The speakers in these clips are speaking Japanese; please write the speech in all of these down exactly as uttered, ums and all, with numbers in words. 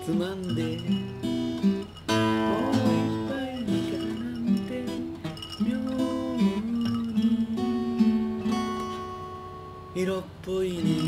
つまんでもう一杯かなんて妙に色っぽいね。でね、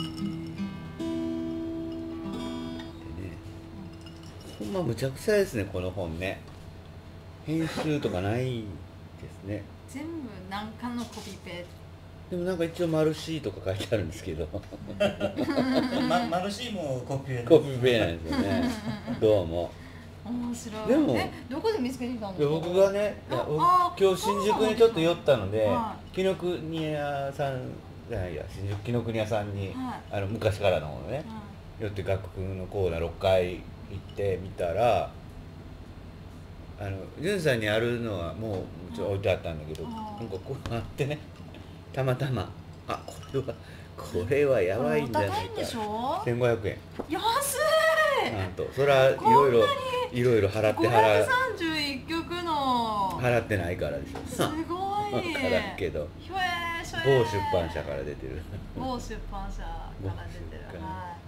ほんまむちゃくちゃですねこの本ね。編集とかないですね。 全部何かのコピペ。 でもなんか一応マルシーとか書いてあるんですけどま、マルシーもコピペコピペなんですよねどうも。 面白い。 でもえ、どこで見つけてきたんいですか？ や僕がね、いや僕あ今日新宿にちょっと寄ったのでは紀ノ国屋さんじゃないや新宿紀ノ国屋さんに、 はいあの昔からのものね、寄って楽譜のコーナーろっかい行ってみたら、あの潤さんにあるのはもうちょっと置いてあったんだけど、 うんなんかこうあってね、たまたまあこれはこれはやばいんじゃないか。 お高いんでしょ？ せんごひゃくえん。 安い。 なんとそれはいろいろいろいろ払ってごひゃ払くさんじゅういっきょくの。 払ってないからでしょ。 すごい。 分からんけどひょえーしょ某えー出版社から出てる某出版社から出てる。 某出版は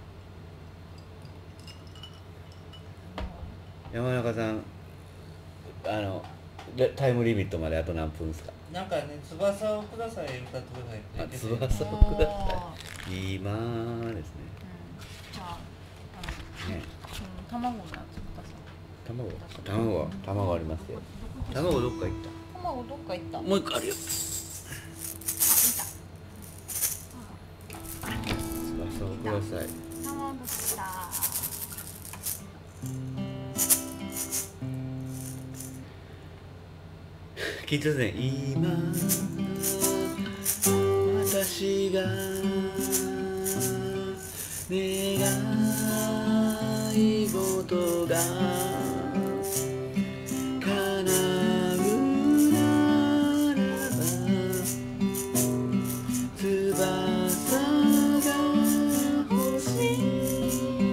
山中さん、あのでタイムリミットまであと何分ですか？ なんかね、翼をください、歌ってくださいって言あってて、 翼い。 をくださおーい。今ですね。 うんじゃあ、あのね、 うん卵のやつください。 卵卵は卵ありますよ。卵どっか行っ卵どっか行った？ た？もう一個あるよ。 あ、い翼をください。 た。卵来た。 緊張ですね。今私が願い事が叶うならば翼が欲しい。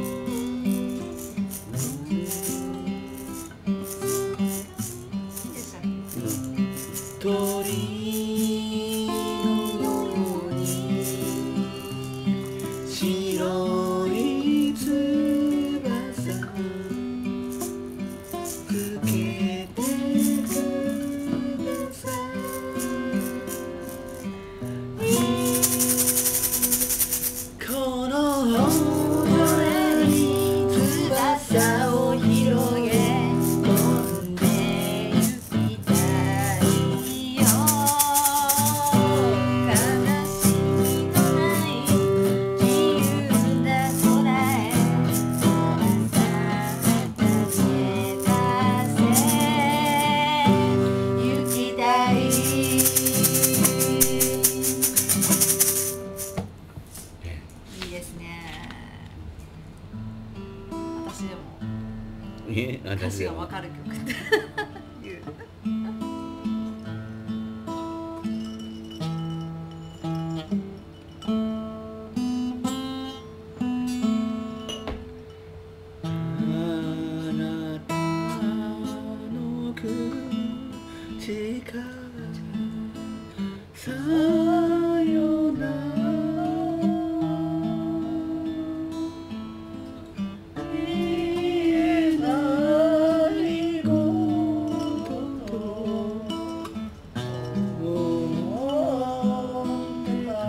鳥のように白い翼つけてください。この空に翼を広げ飛んでゆきたいよ。悲しみのない自由な空へ翼立てたせ行きたい。いいですね。私でもえ、 歌私が詞がわかる曲って言う。 あなたの口からさよなら言えないことと思ってた。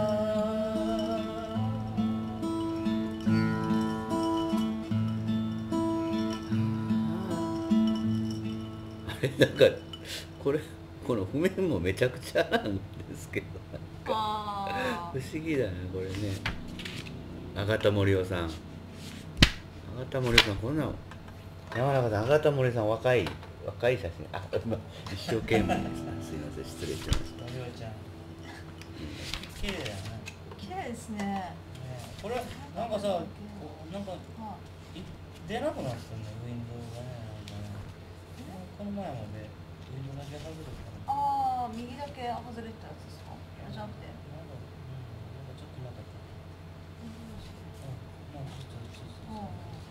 あれなんかこれこの譜面もめちゃくちゃなんですけど、 あ不思議だねこれね。永田森夫さん、永田森夫さん、こんなの山中さん、永田森さん若い若い写真、あ、今一生懸命すいません失礼しました。 のりおちゃん綺麗だよね。 ー綺麗ですね。 ねこれなんかさ、こうなんかあい出なくなってんね、ウィンドウがね。なんかねこの前までウィンドウだけ外れてたの。 あー、右だけ外れてたやつですか？あ、じゃなくて。 なんだろう、うん、なんかちょっとまた、うん、なんかちょっとちょっとうん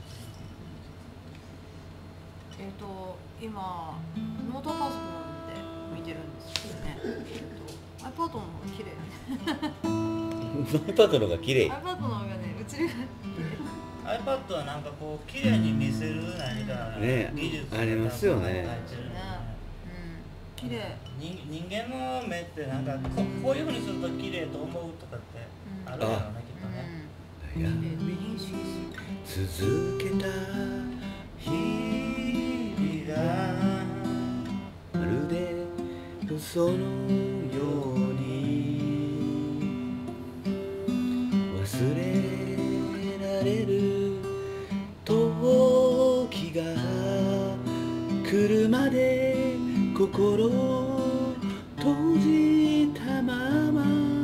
えっと今ノートパソコンで見てるんですけどね。えっと iPad の方が綺麗ね。 ノーパッドの方が綺麗。 iPad の方がね、映りが綺麗。 iPad はなんかこう綺麗に見せる何かね技術がありますよね入ってるねうん綺麗人人間の目ってなんかここういうふうにすると綺麗と思うとかってあるんだろうね、きっとね。 悩み続けた日々がまるで嘘のように忘れられる時が来るまで心を閉じたまま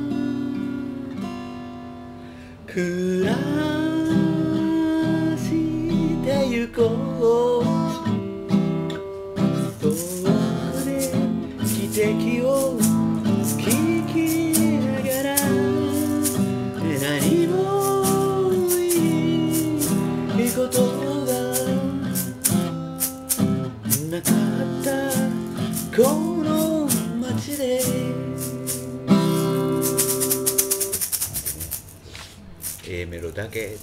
暮らしてゆこう遠くで奇跡を聞きながら何もいいことがなかったこの街でA メロだけ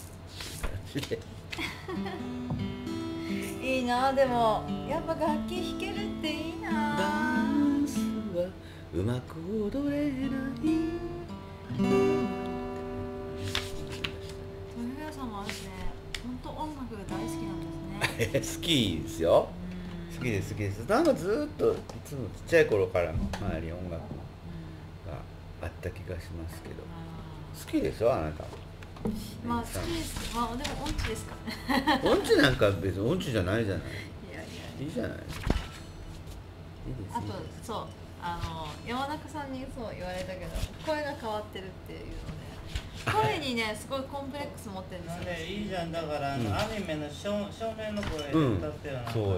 いいなでもやっぱ楽器弾けるっていいダなンスはうまく踊れない鳥平さんもあれですね本当音楽大好きなんですね好きですよ好きです好きですなんかずっといつもちっちゃい頃から周りに音楽があった気がしますけど好きでしょあなたまあ好きですまあでも音痴ですからね音痴なんか別に音痴じゃないじゃないいやいやいいじゃないいいですあといいですそうあの山中さんにそう言われたけど声が変わってるっていうので声にねすごいコンプレックス持ってるんですなんよでいいじゃんだからあの、 うんアニメの少少年の声でうん歌ってるの、 そうよ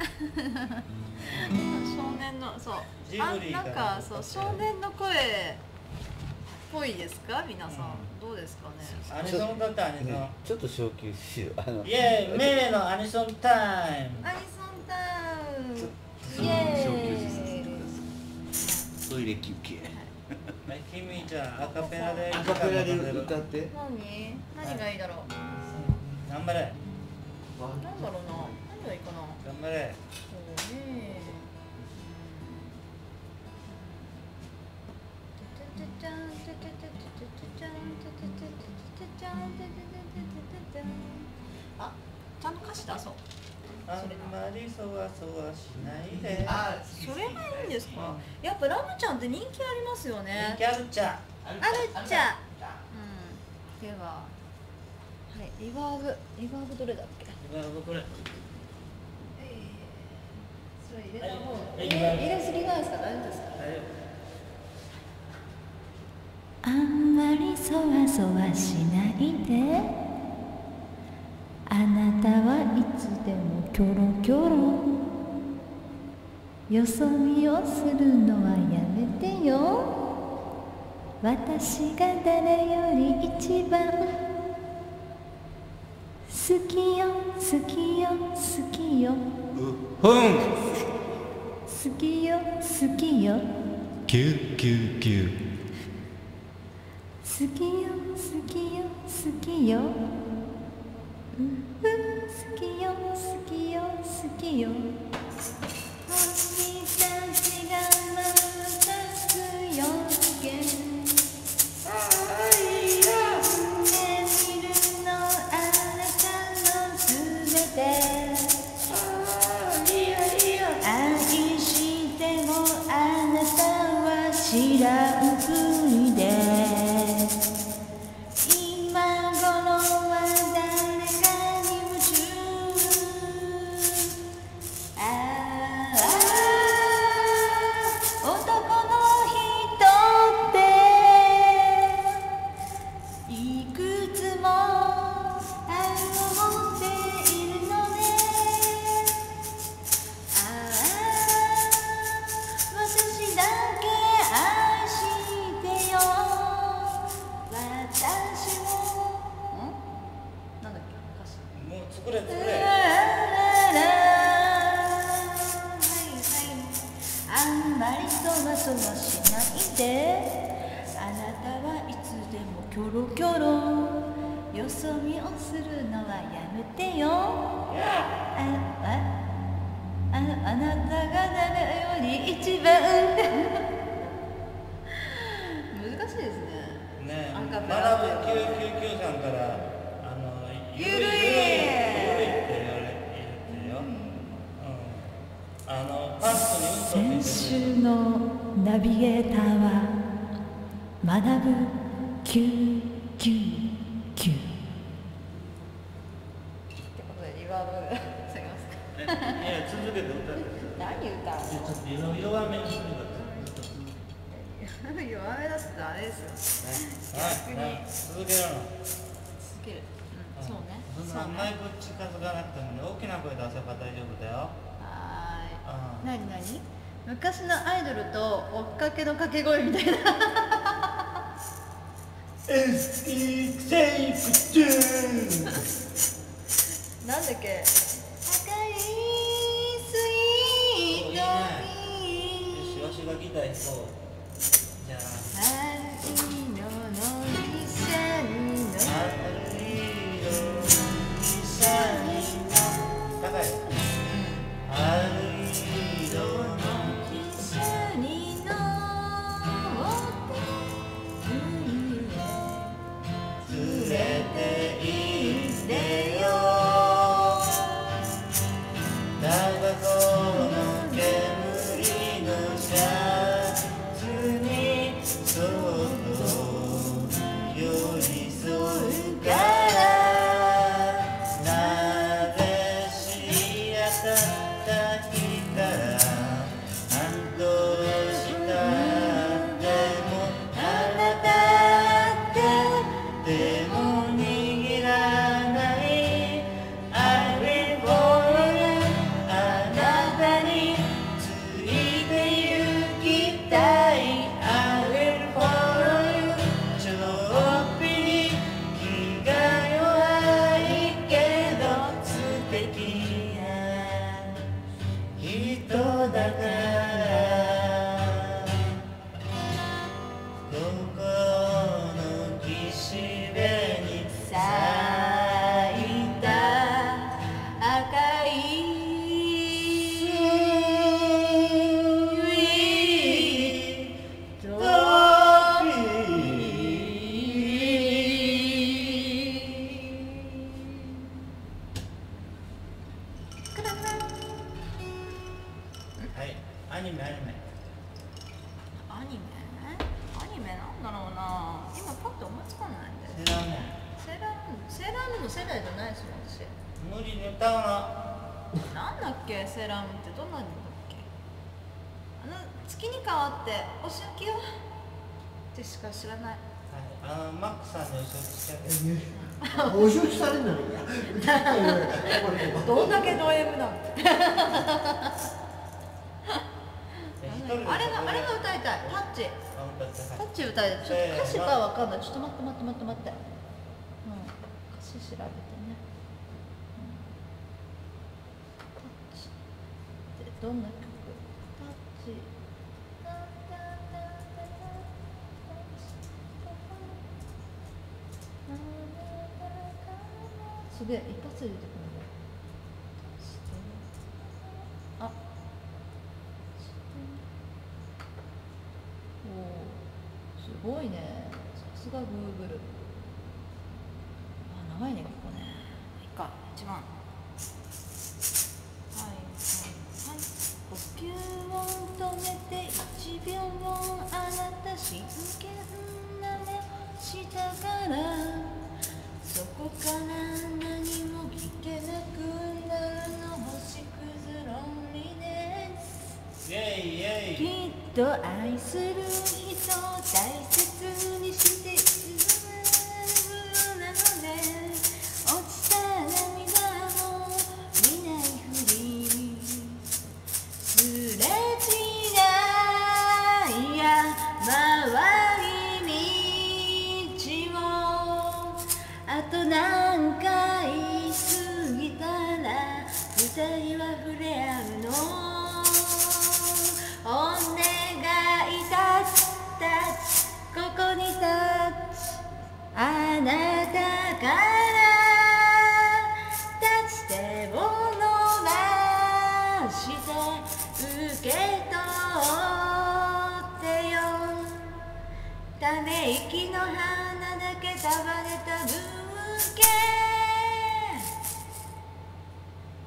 少年のそうジブリあなんかそう少年の声っぽいですか皆さん、 うんどうですかねアニソン歌ってアニソン、 ねちょっと昇級しようあのイエーイメイのアニソンタイムアニソンタウンちょイエ昇級ーイトイレ休憩はい君じゃあアカペラでアカペラで時間を歌って何何がいいだろう頑張れなんだろうな何がいいかな頑張れそうねあ、ちゃんと歌詞出そうあんまりそわそわしないであそれがいいんですかやっぱラムちゃんって人気ありますよねギャルちゃんあるっちゃうんでははいリバーブリバーブどれだっけこれそれ入れた方がはい入れ入れすぎないですか大丈夫ですかあんまりそわそわしないであなたはいつでもキョロキョロよそ見をするのはやめてよ私が誰より一番好きよ好きよ好きようん好きよ好きよキュキュキュ好きよ好きよ好きようん好きよ好きよ好きよ星たちがまたつよけね見るのあなたのすべて愛してもあなたは知らんふりで今頃は誰かに夢中ああ男の人っていくつも愛を持っているのねああ私だけ愛してよ私もんなんだっけ歌詞もう作れ作ラれララはいはいあんまりそわそわしないであなたはいつでもキョロキョロよよそ見をするのはやめてよ。ああああなたが誰より一番難しいですね。 ねえ、 アカペラ学ぶきゅうきゅうきゅうさんからあのゆるいゆるいって言われてるよ。うん、あのパストにうんとつ先いてる。 週のナビゲーターは学ぶきゅうきゅうきゅうってことでリバーブ下げますか。 えいや続けて歌って。 何歌うちょっと色弱めにするか弱めだったらあれですよ。 ら。はい、はい、続けるの。 続ける。うん、そうね。 そんそうね。 なマイク近づかなくてもね、大きな声出せば大丈夫だよ。 はうんーい。なになに？昔のアイドルと追っかけの掛け声みたいな。 エスキーセイクチューン。 なんだっけ？赤いスイートいいね。よし、わしがギター弾こう。じゃあ。 春色の汽車に乗春色にシャイの高い。春色の汽車に乗って連れて行ってよ。タバコの煙のシャツにそっと寄り添うから。なぜ知り合った日から半年経ってもあなたって手も握らない。I will follow you。 あなたについて行きたい。 I will follow you。 ちょっぴり気が弱いけど素敵な人だから。心の岸辺に咲いた赤いトはい、アニメアニメ。 アニメ？アニメなんだろうな。今パッと思いつかないんだよ。 知らんもん。 セーラームーン、セーラームーンの世代じゃないですよ私。 無理に歌うな。 なんだっけセーラームーンってどんなんだっけ？あの月に変わって星浮きよってしか知らない。 はい、あのマックさんに嘘つけて。 お仕置きされるのに歌ってるよ。 どんだけド M なの？ 一人であれがあれが歌いたい。タッチ。 あ歌ってはいタッチ歌いたい。ちょっと歌詞がわかんない。ちょっと待って待って待って待って。うん、歌詞調べてね。タッチってどんな曲？タッチ。すげえ一発で出てくるね。あ。おー、すごいね。さすが Google。あ、長いね、結構ね。いいか、一番。はい、はい、はい。呼吸を止めて一秒あなた真剣な目をしたから、そこから何も聞けなくなるの星屑ロンリネス。 イェイイェイ。 きっと愛する人を大切にしているなので、落ちた涙も見ないふり、すれ違いや回り道をあと何回過ぎたら二人は触れ合うの。お願いタッチタッチここにタッチあなたから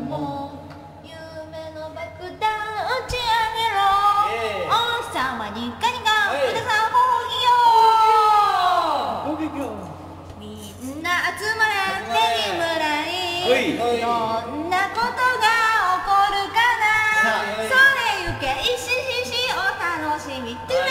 も夢の爆弾打ち上げろイエーイ王様にカニがはい皆さんおげきょみんな集まれ手に村おいいどんなことが起こるかなはいそれゆけいしししお楽しみってね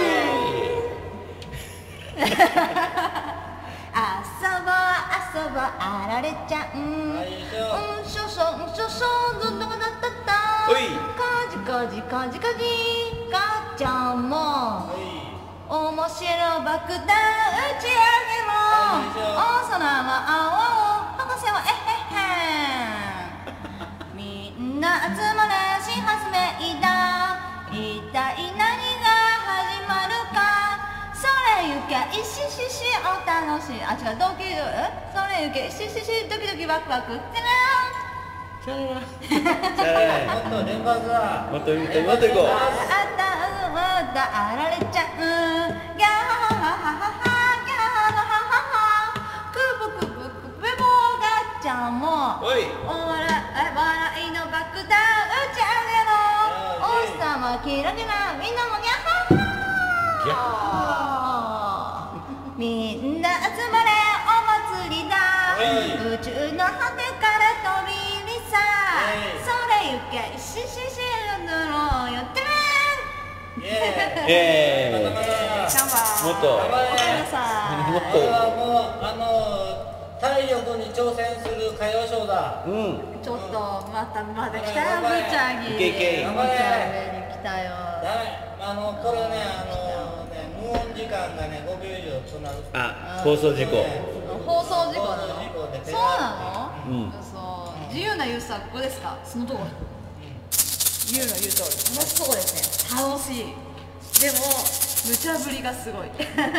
遊ぼう遊ぼうあられちゃんはいよいしょうんしょしょうんしょしょどんどこだったったおいかじかじかじかじかっちゃんもはい面白爆弾打ち上げもはいよいしょお空は青博士はえへへんみんな集まれ新発明だ一体何が始まるかそれゆけいしししお楽しみあ違うドキドえそれゆけいしししドキドキワクワクってなチャララチャラもっと連発だもっともっともっと行こうあったうだあられちゃうギャーハハハハハギャーハハハハくぶくぶくぶぼうがっちゃんもおいお笑い笑いの爆弾打ち上げろ王様キラキラみんなもギャッハギャッハみんな集まれお祭りだはい宇宙の果てから飛び入りさはいそれゆけしししぬろうよってねイエイエーイーイまだまだシャンバーもっとおかえりなさいもっこれはもうあの体力に挑戦する歌謡ショーだうんちょっとまたまた来たよぶっちゃぎいけいけぶっちゃぎに来たよダメあのこれねあのね無音時間がねごびょう以上となるあ放送事故放送事故なの放送事故でそうなのうんそう自由な言うさここですかそのとこ自由の言うとおりそのとこですね楽しいでも無茶ぶりがすごい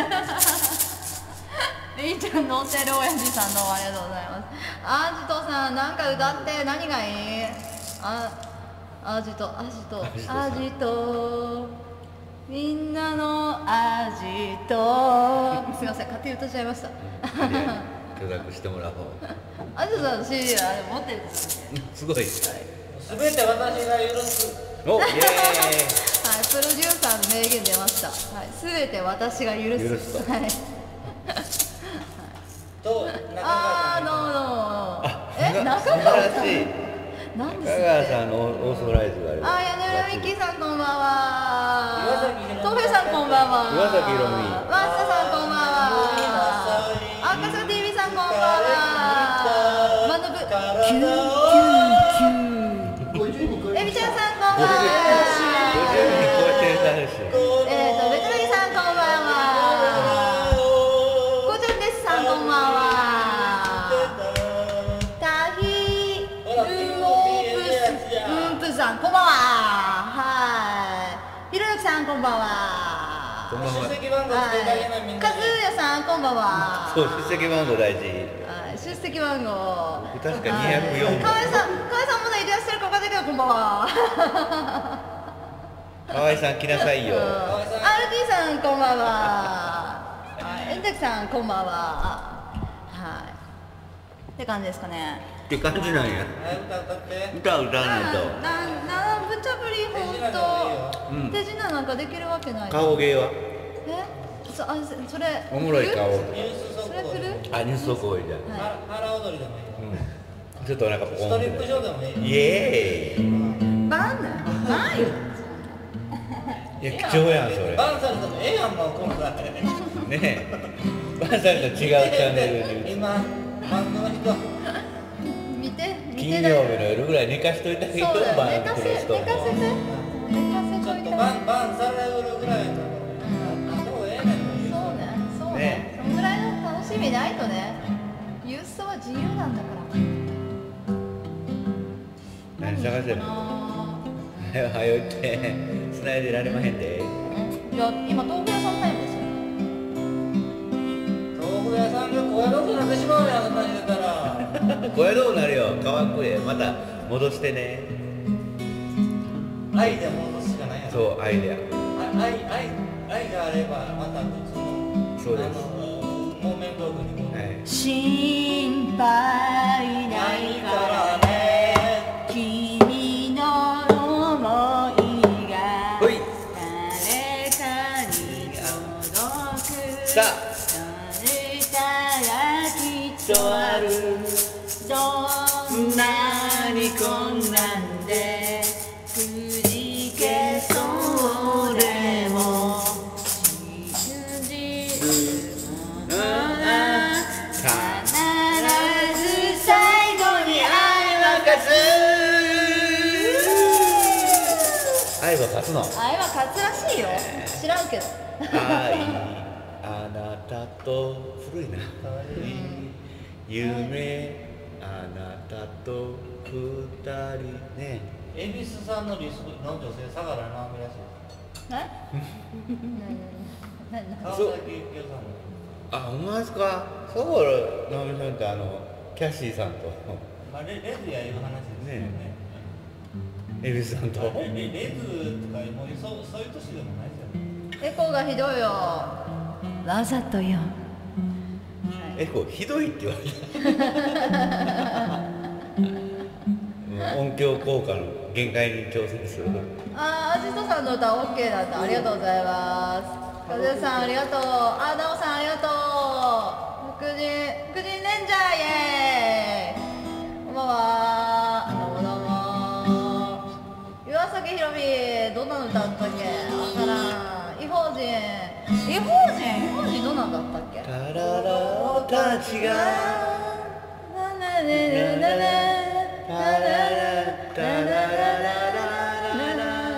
いいちゃんのせる親父さんどうもありがとうございますアジトさんなんか歌って何がいいあアジトアジトアジトみんなのアジトすいません勝手に歌っちゃいました許諾してもらおうアジトさん私あれ持ってるんですよねすごいすべて私が許すおイエーイはい、プロデュー名言出ました。はい、すべて私が許す。 許すとはい。 とあー、どうもどうも。え、 素中晴川さん。 らしい。 なんです中川さんのオーソライズがある。 あー、やねみきさんこんばんは。 岩崎ひろみトフェさんこんばんは。 岩崎ひろみマスタさんこんばんは。あかさ ティーブイ さんこんばんは。マンドブキューキューキュごじゅうに超えー。エビちゃんさんこんばんごじゅうは。 に超えてる男子。 えーとベトナギさんこんばんは。こちゃんですさんこんばんは。タヒルオープスうんプさんこんばんは。はい。ひろゆきさんこんばんは。 こんばんは。 出席番号つけてあげないみんなかずやさんこんばんは。 そう、出席番号大事。 はい、出席番号。 確かににひゃくよん河合さん、河合さんまだいらっしゃるか分かんないけど、こんばんは。 河合さん来なさいよ。 うん アールティー さんこんばんは。はい、円崎さんこんばんは。はい。って感じですかね。 って感じなんや。 はい歌歌って歌歌わないと。 な、な、無茶ぶり本当。 うん手品なんかできるわけない。 顔芸はえ、そ、あ、それ。 おもろい顔。 ニュース速それ報来る。 あ、ニュース速報いいじゃん。 は腹踊りでもいいようん。ちょっとなんかポコンストリップショーでもいいよイエーイ。 い。バンね。バンよ。 いや貴重やんそれ。 バンされてもええやんもう今回ねえ。バンさんと違うチャンネルに。 今バンドの人見て、見て金曜日の夜ぐらい寝かしといたけど、 そうだよ、 バ寝かせ、 ン来る人寝かせて。 も。 寝かせといて。 ちょっとバンバンされるぐらいのなんでもええねんもそうね、そうねね。 そのぐらいの楽しみないとね。ユーストは自由なんだから。 何探してんの？ あはよはよ行って繋いでられまへんで。 ーいや、今豆腐屋さんタイムですよ。 豆腐屋さんが小屋どくなってしまうねんあんなに出たらこれどうなるよ。乾くでまた戻してね。 愛で戻すしかないやろそうアイデア。 あ愛愛愛があればまた普通のそうですあのモーメントークにこうはい。 心配ないかないかららね。 ね君の想いがほい。 誰かに届く。 さあ。 そしたらきっとある。どんなに困難でくじけそうでも信じるものは必ず最後に愛は勝つ。 愛は勝つの。 愛は勝つらしいよ。知らんけど。 愛あなたと古いな。夢あなたと二人ね。 恵比寿さんのリスクの女性相良直美らしいえ？何何川そう崎幸雄さんのあ、ほんまですか。相良直美さんってあのキャッシーさんとまあレレズやいう話ですよねね恵比寿さんとレレレズとかもうそうそういう年でもないですよねエコーがひどいよ。わざとよ。 エコひどいって言われた。もう音響効果の限界に挑戦する。 あー、アジトさんの歌 OK だった。ありがとうございます。かずやさんありがとう。あー、なおさんありがとう。福神、福神レンジャーイエーイ。こんばんは。どうもどうも。岩崎宏美、どんなの歌ったっけ？わからん。異邦人。異邦人異邦人どんなんだったっけ？ タララたちがななねななねタララタララララララ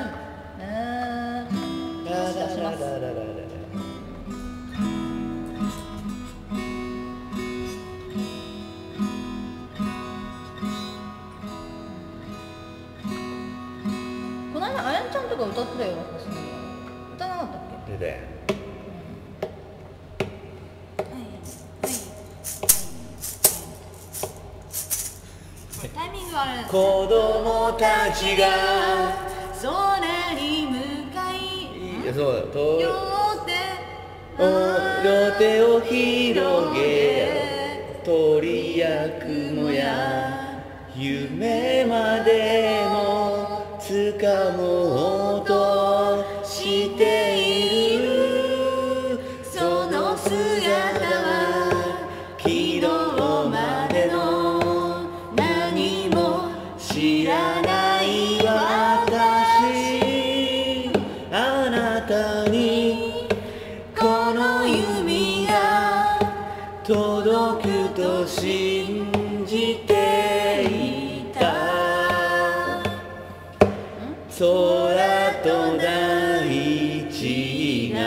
ララララララこの間あやんちゃんとか歌ってたような気がするんだよ。歌わなかったっけ？ 出たよ。 タイミングはあれ。 子供たちが空に向かい。 いやそうだと両手。 両手を広げ鳥や雲や夢までも掴もうとしてあなたにこの弓が届くと信じていた。空と大地が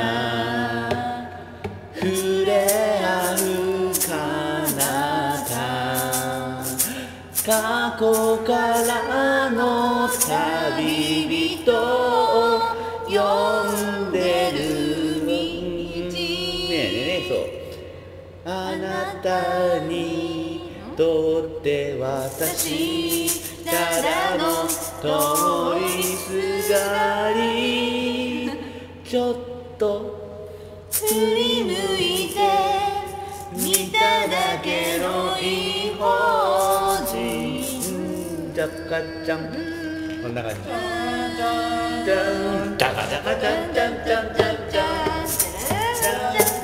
触れ合う彼方、過去からの旅人を呼んでる道。ねえねえねえ、そう。あなたにとって私ただの通りすがり、ちょっと振り向いて見ただけの異邦人。 じゃかちゃん、こんな感じ。ダカダカダンダンダンダンダン。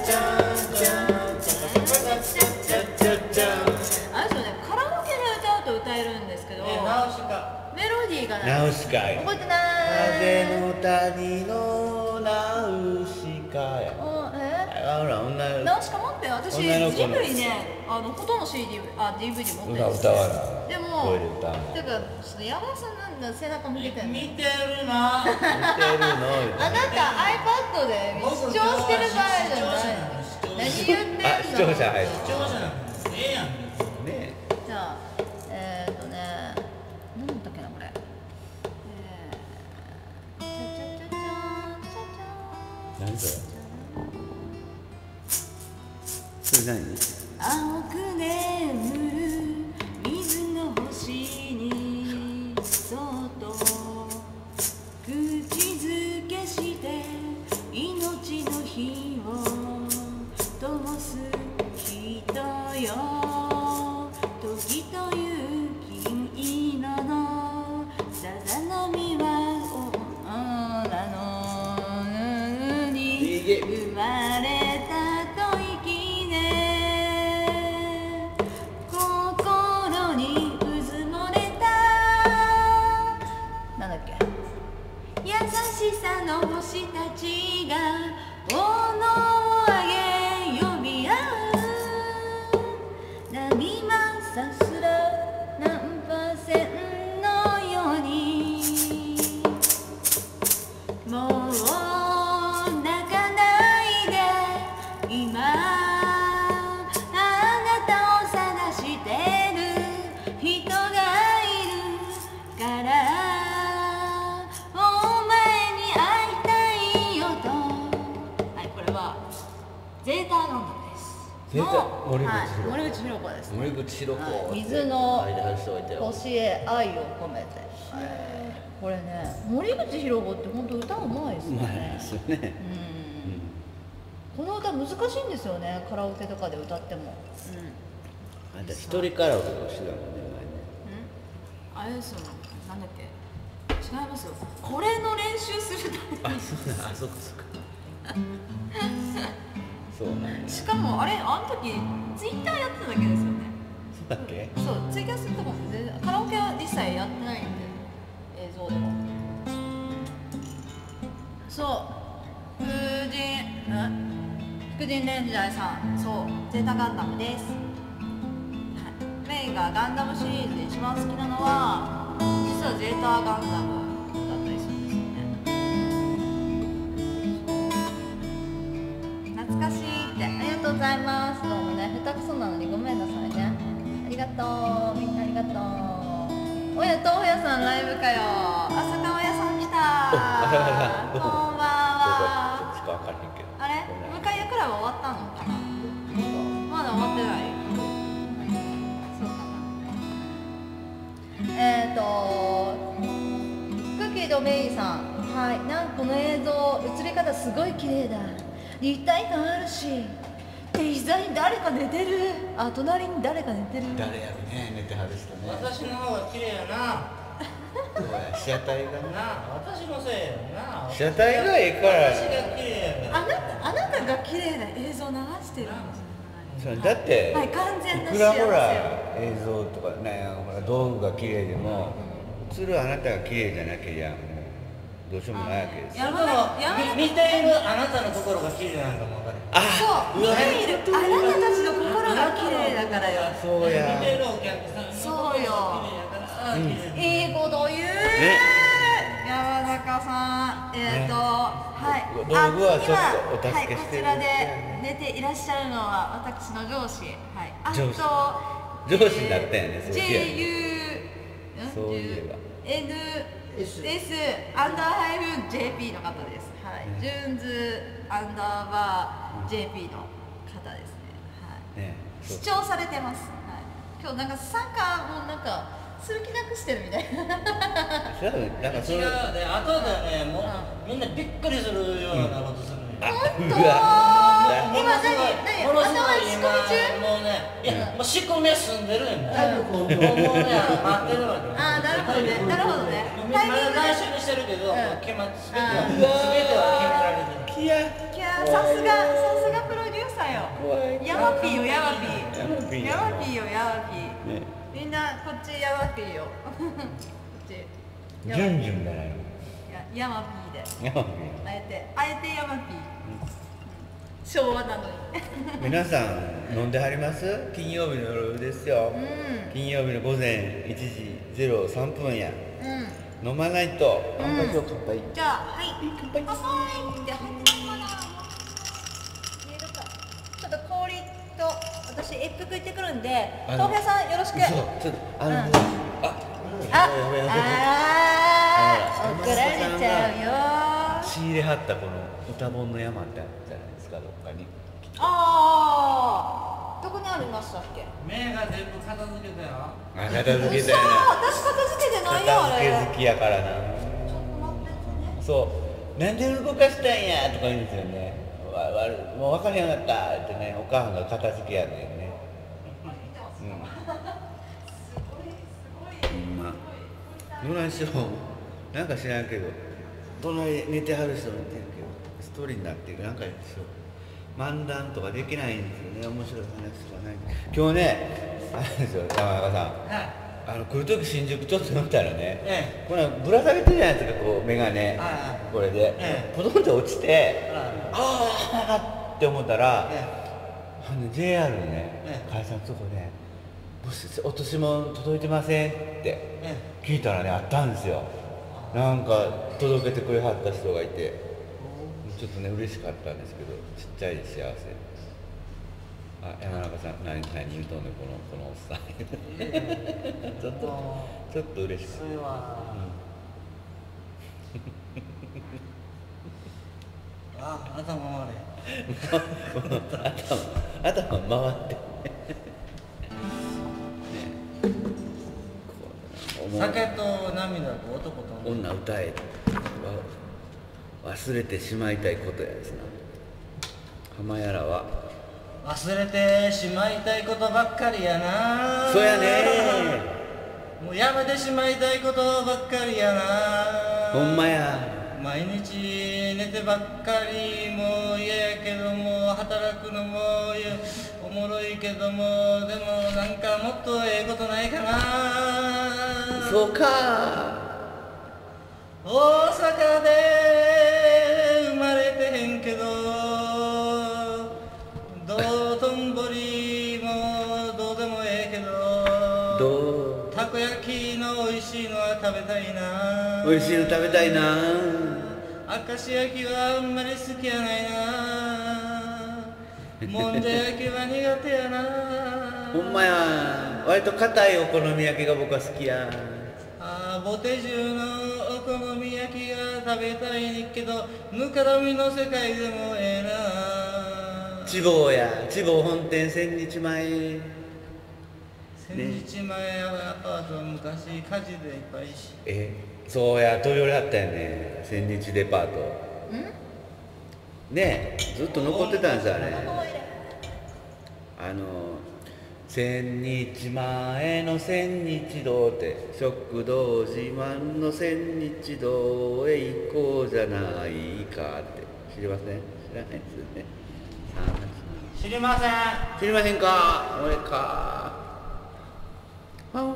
あれですよね、カラオケで歌うと歌えるんですけど、 ねナウシカメロディーがナウシカイ。 覚えてない。 風の谷のナウシカや。 おえあほら女のナウシカ持ってよ。私ジ女の子のブリね、あのほとんど シーディー、あ ディーブイディー 持ってるんです歌よ。 わな。 でも声で歌わない。 てかちょっと山田さんなんだ背中向けてんの。 見てるな見てるの。 あなた iPad で視聴してる場合じゃないの。何言ってんの。 あ視聴者入る。 視聴者なんええやんねじゃあえー、っとね何だったっけなこれ。えー、チャチャチャチャチャチャ。 何それ。それ何？ 青く眠る水の星にそっと口づけして命の火を灯す人よ。時という金色のさざ波は女のに生まれたと生きね。心にうずもれたなんだっけ。優しさの星たちが炎を上げ呼び合う。波はさすら何パーセントのようにもう泣かないで今あなたを探してる人がいるからお前に会いたいよと。はい、これはゼータガンダムです。 ゼータの森口はい博子森口博子ですね。 森口博子。 はい水の間外しておいてよ。 星へ愛を込めて、これね森口博子って本当歌うまいですようまいねですよね。 うん、この歌難しいんですよね、カラオケとかで歌っても。 あんた一人カラオケをしてたもんねうん、あれですよ、なんだっけ、違いますよ、これの練習するため前ね。あそうなんあそっかそっか。そうなんや。 にしかもあれ、あの時ツイッターやってただけですよね。 そうだっけ？ そう、ツイキャスとかも全然カラオケは一切やってないんで、映像でも。そう風神ん福神レンジャーさん、そうゼータガンダムです。はい、メイがガンダムシリーズで一番好きなのは実はゼータガンダムだったりするんですよね。懐かしいって、ありがとうございます。どうもね、下手くそなのにごめんなさいね。ありがとう、みんなありがとう。おや、豆腐屋さんライブかよ。浅川屋さん来た。こんばんは。 ちょっとしか分からへんけど。 あれ、向かい屋クラブ終わったのかな。まだ終わってない。そうかな。えっ、ー、と、クッキーとメイさん、はい、なんかこの映像、映り方すごい綺麗だ。立体感あるし。手膝に誰か寝てる。あ、隣に誰か寝てる。 誰やろね、寝てはる人ね。 私の方が綺麗やなそうや、被写体がな。 な私のせいやな被写体がええから。 私が綺麗やからあなた、あなたが綺麗な映像流してるんですよ。 そうだって、 はい、完全ないくらほ幸せら映像とかね、ほら道具が綺麗でも映るあなたが綺麗じゃなけりゃもうどうしようもないわけですよ。 やでもみ見ているあなたの心が綺麗なんかも分かる。 そう見ているあなたたちの心が綺麗だからよ。 そうや。 見ているお客さんのそうよ綺麗やから綺麗。 いいこと言う、 ね山中さん、えっ、ー、と、はい道具はちょっとお助けしてるはい、こちらで寝ていらっしゃるのは私の上司、はい、あと上司上司になったんやね、そういえばジェイユーそういえばエヌエス アンダーハイフン ジェーピー の方です。はい、ジューンズアンダーバー ジェーピー の方ですね。はい。 ねそう視聴されてます。はい。今日なんか参加もなんかする気なくしてるみたいな。 そうなんかそれ違うで、後でね、もうみんなびっくりするようなことするのよ。 本当。 う今何何ものすごい仕込み中？ 今もうね、いや、もう仕込みは済んでるんだよ。もうね、待ってるわけ。 ああ、なるほどね。なるほどね。 みんなタイミングで。 内緒にしてるけど、 うん決まってすべてはすべては決められてる。 きやいやー、さすがさすがプロデューサーよ。 怖いヤマピーよヤマピヤマピーー。ヤマピーよヤマピー。 ねみんなこっちヤマピーよ。こっち。 ジュンジュンだよ。 いやヤマピーで。 やばいあえてあえてヤマピー。昭和なのに。 皆さん飲んではります？金曜日の夜ですよ。 う金曜日の午前いちじゼロさんぷんや。 んうん。 飲まないと乾杯しよう乾杯。 じゃあはい乾杯。乾杯って入ってるかな。見えるか。ちょっと氷と私一服行ってくるんで、 あの豆腐屋さんよろしく。 そうちょっとあの、 うんああ、 やべやべやべあー、怒られちゃうよ。 仕入れはったこの歌本の山ってあるじゃないですか、どっかに。 あー、どこにありましたっけ？ 目が全部片付けたよ。 あ、片付け嘘、 たよね。 私片付けてないよあ片付れ。 け好きやからな。 ちょっと待ってね。 そう、なんで動かしたんやとか言うんですよね。わわもう分かりやがったってね、お母さんが片付けやねんね。うん。うん、まあ、どないしよう。なんか知らんけど、隣寝てはる人もいてるけど、一人になってる、なんかでしょ。漫談とかできないんですよね、面白い話とかない。今日ね、あれですよ、山中さん。 はいあの来る時新宿ちょっと乗ったらね、 えこれぶら下げてるじゃないですか、こう眼鏡、 はいこれで、 ええポトンって落ちて、 はいああって思ったら、 えあの ジェイアール のね、 ええ会社のとこで「もし落とし物届いてません」ってえ聞いたらね、あったんですよ。なんか届けてくれはった人がいて、ちょっとね嬉しかったんですけど、ちっちゃい幸せ。あ、山中さん、何、何言うとんねん、この、このおっさん。ちょっと、ちょっと嬉しかっそれは、あ、頭回れ。 た。頭、頭回って。ね。こう酒と涙と男と女歌え。わ忘れてしまいたいことやですな。浜やらは。 忘れてしまいたいことばっかりやな。 そうやね。 もうやめてしまいたいことばっかりやな。 ほんまや。 毎日寝てばっかりも嫌やけども、働くのもおもろいけども、でもなんかもっとええことないかな。 そうか。 大阪で生まれてへんけど、道頓堀もどうでもええけど、 どう。 たこ焼きの美味しいのは食べたいな。 美味しいの食べたいな。 明石焼きはあんまり好きやないな。もんじゃ焼きは苦手やな。 ほんまや。割と硬いお好み焼きが僕は好きや。 あーボテ中のお好み焼きが食べたいねんけど、ぬかだみの世界でもええな。 千房や。千房本店千日前。 千日前はアパートは昔火事でいっぱいし。 え、そうや、飛び降りはったよね。千日デパート。ねえ、ずっと残ってたんですよ、あれ。あの、千日前の千日堂って、食堂自慢の千日堂へ行こうじゃないかって。知りません？知らないですよね。 知りません。 知りませんか？俺か。ファンファカファンファカファンファカファンファカファンファカファンファンファンファンとかね。ね。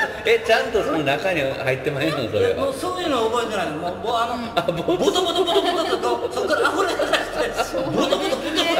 えちゃんとその中に入ってまへんのそれは。 もうそういうの覚えてないの。もうもうあのあボボトボトボトボトとそこから溢れ出してボトボトボトボト素敵ね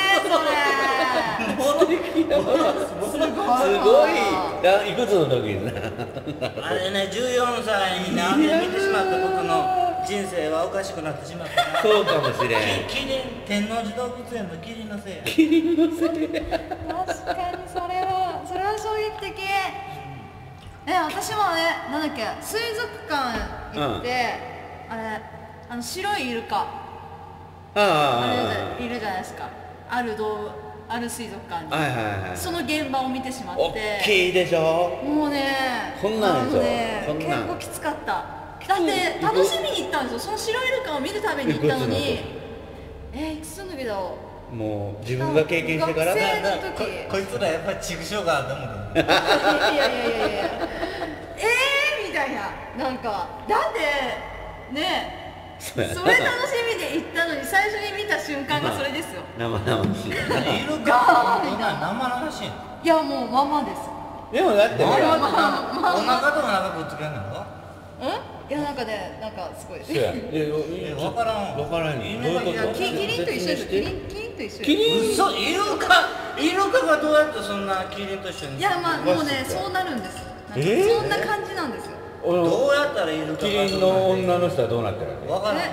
それすごい。あいくつの時にな。 あれねじゅうよんさいになって見てしまった僕の人生はおかしくなってしまったな。 そうかもしれん。 キリン天王寺動物園のキリンのせいや。 キリンのせい。 確かにそれはそれは衝撃的。え私もねなんだっけ水族館行って、うん、あれあの白いイルカあああれいるじゃないですか。ある動物ある水族館に、 はいはいはい、 その現場を見てしまって大きいでしょ。 もうねこんなんでしょ、 ね、 こんなん結構きつかった。だって楽しみに行ったんですよ。その白イルカを見るために行ったのにえー、いくつの時だろう。 もう自分が経験してから学生の時ここいつらやっぱり畜生がと思うけどいやいやいやいやいやえーみたいななんかだってねそれ楽しみで行ったのに最初に見た瞬間がそれですよ。 生々しい。 イルカみんな生々しいの。 いやもうままです。 でもだってほら、 お腹とお腹くっつけんのよ。 うん？いやなんかねなんかすごい。 そうや。え分からん分からんに。どういうこと？ キリンと一緒です。キリンキリンと一緒です。 キリン？ 嘘イルカイルカがどうやってそんなキリンと一緒に。 いやまあもうねそうなるんです。なんかえーそんな感じなんですよ。 どうやったらイルカがキリンの女の人はどうなってるの？ 分からん。 え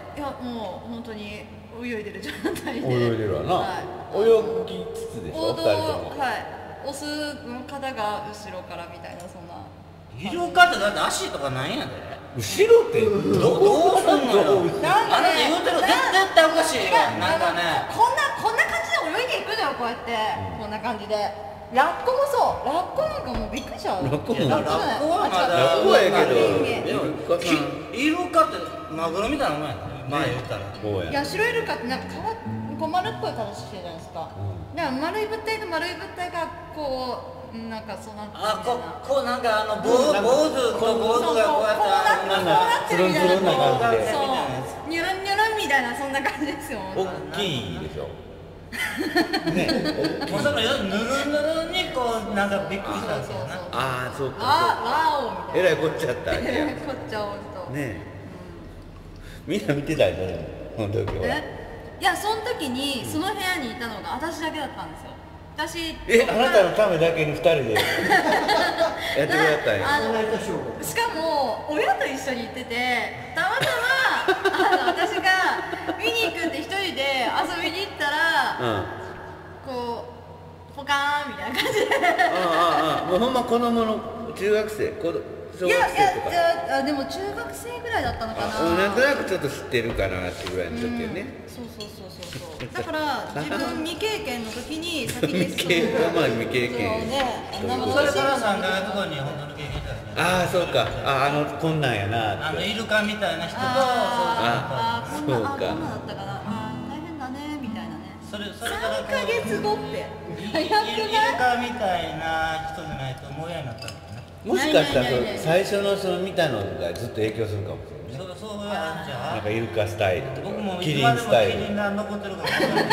いやもう本当に泳いでる状態で泳いでるわな、 はい、 泳ぎつつでしょ、 王道二人とも。 はいオスの方が後ろからみたいなそんなイルカってだって足とかないんやで。 後ろってどどうすんのよ。 なんかあなたね言うてる絶対おかしいよ。なんかね。 こんなこんな感じで泳いでいくのよこうやって、こんな感じでラッコもそうラッコなんかもうびっくりしちゃう。 ラッコもいやラッコじゃないラッコはまだあ違うラッコはええけど人間でもイルカさんイルカってマグロみたいなもんやな。前言ったら。 こうやいや白イルカってなんかかわこう丸っこい形してるじゃないですか、 うんだから丸い物体と丸い物体がこうなんかそうなってあ、こみたいなこうなんかあの坊坊主と坊主がこうやってあるこうなってるみたいなつるんつるんな感じでそうニュルンニュルンみたいなそんな感じですよ大きいでしょね大きいもうだからぬるぬるにこうなんかびっくりしたんですよな。 ああそうかあワオみたいなえらいこっちゃったわけやねこっちゃほんとえみんな見てたよそれもこの時はえいやその時にその部屋にいたのが私だけだったんですよ私えあなたのためだけに二人でやってくれたんやあのしかも親と一緒に行っててたまたまあの私が見に行くって一人で遊びに行ったら、 うんこうポカーンみたいな感じでああああもうほんま子供の中学生子供小いや学いや生とかいやあでも中学生ぐらいだったのかなあなんとなくちょっと知ってるかなってぐらいの時よねそうそうそうそうそうだから自分未経験の時に先に未経験はまあ未経験そうね生それから 々しいさんかげつごに本当の経験者だね。 ああそうかああのこんなんやなあのってイルカみたいな人とあーあーこんなそうかあこんなだったかなあー大変だねみたいなねそうそうそうそれそれからさんかげつごって早くイルイルないカみたいな人じゃないともう嫌になったんだよね。 もしかしたらないないないない最初のその見たのがずっと影響するかもしれないねそうそうやんじゃなんかイルカスタイルと僕もかキリンいつまでもスタイルキリンが残ってる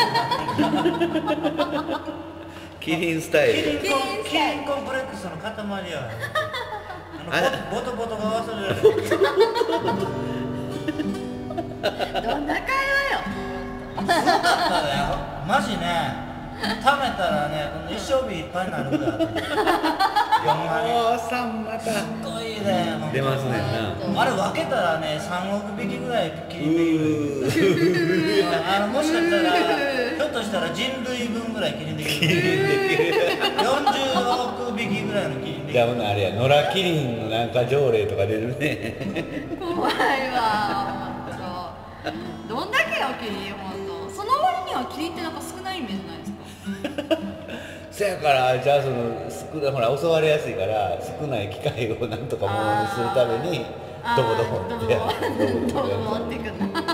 からキリンスタイキリルンコンキリンコンプレックスの塊やあのボトボトボトが忘れられるどんな会話よすごかったねマジね貯めたらねこの一生日いっぱいになるぐらいあるよんまおーさんまたすごいね出ますねんなあれ分けたらねさんおく匹ぐらいキリンできるあのもしかしたらひょっとしたら人類分ぐらいキリンできるよんじゅうおく匹ぐらいのキリンできるじゃああれや野良キリンのなんか条例とか出るね怖いわほんとどんだけよキリンほんとその割にはキリンってなんか少ないイメージないですかそやからじゃあその少なほら襲われやすいから少ない機会をなんとかものにするためにドボドボってやるドボドボってくんな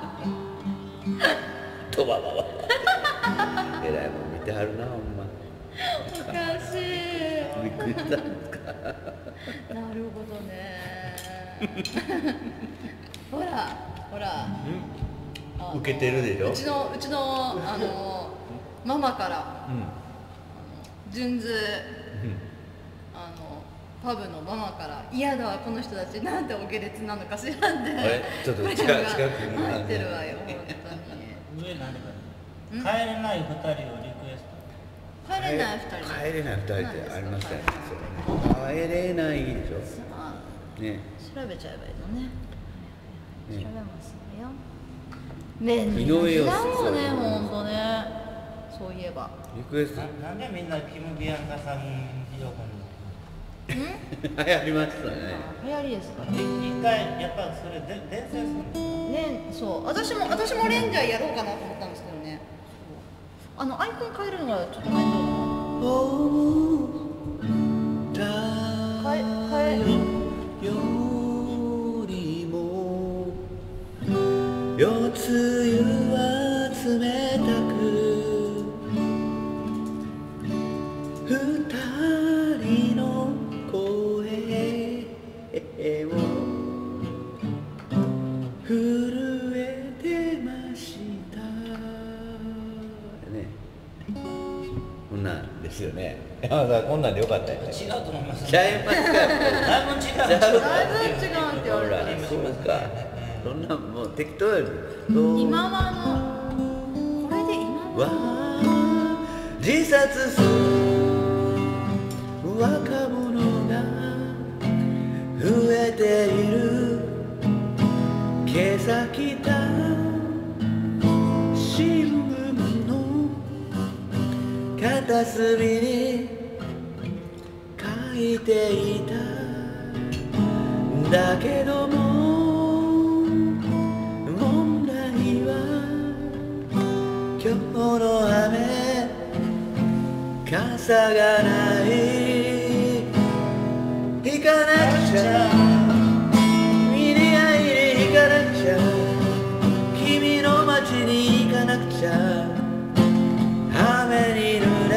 ドバババえらいもん見てはるなほんまおかしいびっくりしたんですかなるほどねほらほらあの受けてるでしょうちのうちのあのママからうん純図あのパブのママから嫌だわこの人たちなんてお下劣なのかしらんであれちょっと近声が近くに入ってるわよ本当に上なんでか帰れないふたりをリクエスト帰れない二人帰れない二人ってありましたよね帰れないでしあょね調べちゃえばいいのね調べねますよ便利井上陽な水時代よね本当ねそういえばリクエストななんでみんなキム・ビアンカさん喜んん流行りましたね流行りですかで一回やっぱそれで伝説するのねそう私も私もレンジャーやろうかなと思ったんですけどねあのアイコン変えるのがちょっと面倒だな変え変えよりも夜露は冷たく二人の声を震えてましたねこんなんですよね山田さんこんなんでよかったよね違うと思いますちゃいますかだいぶ違うちゃうだいぶ違うって言われほらてるそうかそんなもう適当やろ今はあのこれで今わはあ自殺する若者が増えている今朝来た片隅に書いていた。だけども問題は今日の雨傘がない。行かなくちゃ見に会いに行かなくちゃ君の街に行かなくちゃ雨に濡れ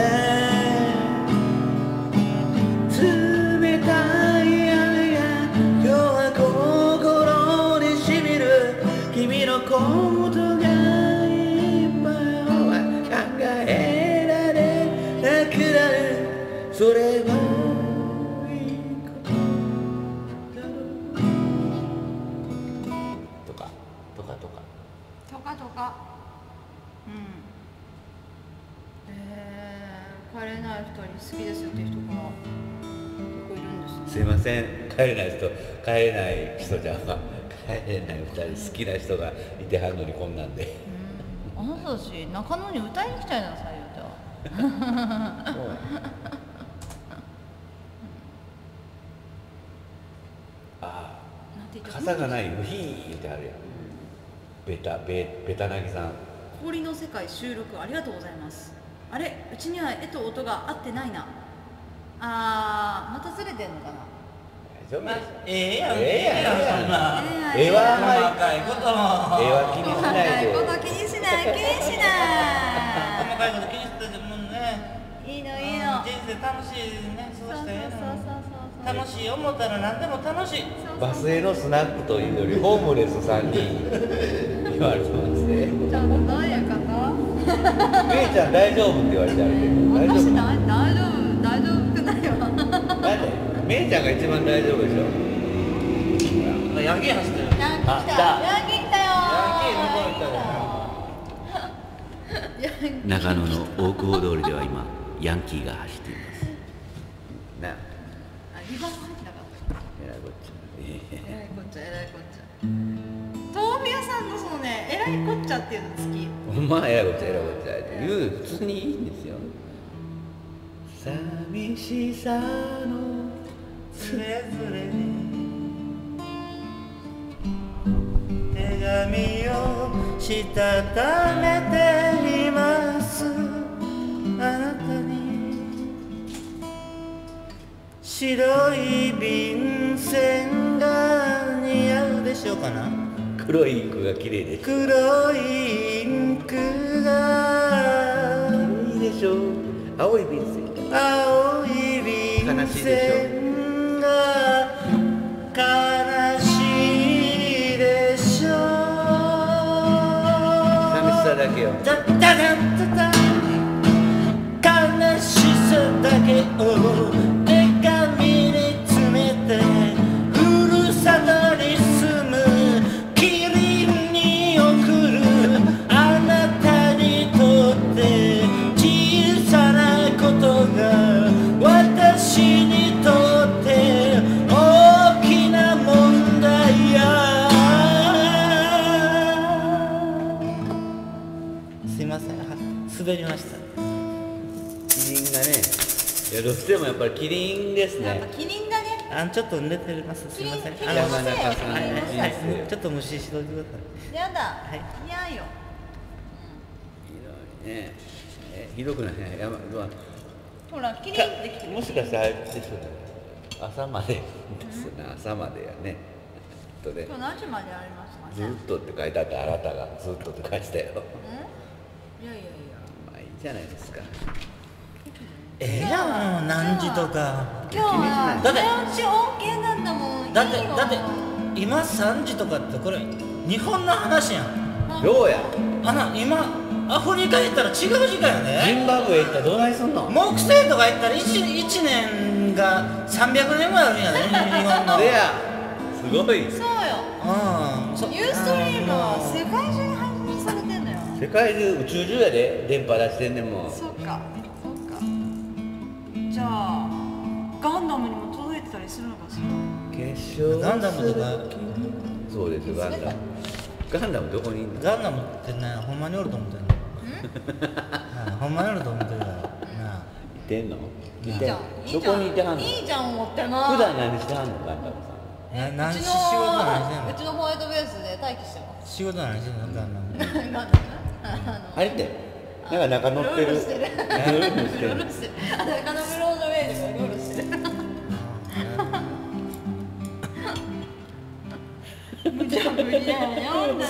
冷たい雨が今日は心にしみる。君のことがいっぱい考えられなくなる。それはいいことだろうとかとかとかとかとか。うんえー、帰れないふたり好きですっていう人が結構いるんですね。 すいません、帰れない人、帰れない人じゃん、帰れないふたり、好きな人がいてはんのにこんなんで。 うん、あなたたち中野に歌いに来ちゃいなさいよ、じゃあ。 あなんて言ってあ、傘がないのひー言ってはるやん。ベタ、ベ、ベタなぎさん。 氷の世界収録ありがとうございます。あれ、うちには絵と音が合ってないな。あー、またずれてんのかな。 大丈夫です。 ええやん、 ええやん、 そんな絵はあんまり、 細かいことも絵は気にしないで。 細かいこと気にしない、気にしな細かいこと気にしててもね、 い。いいの、いいの。 人生楽しいね、過ごそうそうしてええの。 そうそうそう。 楽しい思ったら何でも楽しい。 バスへのスナックというよりホームレスさんに言われてますね。 ちょっとどういうこと？ めいちゃん大丈夫って言われてあるけど、大丈夫？ 私大大丈夫、大丈夫くないわ。 なんでめいちゃんが一番大丈夫でしょ。 ヤンキー走ってる。 ヤンキー来た。ヤンキー来たよ。 ヤンキー向こう行ったよ。 ヤンキー。 長野の大久保通りでは今ヤンキーが走っています。なあ。 あ、リバース入ってなかった。 えらいこっちゃ。 えらいこっちゃ、えらいこっちゃ。豆腐屋さんのそのね、えらいこっちゃっていうの好き。 ほんまえらいこっちゃえらいこっちゃって言う普通にいいんですよ。寂しさのそれぞれに手紙をしたためています。あなたに白い便箋が似合うでしょうかな。 黒いインクが綺麗でしょ。 黒いインクがいいでしょう。青い便箋。 青い便箋が悲しいでしょう。 寂しさだけよ。 ダダダダダ悲しさだけを手紙に詰めてふるさとに住むキリンに送る。あなたにとって小さなことが私にとって大きな問題や。すいません、滑りました。 キリンがね、いやどうしてもやっぱりキリンですね。 やっぱキリンだね。 あ、ちょっと寝てます。すいません。 キリンあの山中さんはいはいいいですよちょっと無視しといてくださやだ。 はいいやよ。 ひどいね。えひどくないね。山まあほら、キリンってきてる。 もしかしたらあれでしょうね。朝までですな、朝までやね。とね、 今日何時までありますかずね。 っとって書いてあったあなたがずっとって書いてたよ。 うん。いやいやいや。 まあいいじゃないですか。 い。ええやん、何時とか。 今日はだって早打ち OK なんだもん。 だっていいよだって今さんじとかってこれ日本の話やん。 どうや。 あな今アフリカ行ったら違う時間やジね。 ンバブエ行ったらどないすんの。 木星とか行ったら 1, 一年がさんびゃくねんぐらいあるんやね、日本の。 でや。すごい。 そうよ。 うんそユーストリームはあの世界中に配信されてんのよ。 世界中宇宙中やで電波出してんねんもん。 そっか、そっか。じゃあガンダムにも届いてたりするのかしら。 決勝ガンダムとかそうですよガンダム。ガンダムどこにいんの。 ガンダムってね、ほんまにおると思ってんの。なあほんまにおると思ってるからなあ。 てんの？ いいじゃんいいじゃんどこにいてはんの？ いいじゃん持ってな普段何してはんの？ガンダムさん。 えな何しうちの仕事何してんのうちのホワイトベースで待機してます仕事何してんのガンダムガンダムあのあれってなんか中乗ってる。 うろうろしてるうろうろしてるうろうろしてるあ中野ブロードウェイでもうろうろしてる無茶ぶりだよねほんとね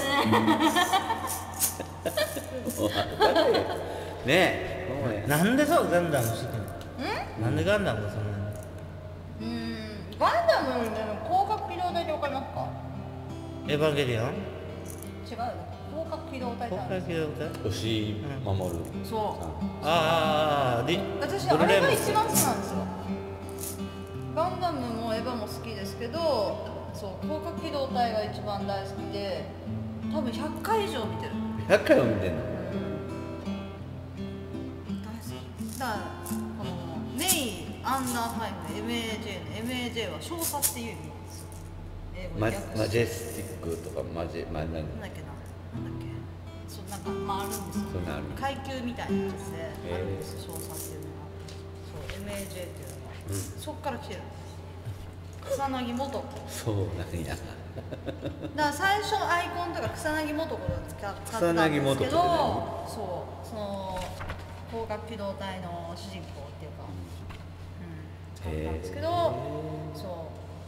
ねえ、もうね。 なんでそうガンダムしてんのなんでガンダムがそんなにうーんガンダムでも広角機動隊ってわかりますか？ エヴァンゲリオン違うよ広角機動隊ってあ公るんですよ開機動隊押し守る。 そうああで私ブルーレイもあれが一番好きなんですよガンダムもエヴァも好きですけどそう広角機動隊が一番大好きで多分ひゃっかい以上見てるひゃっかいも見てんの？ 大好きだからこのメイアンダーファイブ エムエージェー の エムエージェー は少佐っていう意味なんですよ英語マで訳してマジェスティックとかマジマなんなんだっけななんだっけそうなんかまああるんですよそんなんある。 階級みたいなやつでへーあるんですよ少佐っていうのがそう エムエージェー っていうのが、 うんそっから来てる草薙素子そうなんや。 だから最初のアイコンとか草薙素子を使使ってたんですけど、 草薙素子ってねそうその広角機動隊の主人公っていうか、うん、使ったんですけど、そ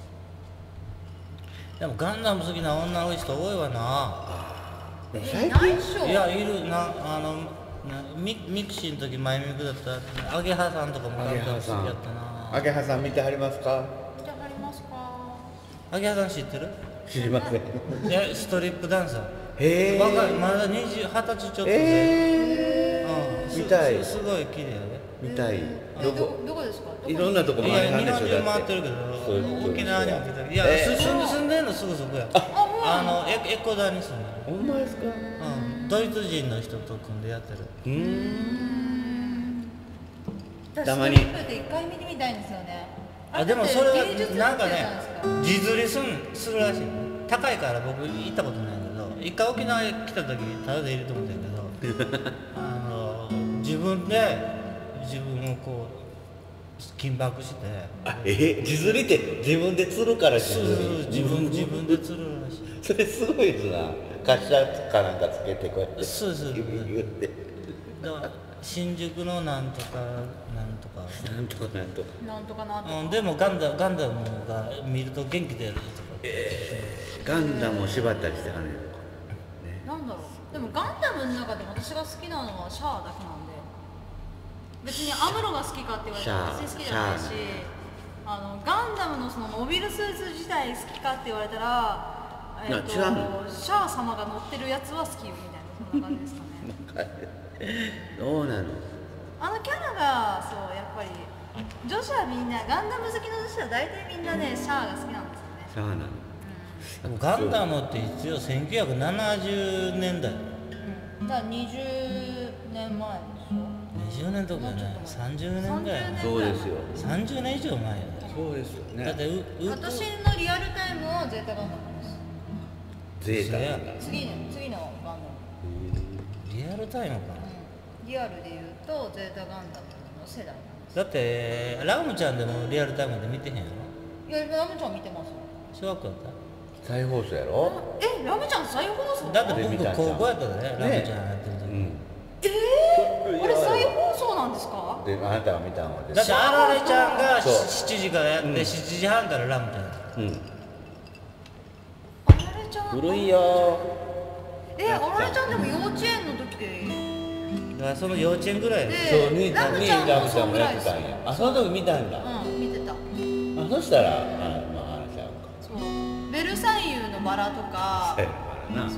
でもガンダム好きな女の人多いわなうえでも最近ないっしょいやいるなあのなミミクシーの時前見くだったアゲハさんとかもガンダム好きやったなアゲハさん見てはりますか？ じゃあありますかアゲハさん知ってる知りません。 えストリップダンサーへえ。 若いまだにじゅう、はたちちょっとで、 えうんす見たいすすごい綺麗やでー、見たい。 えどどこ？ どこですかどこいにろんなとこいや日回るんでしょ本中だって。 回ってるけどそうそう沖縄にも来たいや、 えーす住んで住んでんのすぐそこやあほらあのエエコダに住んでるほんまですか？ うん、ドイツ人の人と組んでやってるうーん。 私たまにストリップって一回見てみたいんですよねあでもそれあれって芸術はなんかねじゃないですか地釣りすんするらしいね高いから僕行ったことないけど一回沖縄へ来た時タダでいると思ったんやけどあの自分で自分をこう緊縛してあ、え、地釣りって自分で釣るから地そうそう釣り。 そう自分自分で釣るらしいそれすごいですな。滑車かなんかつけてこうやって。 そうそうギュッギュッて。 だから新宿のなんとかなんとか、 なんとかなんとか。 なんとかなとか、 うん、でもガンダムガンダムが見ると元気出るとかガンダムを縛ったりしてはねんのか。 なんだろうでもガンダムの中で私が好きなのはシャアだけなんで別にアムロが好きかって言われたら別に好きじゃないしシャあのガンダムのそのモビルスーツ自体好きかって言われたら、えーといや違うのシャア様が乗ってるやつは好きよみたいなそんな感じですかねどうなの？ あのキャラがそうやっぱり女子はみんなガンダム好きの女子は大体みんなねシャアが好きなんですよねシャアなの。 でもガンダムって一応せんきゅうひゃくななじゅうねんだいうんだからにじゅうねんまえでしょにじゅうねんとかねさんじゅうねんぐらいさんじゅうねんそうですよ。 さんじゅうねん以上前やでそうですよだってうう私のリアルタイムはゼータガンダムですゼータなんだ。 次の次のガンダムリアルタイムかなうんリアルで言うとゼータガンダムの世代なんですだってラムちゃんでもリアルタイムで見てへんやろいやラムちゃん見てますよ小学校やっ再放送やろ？ えラムちゃん再放送ただってで見たんちゃう僕高校やったでねラムちゃんやってる時、 うん。 えー、これ再放送なんですかで、あなたが見たのはだってあられちゃんがそうしちじからやって、 うんしちじはんからラムちゃんやってうん。 あられちゃん古いよ。 えあられちゃんでも幼稚園の時でだからその幼稚園ぐらいででそう、に、に、 ラムちゃんもラムちゃんもやってたんそんぐらいや。あ、その時見たんだ。あ、 うん見てたそしたら、あ、まあ、話し合うか。 そうベルサイユのバラとかそうやからな。 そう、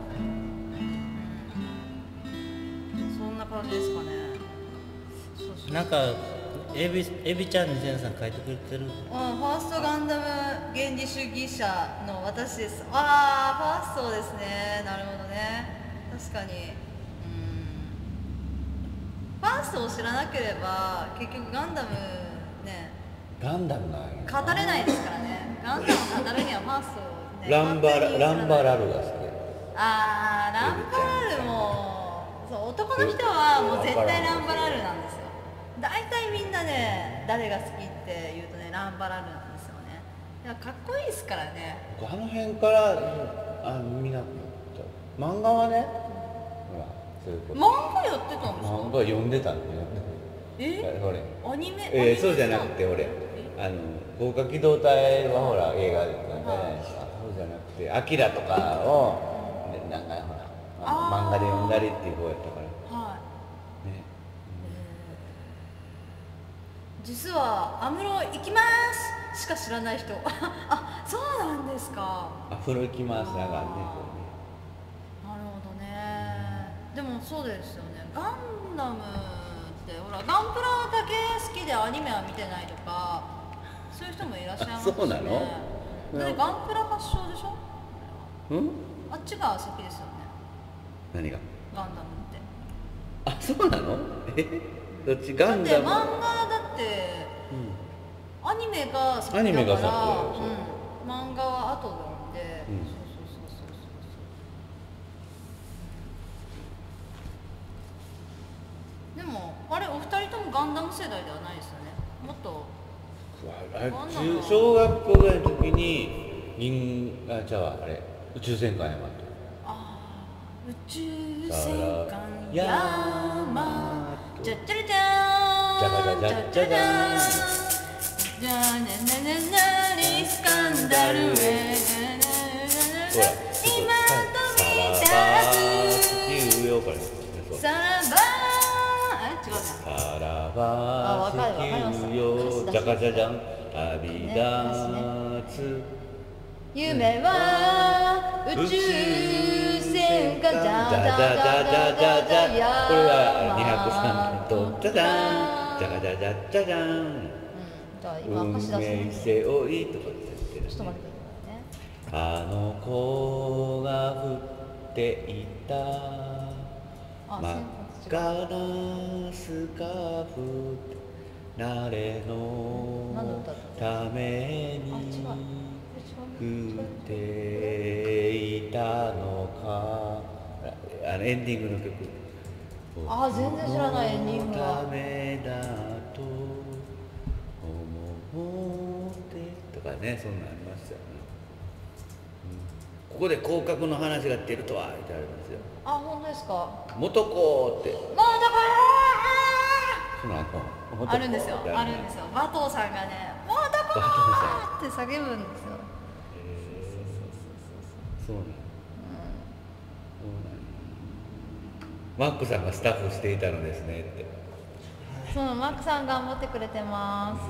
うん、そんな感じですかねそうそうなんかエビエビちゃんにせんさん書いてくれてるあファーストガンダム原理主義者の私ですああファーストですねなるほどね確かにうんファーストを知らなければ結局ガンダムねガンダムなんや。 語れないですからねガンダムを語るにはファーストをねランバラ、 完全に知らないランバラルが好き。 あーランバラルもそう男の人はもう絶対ランバラルなんですよ大体みんなね誰が好きって言うとねランバラルなんですよね。いやかっこいいですからね。 僕あの辺からあみんな漫画はね、ほらそういうこと漫画やってたんですか？ 漫画読んでたんだよ。 え俺アニメ、 えー、そうじゃなくて俺えあの高架機動隊はほら映画でなんで、あそうじゃなくてアキラとかを、ね、なんかほらあの漫画で読んだりっていう方やったからはいね、 実は安室行きますしか知らない人あ、そうなんですか。 アフロ行きますなんかねなるほどね。でもそうですよね。ガンダムってほらガンプラだけ好きでアニメは見てないとかそういう人もいらっしゃいますしね。 そうなのだってガンプラ発祥でしょ。 うんあっちが先ですよね。 何がガンダムってあそうなのえどっちガだって漫ンダム画だってアニメが先だからアニメが先だようん、漫画は後なんで、 うんそうそうそうそうそうでもあれお二人ともガンダム世代ではないですよね。もっとあれガンダム中小学校ぐらいの時に銀あじゃああれ宇宙戦艦ヤマトあー宇宙戦艦ヤーマーじゃっちゃらじゃじゃがーんじゃじゃじゃじゃーんじゃーななななリスカンダルへほら今さらば飛び立地球よこれつさらばあ違うなさらあわかるわかりまばした地球よ歌詞だじゃかじゃじゃんあびねだつ夢は宇宙戦艦じゃじゃじゃじゃじゃじゃやこれはにひゃくさんてんとじゃじゃんじゃがじゃじゃじゃじゃんうんじゃあ今運歌詞出す命ね背負いとかって言ってる、ね、 ちょっと待ってくださいね。 あの子が降っていたあ真っ赤なスカーフ誰の何の歌だったためあ違うに降っていたのかあのエンディングの曲あ全然知らないエンディングはためだと思ってとかねそんなんありましたよね、うん、ここで広角の話が出るとは言ってありますよあ本当ですか。 元子ってもうだそのあのからあるんですよあるんですよ。馬頭さんがねもうどこって叫ぶんですよ。 そうなんマックさんがスタッフしていたのですねってそうマックさん頑張ってくれてます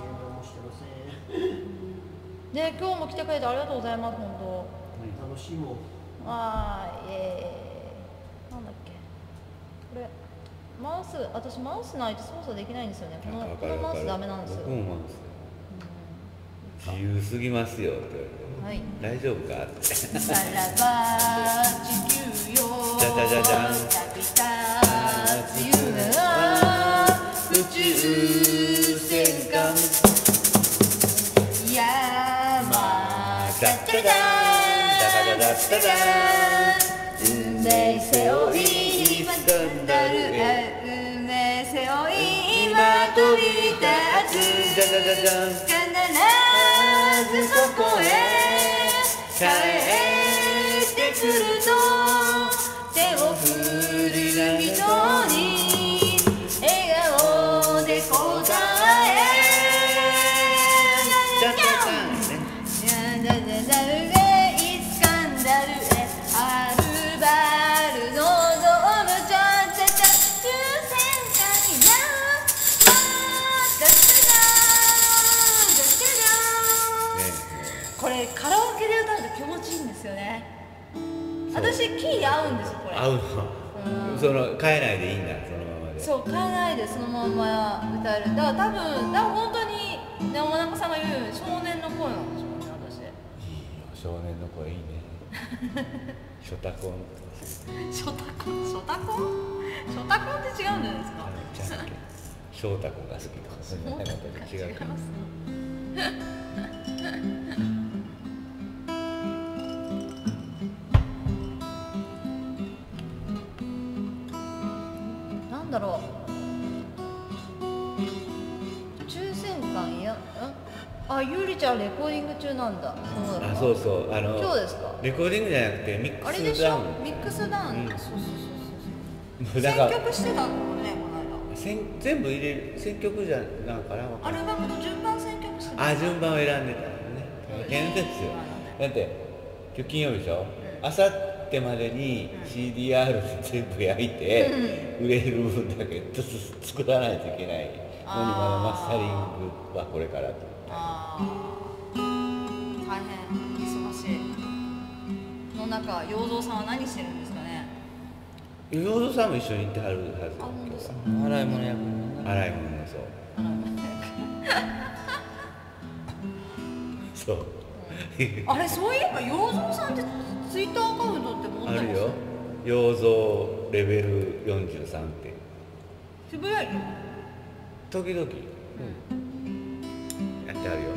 で今日も来てくれてありがとうございます本楽しいもん当。あーイエーイなんだっけこれマウス私マウスないと操作できないんですよね。このわこかるわかるのマウスダメなんですよ。 僕もマウス自由すぎますよってはい言われて大丈夫かってさらば地球よじゃじゃじゃじゃん旅立つ夢は宇宙戦艦ヤマじゃじゃじゃんじゃじゃじゃじゃじゃん運命背負い今飛んだる運命背負い今飛び立つじゃじゃじゃじゃん必ずそこへ帰ってくると手を振る人に笑顔で答えじゃじゃじゃんねダダダダルへイスカンダルへはるばるのドームちゃちゃちゃ抽選会やまたちゃじゃじゃじゃじゃねこれカラオケで歌うと気持ちいいんですよね。私キー合うんですよこれ。 合うのうんその変えないでいいんだそのままでそう変えないでそのまま歌える。だから多分だから本当にねおなこさんが言うように少年の声なんでしょうね私。 いいよ少年の声いいねショタコンショタコンショタコンショタコンって違うんじゃないですか。 じゃんけんショータコが好きとかそんなことで違うか違いますなんだろうあ、ゆりちゃんレコーディング中なんだ。そうだ。 あ、そうそう、あの今日ですか。 レコーディングじゃなくてミッあれでしょクスダウン。 ミックスダウン、 うんそうそうそうそうもうだから選曲してたのね、この間。 選全部入れる選曲じゃなんかな。 アルバムの順番選曲してた。 あ、順番を選んでたのね。大変ですよ。だって今日金曜日でしょ。あさってまでに シーディーアール で全部焼いて、売れる分だけずつ作らないといけないのに、まだマスタリングはこれからと。 ああ、大変忙しいの中、洋蔵さんは何してるんですかね。 洋蔵さんも一緒に行ってはるはず。 あ、本当ですか。 今洗い物や日は洗い物のそうそうあれ、そういえば洋蔵さんってツイッターアカウントって持ってます？ あるよ。洋蔵レベルよんじゅうさんってつぶやいてる。 時々、うん、やってあるよ。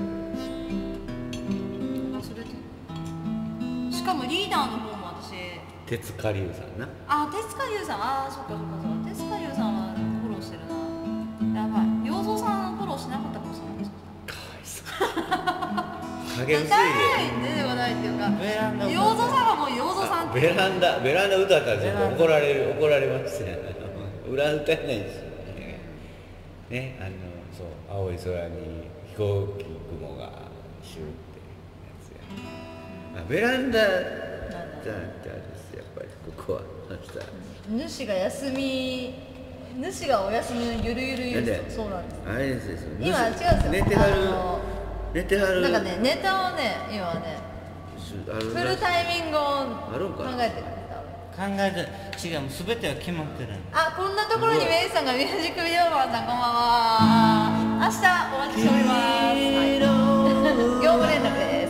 忘れてる。しかもリーダーの方も私、 手塚龍さんな。 あ、手塚優さん、あー、そっかそっかそっか、手塚優さんはフォローしてるな。やばい、洋蔵さんフォローしなかったかもしれない。 かわいそう影薄い大変出てこないっていうか、 ベランダ洋蔵さんはもう洋蔵さんって。 ベランダベランダ歌ったらちょっと怒られる怒られましたよ裏歌えないですよね。ね、あのそう青い空に飛行機雲がシューってやつや。あ、ベランダじゃなくてあれですやっぱりここは主が休み、主がお休みのゆるゆるユースト、そうなんです。 あれですよ。 今違うんですよ。 寝てはるあの寝てはるなんかね、ネタをね、今ね、 あるフルタイミングをあるんかな考えてる。 考えて違う、すべては決まってる。 あ、こんなところにメイさんがミュージックビデオマンさん、こんばんは。明日お待ちしております。はい、業務連絡です。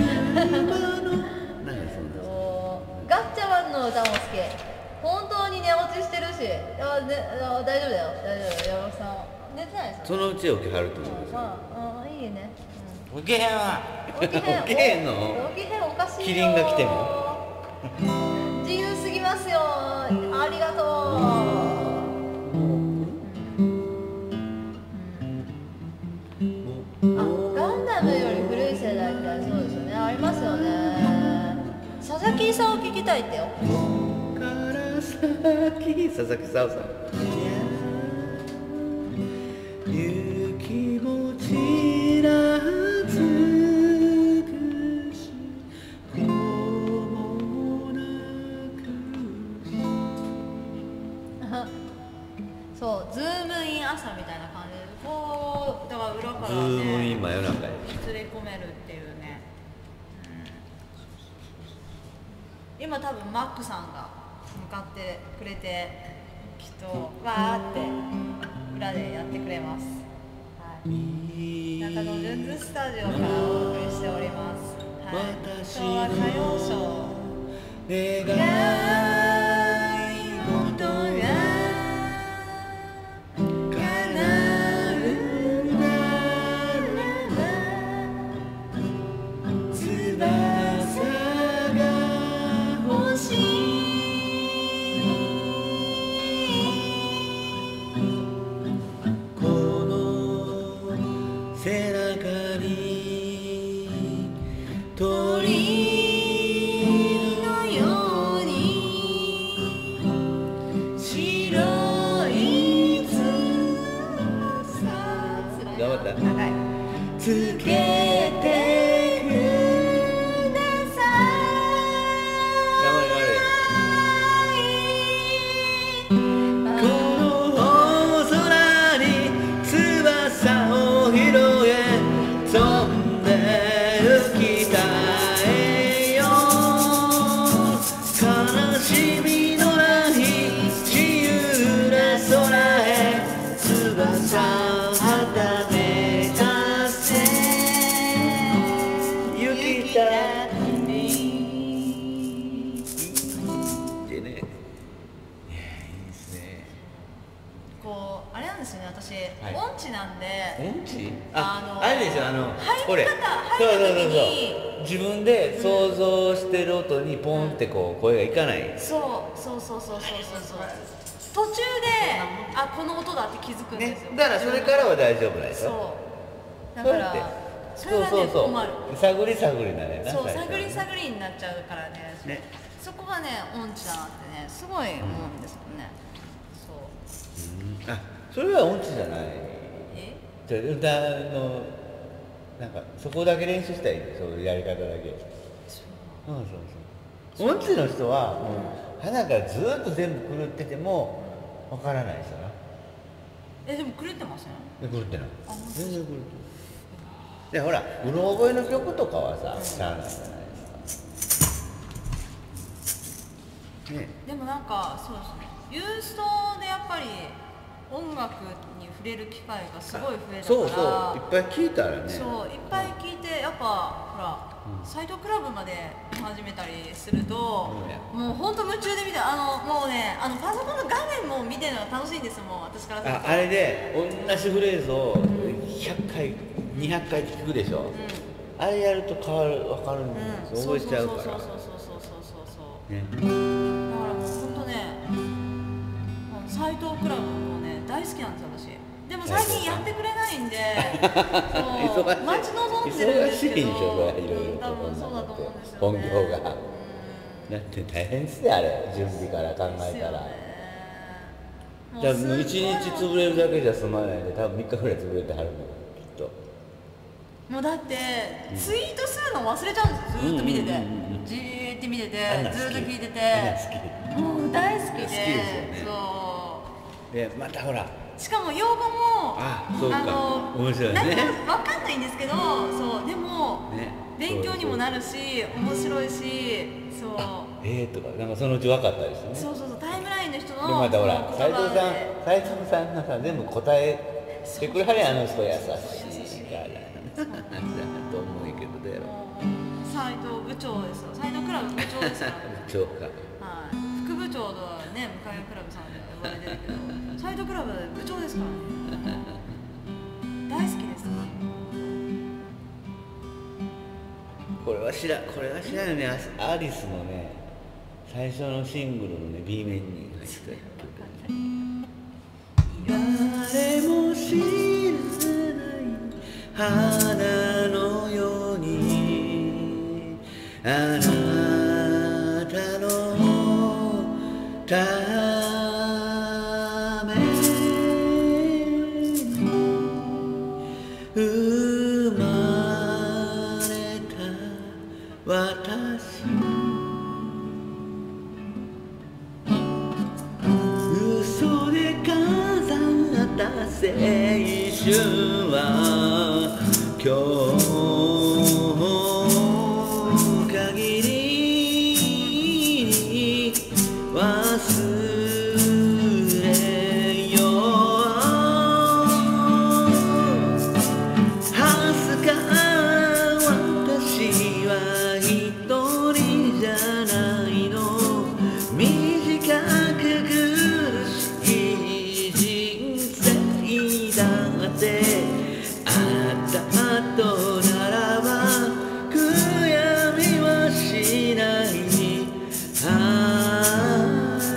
なんかそんなガッチャマンの歌も好き。本当に寝落ちしてるし、あ、ね、あ、大丈夫だよ、大丈夫。山本さん寝てないですそのうち起きはると思うんですよ。 ああ、いいね。 起きへんわ。 起きへん。 起きへんの起きへん、おかしいよ。 キリンが来ても自由すぎますよ。ありがとう。あ、ガンダムより古い世代ってそうですよね。ありますよね。佐々木さんを聞きたいってよ。 から先佐々木沙央さん。雪もちらつくしこもなくそう、ズームイン朝みたいな感じで、こうだから裏からズームインね、 真夜中に連れ込めるっていうね。うん、今多分マックさんが向かってくれて、きっとわーって裏でやってくれます。はい。中野ジュンズスタジオからお送りしております。はい。昭和歌謡ショー。 願い事が叶うなら翼が欲しいこの背中に鳥のように白い翼頑張った長いつけてくくださ頑張れ頑張れい。 この大空に翼を広げ飛んで浮きたえよ悲しみのない自由な空へ翼はためかせ行きたいでねいやいいですねこうあれなんですよね、私、 い音痴なんで、 音痴ああのあれでしょあの入り方これ入ったそうそうそう時にそう自分で想像してる音にポンってこう声がいかないそうそうそうそうそうそうそう途中であこの音だって気づくんねですよ、 だからそれからは大丈夫なんですよそうだからそうやっそれがねそうそうそう困る。 探り探りなねなそう最初は探り探りになっちゃうからねねそこがね音痴だなってねすごい思うんですよね、そううんあそれは音痴じゃないえじゃあ歌のなんかそこだけ練習したらいいんだよそういうやり方だけそうそうそうそう音痴の人はもう鼻からずーっと全部狂っててもわからないですよなえでも狂ってませんで狂ってないあ本当全然狂ってないでほらうろ覚えの曲とかはさしゃあないじゃないですかねでもなんかそうですねユーストでやっぱり音楽に触れる機会がすごい増えたからそうそういっぱい聞いたらねそういっぱい聞いてやっぱほら、 うんサイドクラブまで始めたりすると、 うんもうほんと夢中で見てあのもうねあのパソコンの画面も見てるのが楽しいんですもう私からするとああれで同じフレーズをひゃっかいにひゃっかい聞くでしょ、あれやると変わる分かるんうん、 ですよ、覚えちゃうからそうそうそうそうそうそうそうねだからもうほんとねもう斎藤クラブもね大好きなんですよ私でも最近やってくれないんでそう忙しい待ち望んでるんですけど忙しいんでしょそれはいろいろうん多と分そうだと思うんですよ、ね、 本業がうんだって大変ですよあれ準備から考えたら、 もうだからもうすっごいいちにち潰れるだけじゃ済まないで多分みっかぐらい潰れてはるのよきっともうだってツイートするの忘れちゃうんですずーっと見てて、 うんうんうんうんじーって見ててあんな好きずーっと聞いててあんな好きもう大好きで好きですよねそうでまたほらしかも用語もあそうかの面白いねなんかわかんないんですけど、そうでも、 ね勉強にもなるし面白いしそうえーとかなんかそのうち分かったりしてねそうそうそうタイムラインの人のでまたほらその言葉斉藤さんで斉藤さんがさ全部答えてくれはるやんあの人優しいからと思うけどどうやろもう斉藤部長ですよ斉藤クラブ部長ですから部長かはい、副部長とはね、向井クラブさんで呼ばれてるけど、サイドクラブ部長ですからね。大好きです。 これは知らこれは知らんよねアアリスのね最初のシングルのね B 面に入ってた誰も知らない花のようにあなたのために生まれた私嘘で飾った青春は今日限りに忘れようはずか私は一人じゃないの短く苦しい人生だってあなたとならば悔やみはしないあ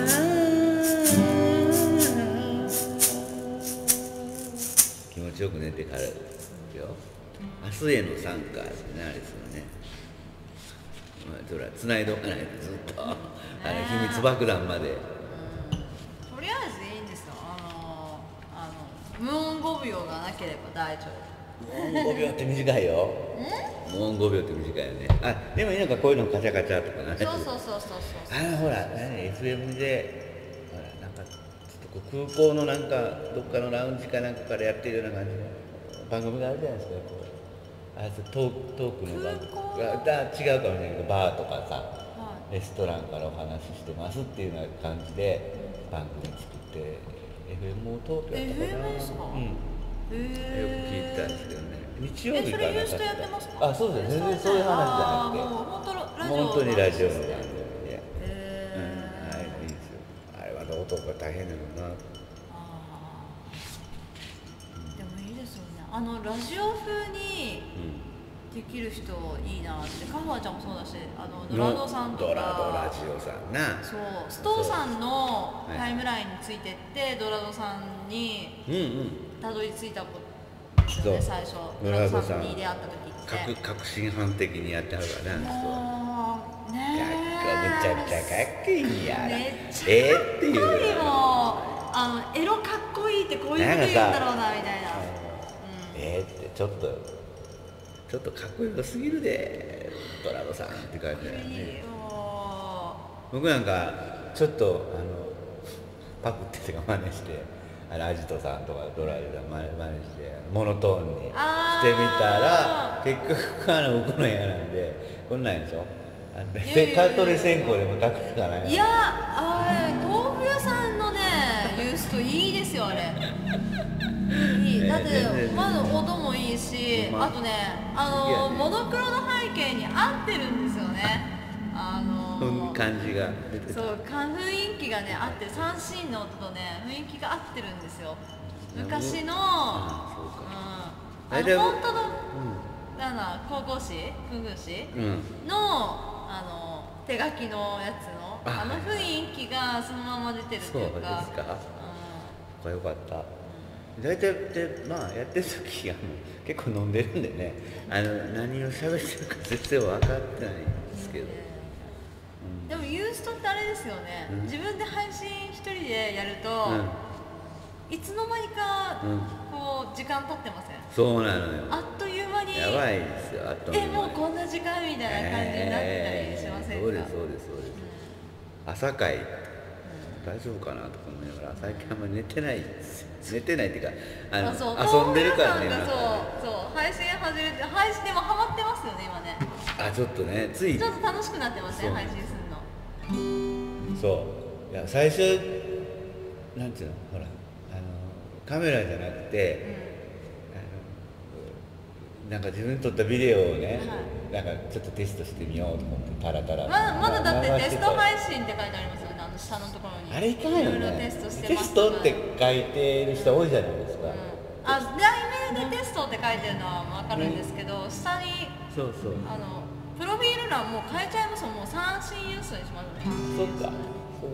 気持ちよく寝てからですよ明日への参加ですねあれですよねまあそれは繋いでおかないとずっとあの秘密爆弾までとりあえずいいんですよ。あの、あの、無音ごびょうがなければ大丈夫。 もうごびょうって短いよもうごびょうって短いよねあでもいいのかこういうのカチャカチャとかなそうそうそうそうそう。 あのほら何 エフエム でほらなんかちょっとこう空港のなんかどっかのラウンジかなんかからやってるような感じの番組があるじゃないですかこうあトークトークの番組空港がだ違うかもしれないけどバーとかさはレストランからお話ししてますっていうような感じで番組作って エフエム 東京やったかなエフエム ですかうんい。へよく聞いたんですけどね日曜え、 日かなそれユーストやってますか。 あそうです全然そういう話じゃなくてあーもう本当ラジオ。 本当にラジオの番組で、 へうん、あれいいですよあれは音が大変なのなあーでもいいですよね。あのラジオ風にできる人いいなって。カファちゃんもそうだし、あのドラドさんとか。 ドラドラジオさんなそう、ストーさんのはいタイムラインについてって、ドラドさんにうんうんたどり着いたことですよね、 そう最初。 ドラドさんに出会った時って。 って革革新犯的にやってはるからね、あの人は。 もうねむちゃくちゃかっこいいやらめっちゃええっていうかっこいいもうあのエロかっこいいってこういうこと言うんだろうなみたいな、 ええってちょっとちょっとかっこよすぎるでドラムさんって感じだよいいね。 も僕なんかちょっとあのパクってとか真似してあのアジトさんとかドラルさん真似真似してモノトーンにしてみたら結局あの僕の家なんでこんなんでしょ。あのいやいやいやカートリー線香でも炊くしかない。 いやあれ豆腐屋さんのねユーストいいですよあれいいだってまず音もいいしあとねあのモノクロの背景に合ってるんですよねあの感じが出てそう雰囲気がね合ってる三振の音とね雰囲気が合ってるんですよ昔のあそうかうんあ大体の本当のなんだ高校誌空軍誌うんのあの手書きのやつのああの雰囲気がそのまま出てるってそうですいうかか。これよかった。大体でまあやってる時あの結構飲んでるんでね、あの何を喋ってるか全然分かってないんですけど。 うんでもユーストってあれですよね、 うん自分で配信一人でやると、 うん、 いつの間にかうんこう時間経ってません、 そうなのよ。 あっという間にやばいですよ。あとえもうこんな時間みたいな感じになったりしませんか、 そうですそうですそうです。朝会大丈夫かなとか思いながら最近あんまり寝てないですよ。寝てないっていうかあのあそう遊んでるからね。 豆腐屋さんがそうそう配信始めて配信でもハマってますよね今ねあちょっとねついちょっと楽しくなってますねそう配信するのそういや最初なんていうのほらあのカメラじゃなくて、あのなんか自分で撮ったビデオをね、なんかちょっとテストしてみようと思ってタラタラままだだってテスト配配信って書いてありますよねあの下のところにあれいかんよいろいろねテストしてテますストって書いてる人多いじゃないですか、 うんあ題名でテストって書いてるのは分かるんですけど、下にそうそうあのプロフィール欄もう変えちゃいますもんもう三振ユーストにしますねそっかそう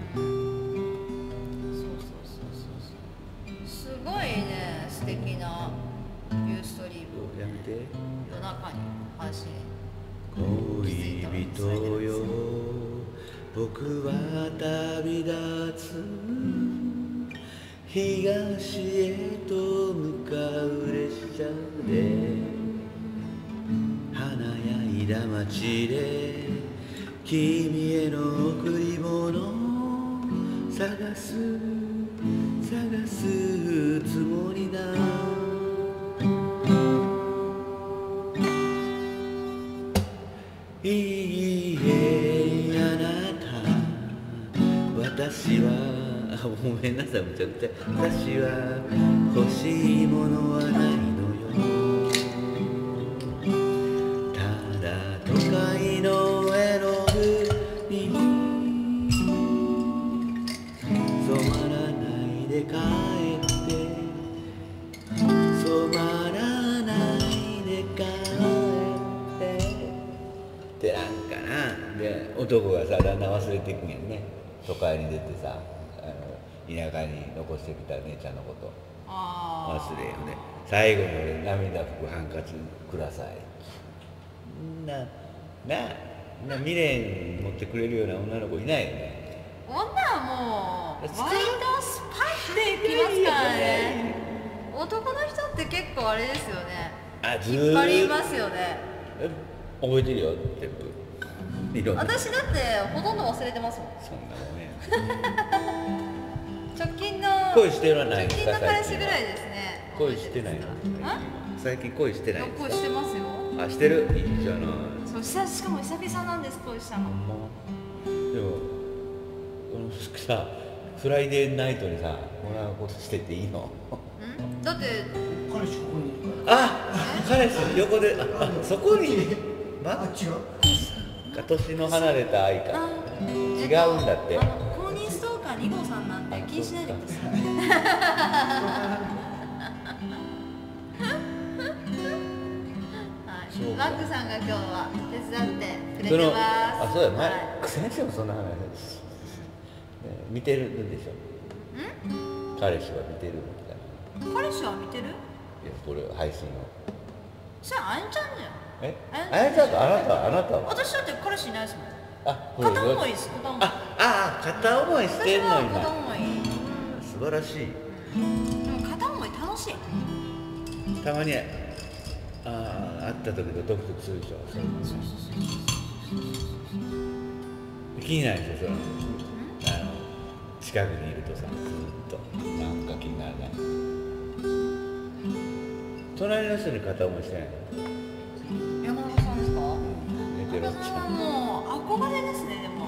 そうそうそうそうすごいね素敵なユーストリームやめて夜中に配信恋人よ僕は旅立つ東へと向かう列車で華やいだ街で君への贈り物探す探すつもりだいいえあなた私はあごめんなさいむちゃくちゃ私は欲しいものはないのよただ都会の絵の具に染まらないで帰って染まらないで帰ってってなんかなで男がさだんだん忘れていくんやんね都会に出てさあの田舎に残してきた姉ちゃんのことあ忘れよね最後に俺涙拭くハンカチくださいななな未練持ってくれるような女の子いないよね女はもう割とスパッてきますからね男の人って結構あれですよねあず引っ張りーっますよねえ覚えてるよ全部いろんな私だってほとんど忘れてますもんそんなもんや直近の恋してはない直近の彼氏ぐらいですね恋してないのあ最近恋してないんですか恋してますよあしてるいいじゃないそう久しかも久々なんです恋したのほんまでもこのさフライデーナイトにさもらうことしてていいのんだって彼氏ここにいるかあ彼氏横でああそこにらあま違う年の離れた愛かあ違うんだってあの公認ストーカーに号さんなんで気にしないでくださいはい、マックさんが今日は手伝ってくれそのてますあそうや前、 はい先生もそんな話、ね、見てるんでしょ彼氏は見てるみたいな彼氏は見てるいやこれ配信をそれあやちゃんじゃん。 えあやちゃんあやちゃんとあなたあなたは私だって彼氏いないですもん。 あこれ片思いです片思い。 あああ片思いしてんの私は今片思い。 素晴らしい。 でも片思い楽しい。 たまにああ会った時とドキドキするでしょ。そうそうそうそう。 気になるでしょそれ。あの近くにいるとさずっとなんか気にならない。隣の人に片思いしてないの？ 山中さんですか？ 寝てるおっち山中さんはゃん。 もう憧れですねでも。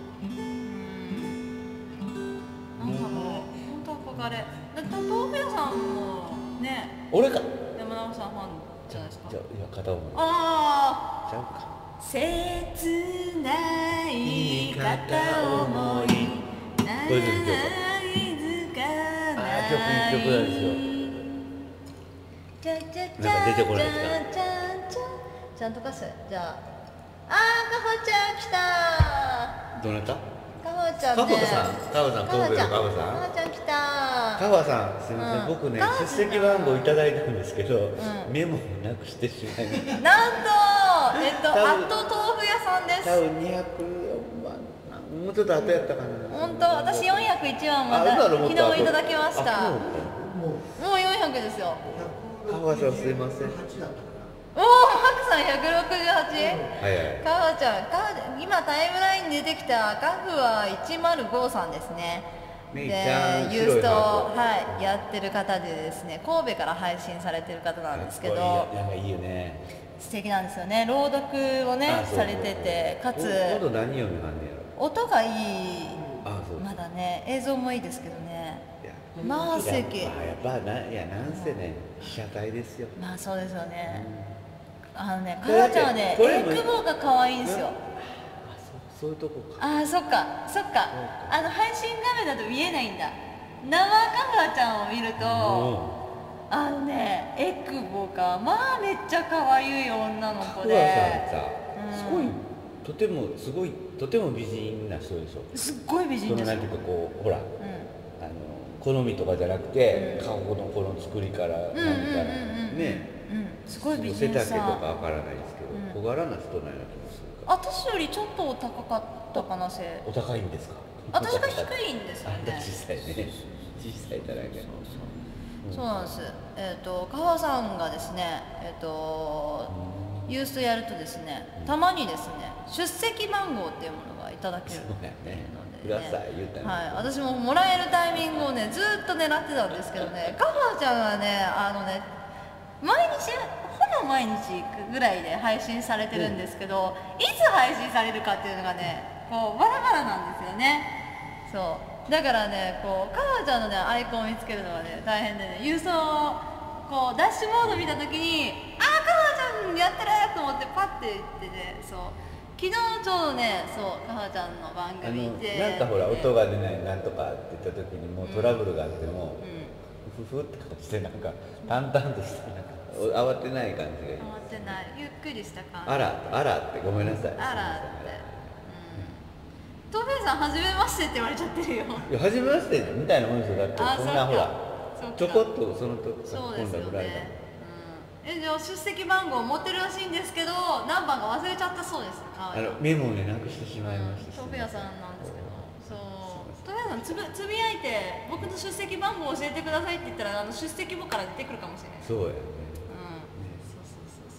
うん。なんだろう本当憧れ。だって豆腐屋さんもね俺か。 山中さんファンじゃないですか。 じゃあいや片思い。 あちゃうか。 あ。切ない片思い。 これですよああ曲いい曲なんですよ。 ちゃちゃちゃなんか出てこないですかちゃちゃちゃちゃんとかすじゃああーかほちゃん来たどなた？ かほちゃんねかほさんかほさん神戸のかほさん。 かほちゃん来たかほさんすみません、 うん僕ねかほ出席番号いただいたんですけど、 んメモをなくしてしまいました。 なんとえっと多分アット豆腐屋さんです多分にひゃくまんもうちょっと後やったかな。 本当私よんひゃくいちばんまだあ今のもっと後昨日いただきましたあもそううよんひゃくですよかほさんすいません。 おおマックさんひゃくろくじゅうはちはいはい。 かほちゃんかほ今タイムラインに出てきたカフはいちまるごさんですねねえでちゃんユースト白いハートはいやってる方でですね神戸から配信されてる方なんですけどかっこいいなんかいいよね。 素敵なんですよね朗読をねあそうそうされててかつ今度何読みはんねやろ。 音がいいあそうまだね映像もいいですけどねいやまあ素敵やっぱやっぱないやなんせね被写体ですよ。 まあそうですよねあのねこれかほちゃんはねこれもエクボが可愛いんですよあそうそういうとこか。 あーそっかそっかあの配信画面だと見えないんだ生かほちゃんを見るとあのねエクボがまあめっちゃ可愛い女の子かほさんでさ、 うんすごいとてもすごいとても美人な人でしょ。 すっごい美人ですよそのなんていうかこうほらうあの好みとかじゃなくて、顔のこの作りから何んうんからうんうんうんね、 うんすごい美背丈と人さかわからないですけど、 うん小柄な人のような気もするから。 私よりちょっとお高かったかな背お高いんですか？ 私が低いんですよあんたね小さいね。小さいだらけ。 そうなんですえっ、とかほさんがですねえっ、とユーストやるとですねたまにですね出席番号っていうものがいただけるそうやねのでください言うたねはい、私ももらえるタイミングをねずーっと狙ってたんですけどねかほちゃんはねあのね毎日ほぼ毎日ぐらいで配信されてるんですけど、いつ配信されるかっていうのがねこうバラバラなんですよねそうだからねこうかほちゃんのねアイコンを見つけるのがね大変でね郵送こうダッシュモード見た時にあーかほちゃんやってると思ってパッて言ってねそう昨日ちょうどねそうかほちゃんの番あ組でのなんかほら音が出ないなんとかって言った時にもうトラブルがあっても、 うんふふって感じでなんか淡々としてなんか慌てない感じがいい。 回ってないゆっくりした感じあらあらってごめんなさい。 あらってうんトフェさんはじめましてって言われちゃってるよいや初めましてみたいなもんですよだってあそんなほらそっかちょこっとそのとそうですよ今度ぐらいだね、うん、えじゃあ出席番号持ってるらしいんですけど何番か忘れちゃったそうですかあのメモをねなくしてしまいました。 トフェさんなんですけどそうトフェさんつぶつぶやいて僕の出席番号教えてくださいって言ったらあの出席簿から出てくるかもしれないそうやね。 うんそうそうそう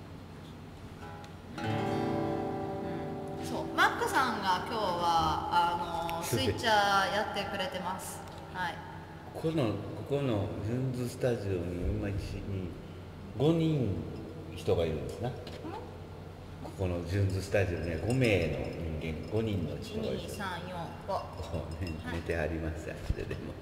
そうそううんそうマックさんが今日はあのスイッチャーやってくれてますはいこのここのズンズスタジオに今一にごにん人がいるんですな。ここのジュンズスタジオにはごめいの人間ごにんのいち人がいる。 にさんよんごこうね寝てはりますよそれでも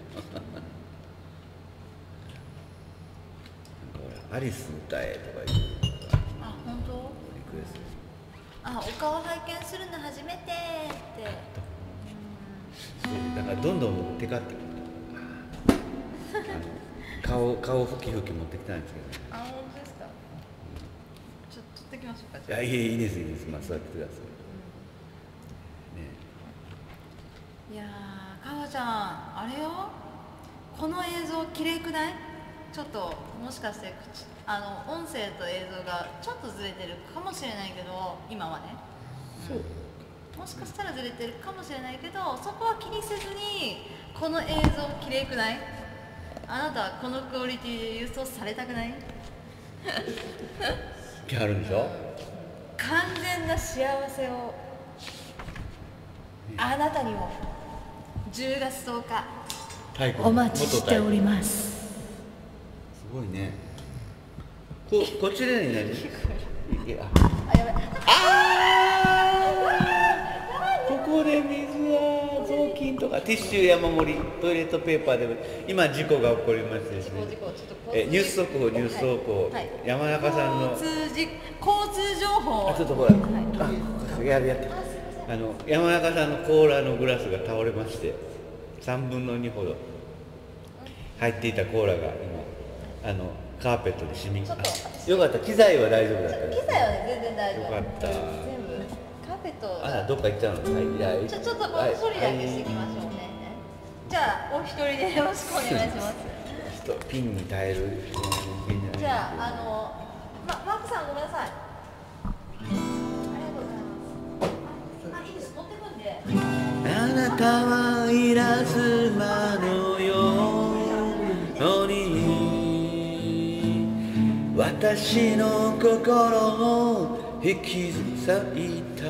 ほらアリス歌えとか言うあ本当リクエストあお顔拝見するの初めてってだからどんどんテカってくるあの顔顔ふきふき持ってきたんですけどね。 あ本当ですかちょっと取ってきましょうかいやいいいいですいいですまあ座ってくださいね。 いやーかほちゃんあれよこの映像綺麗くないちょっともしかして口あの音声と映像がちょっとずれてるかもしれないけど、今はね、 そうもしかしたらずれてるかもしれないけど、そこは気にせずに、この映像綺麗くない？あなたはこのクオリティで郵送されたくない？ 気あるんでしょ。 完全な幸せをあなたにもじゅうがつとおか太鼓お待ちしておりす。 ます。 すごいね。ここっちでね。いや。 あ、やばい。 ここで水は雑巾とかティッシュ山盛りトイレットペーパーで今事故が起こりましてですね。 事故事故ちょっとえニュース速報ニュース速報、 はいはい山中さんの交通じ交通情報。 あちょっとほら、 はいあやるやってあの山中さんのコーラのグラスが倒れましてさんぶんのにほど入っていたコーラが今あのカーペットで染みちょっとあよかった機材は大丈夫だったんです機材はね全然大丈夫。 よかった全部カーペットあらどっか行っちゃうのはいいやちょちょっとこの処理だけしていきましょうね。じゃあお一人でよろしくお願いします。 ちょっとピンに耐えるじゃああのまマークさんごめんなさい。ありがとうございます。あいいです持ってくんで。 あなたは稲妻のように私の心を引き裂いた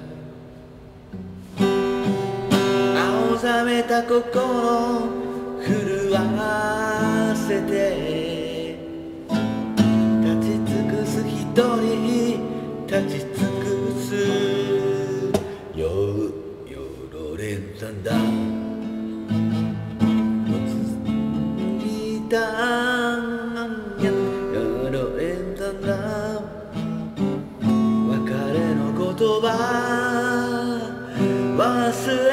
青ざめた心震わせて立ち尽くす一人立ち尽くすよよ連山だいたよ連山だ別れの言葉忘れ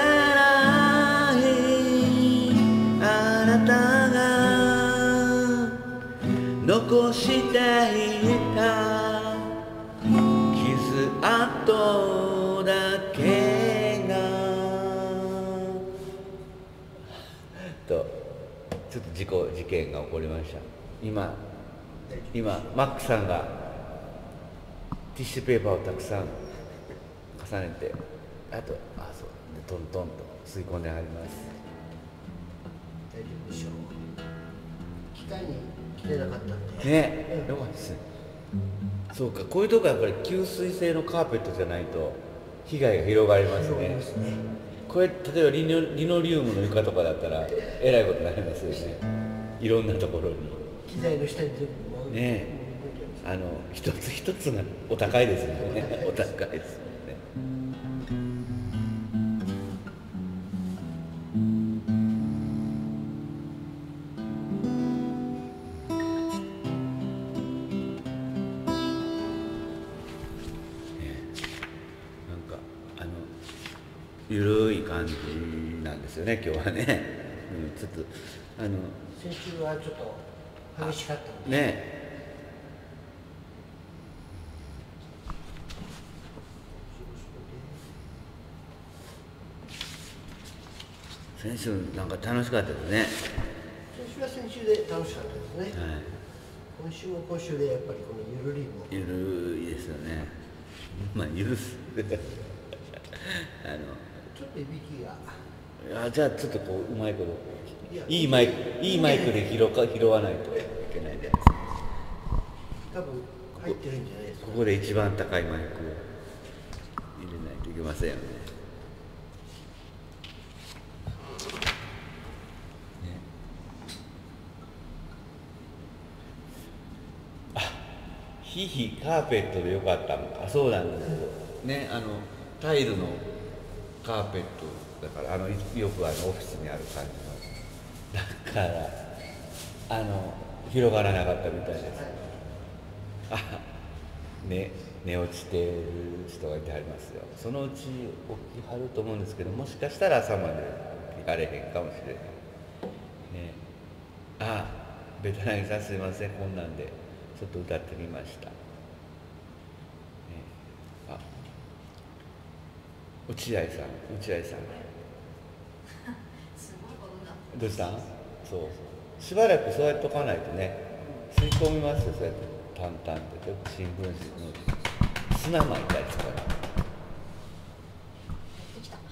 ないあなたが残していた傷跡だけがとちょっと事故事件が起こりました。今今マックさんがティッシュペーパーをたくさん重ねてあとあそうでトントンと吸い込んであります。 大丈夫でしょう。機械に来てなかったんでねよかったですね。そうかこういうとこやっぱり吸水性のカーペットじゃないと被害が広がります広がりね。 ますね。 これ例えばリノリノリウムの床とかだったらえらいことになりますよね。いろんなところに機材の下に全部回るねえあの一つ一つがお高いですよねお高いですよね。なんかあのゆるい感じなんですよね今日はね、うん、ちょっとあの先週はちょっと激しかったんでね先週なんか楽しかったですね。 先週は先週で楽しかったですね。 はい今週も今週でやっぱりこのゆるりもゆるいですよね。まあ許すあのちょっといびきがいやじゃあちょっとこううまいこといやいいマイクいいマイクで拾か拾わないといけないじゃないですか。 多分入ってるんじゃないですか。 ここで一番高いマイクを入れないといけませんよね。ねあひいひいカーペットでよかったのか。そうなんですよね。あのタイルのカーペットだからあのよくあのオフィスにある感じのだからあの広がらなかったみたいです。あね寝落ちてる人がいてはりますよ。そのうち起きはると思うんですけどもしかしたら朝まで起かれへんかもしれないね。あベテランさんすいませんこんなんでちょっと歌ってみました、ね、あ落合さん落合さんすごいことだ。 どうしたんそうそうしばらくそうやっとかないとね吸い込みますよ。そうやってパンパンってよく新聞紙に砂まいたりとか、 できた。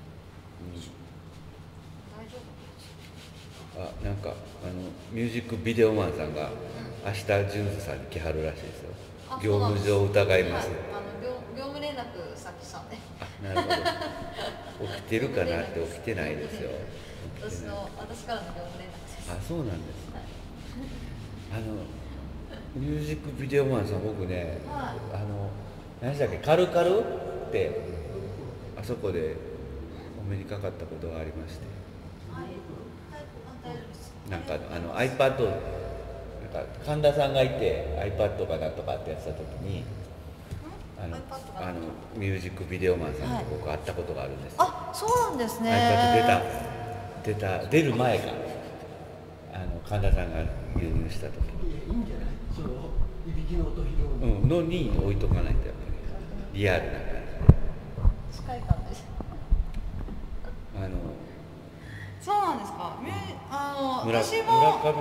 大丈夫。 あ、なんかあのミュージックビデオマンさんが明日ジュンズさんに来はるらしいですよ。 あ業務上疑います。 はい、あの業業務連絡さっきしたんで。 あ、なるほど。起きてるかなって起きてないですよ。起き私てない。 の私からの業務連絡です。 あ、そうなんです。 はいあのミュージックビデオマンさん、僕ね、 はいあの何でしたっけ、カルカルってあそこでお目にかかったことがありまして、 はい、大大丈夫です。 なんかあの iPad、なんか神田さんがいて iPad かなんとかってやってた時に、あの iPad があのミュージックビデオマンさんはいと僕会ったことがあるんですよ。 あ、そうなんですね。 iPad 出た出た出る前か、あの神田さんが輸入した時に。 いいんじゃない、そのいびきの音拾うの。 うん、のに置いとかないとやっぱりリアルな感近い感じ。 じ。あのそうなんですか。ミュあの村私も村上さん、 ん村上さん。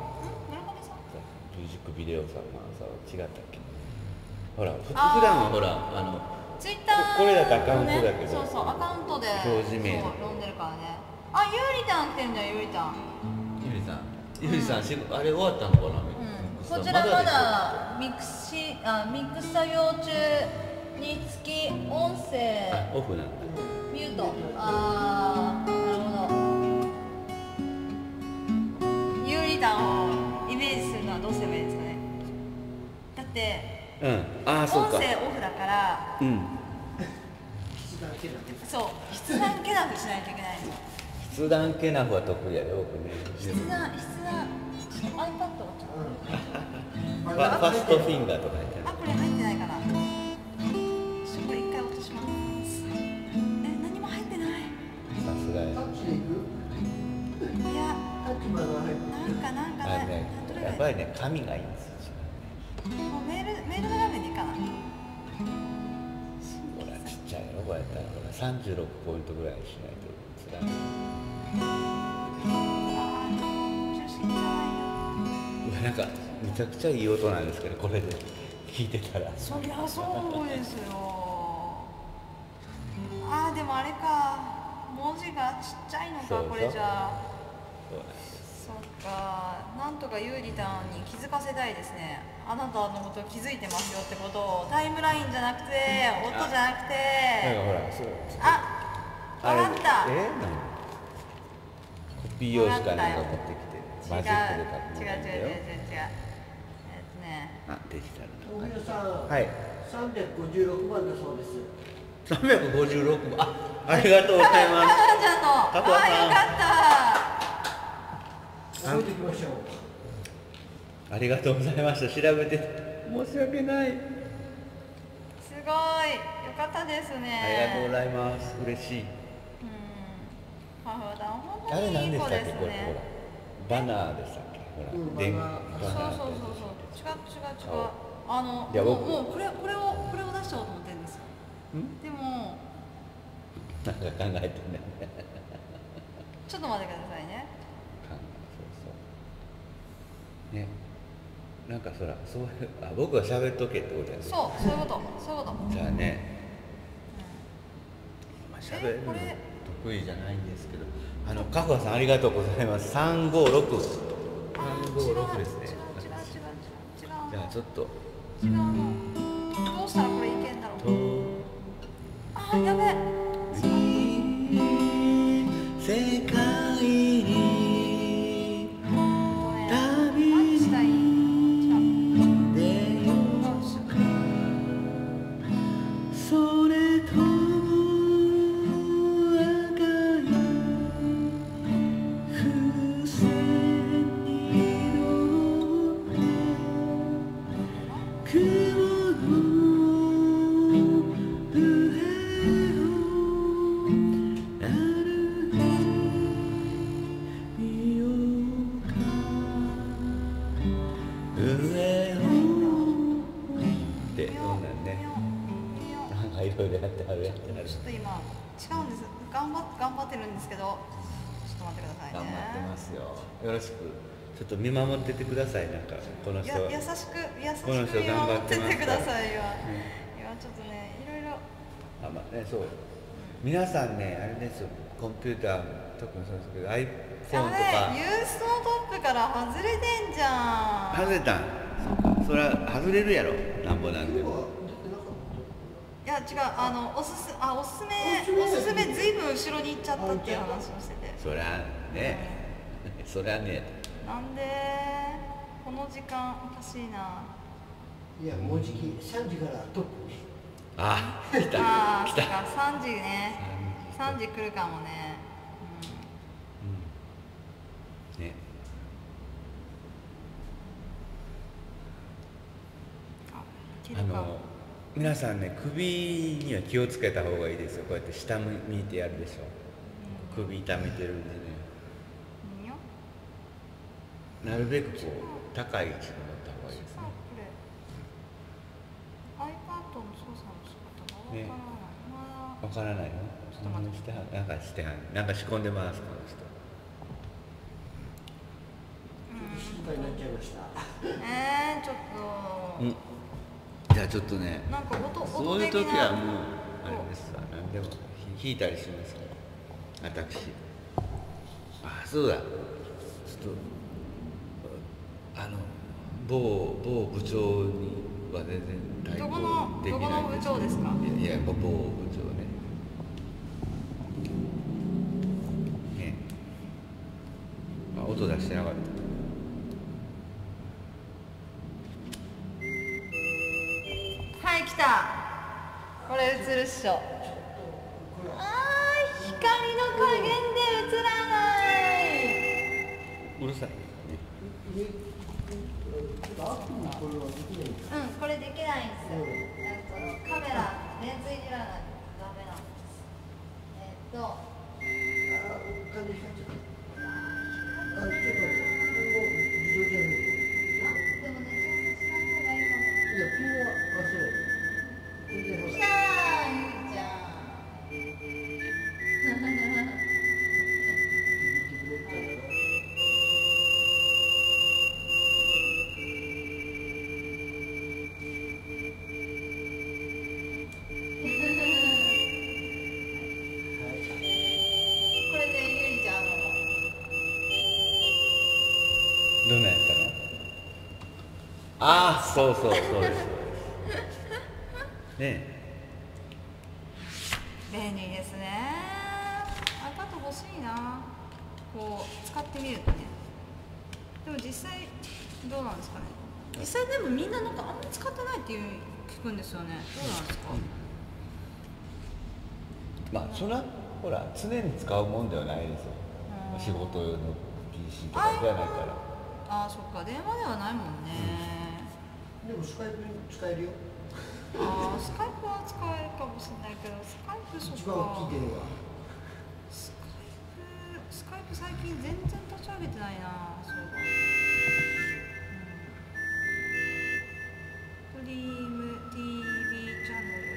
ミュージックビデオさんがさ違ったっけ。ほらふ普あー段はほらあのツイッターここれだとアカウントだけどそうそうアカウントで表示名そう読んでるからね。あ、ゆうりたん来てんじゃん、ゆうりたん。 ゆりさん、ゆりさん、しあれ終わったのかな。 うん、こちらまだミックスしあミックス作業中につき音声あ、オフなんだ。 ミュート。あー、なるほど。有利弾をイメージするのはどうすればいいですかね。だってうん、ああ、そうか。 音声オフだからうん、 そう筆談けなくしないといけないの。 筆談けなふは得意やで、僕ね。 筆談筆談ちょっと iPad がちょっとファファストフィンガーとか入ってる。 アプリ入ってないかな。ちょっとこれ一回落とします。え、何も入ってない。 さすがや。 タッチでいく？ いや、 タッチまだ入ってなんかなんかねあれね、 どれがいいやっぱりね、紙がいいんですよ。 もうメールメールの画面でいいかな。 ほら、ちっちゃいやろ、こうやったら、ほら、さんじゅうろくポイントぐらいしないとつらい。 あー、写真じゃないうわ、なんか、めちゃくちゃいい音なんですけど、これで聞いてたら。 よ。そりゃそうですよ。あー、でもあれか、文字がちっちゃいのか、 そうそうこれじゃあ。 そうなんです。 そっか、なんとかゆうりたんに気づかせたいですね。あなたのこと気づいてますよってことをタイムラインじゃなくて音じゃなくなんかて、 ほら、そう。 あ、 あれわかった。 え何コピー用紙かなんか持ってきて、 違うマジックで書く違う違う違う違う違う。 のえっとね、 あ、デジタル大宮さん、 はい。 さんびゃくごじゅうろくばんだそうです。 さんびゃくごじゅうろくばん。あ、ありがとうございます。 あーちゃんの、あ加藤さんーよかった。 覚えていきましょう。 ありがとうございました。調べて申し訳ない。 すごい、よかったですね。 ありがとうございます。嬉しい。 うん、母だ、本当あれにいい子で何でしたっけ、これ、ほすね。 ら。バナーでしたっけ、ほら。 うん電バナーバナーそうそうそうそう、違う違う違う。あの、 いや僕もうもうこれこれをこれを出しちゃおうと思ってるんですよ。 んでもなんか考えてね。 ちょっと待ってくださいね。 そうそう。ね。なんかそら、そういう、あ、僕が喋っとけってことやね。 そうそういうことそういうこと。 じゃあね、まあ、喋るのえこれ得意じゃないんですけど、あの、カフアさんありがとうございます。さんごろく。さんごろくですね。 違う違う違う違う違うじゃあちょっと、 違うの。どうしたらこれいけんだろう。 と、 あー、やべえ。 世界に旅したい。違う。 出ようか、それとも赤い風船に乗って雲の上を歩いてみようか、上をってそんなんね、なんかいろいろやってはるやってはる。 ちょっと今違うんです。頑張っ頑張ってるんですけど、ちょっと待ってくださいね。 頑張ってます。 よ。よろしくちょっと見守っててください。なんかこの人や優しく優しくこの人見頑張っ守っててますてくださいよ。 うんいやちょっとねいろいろ。 あ、まあね、そう皆さんね、あれですよ、コンピューター特にそうですけど iPhone とあかれユースのトップから外れてんじゃん。 外れたん。そうか、それは外れるやろ、なんぼなんでも。 いや違う、あのおすすあおすすめおすすめずいぶん後ろに行っちゃったっていう話をしてて。 そりゃねそりゃねなんでこの時間おかしいな。 いやもうじきさんじからトップね。 あ、来たああ、 来たそっかさんじね。さんじ来るかもね。 うんねあ、いけるか。 あの皆さんね、首には気をつけた方がいいですよ。こうやって下向いてやるでしょ。首痛めてるんでね、 いいよ。 なるべくこう高い位置に乗った方がいいですさね。 あ、これ iPad の操作の仕方がわからない。まあわからないの？ ちょっと待ってしてはなんかしてはなんか仕込んでますこの人。 心配になっちゃいました。 えー、ちょっと、 うん。じゃあちょっとね、 なんか音そういう音的な時はもうあれですわ。何でもひ弾いたりしますから私。あ、そうだ。ちょっとあの某某部長には全然対どこ抗のどこのできないん部長ですか？ いや、やっぱ某部長ね。ね。あ、音出してなかった。 はい来た。これ映るっしょ。あー光の加減で映らない。 うるさい。 うん、これできないんですよ。えっとカメラレンズいじらないとダメなんです。えっと。 あ、感じちゃった。あ、ちょっともう自動じゃない。 あ、でもね、調整しない方がいいかも。 いや、ピンは、あ、そう。それでほら。 来たー、ゆうちゃん。これでゆいちゃんの。 どんなんやったの？ああ、そうそうそうですそうです。ねえ。 便利ですね。iPad欲しいな。こう使ってみるとね。でも実際どうなんですかね。実際でもみんななんかあんまり使ってないっていう聞くんですよね。どうなんですか。 まあそれはほら常に使うもんではないですよ。 うん仕事用の ピーシー とかじゃないから。 ああ、そっか、電話ではないもんね。 でもスカイプ使えるよ。 ああ、スカイプは使えるかもしれないけど、スカイプそっか。 一番大きい電話。 スカイプ、スカイプ最近全然立ち上げてないな、そういえば。うん、ドリーム ティービー チャンネル。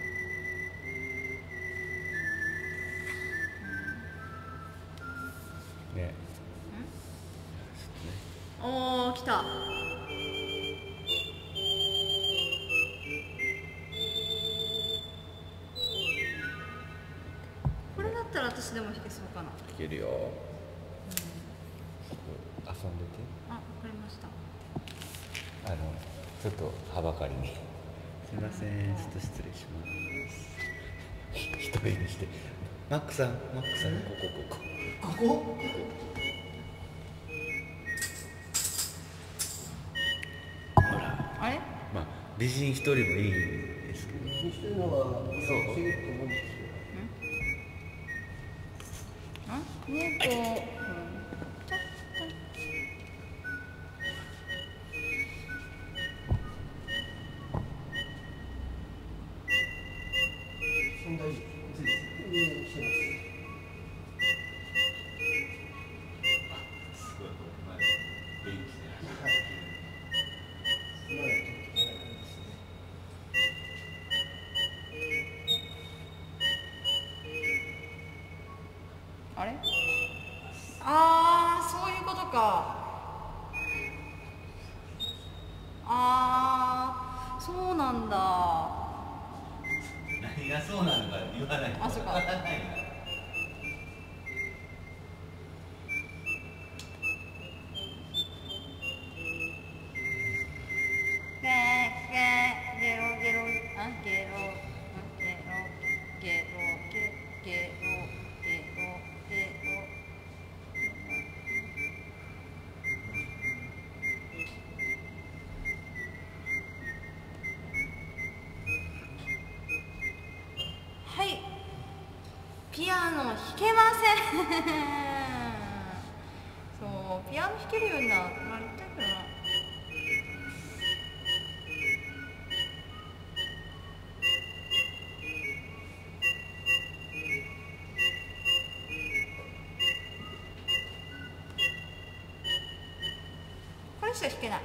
ね。 おー、来た。これだったら私でも弾けそうかな。 いけるよ。遊んでて。 あ、わかりました。 あのちょっとはばかりに。すみません、ちょっと失礼します。一人にして。マックさん、マックさん、ここここ。 ここ？ ほら、 あれ？ まあ美人一人もいいんですけど。 にしてるのはそう防げると思うんですよ。 ん？猫。うん。ちょっそんなについてる。上してます。 すごい、まだ元気で。 はい。まだちょっと長いですね。 とあれ？ か。あー、そうなんだ。 何がそうなのか言わないとあそうかわからないな。 ゲゲゲロゲロあゲロゲロゲロゲゲロゲロゲロ。はい、ピアノ弾けません。そうピアノ弾けるようになりたくない。これしか弾けない、うん、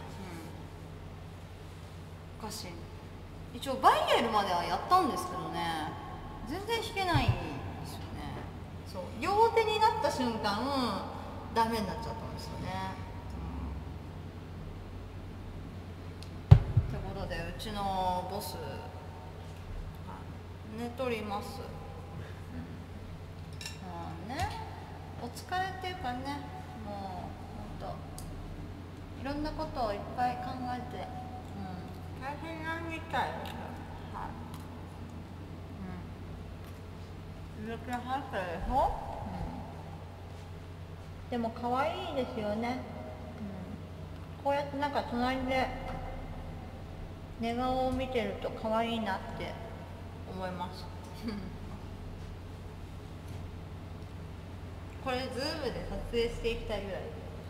おかしい。一応バイエルまではやったんですけどね、全然弾けないんですよね。そう両手になった瞬間ダメになっちゃったんですよね、うん、ってことでうちのボス、はい、寝とります、うん、まあね、お疲れっていうかね、もうほんといろんなことをいっぱい考えて、うん、大変なんみたいですよ。はい。うん。動きが早くでしょ？うん。でも可愛いですよね。うん。こうやってなんか隣で寝顔を見てると可愛いなって思います。これズームで撮影していきたいぐらい。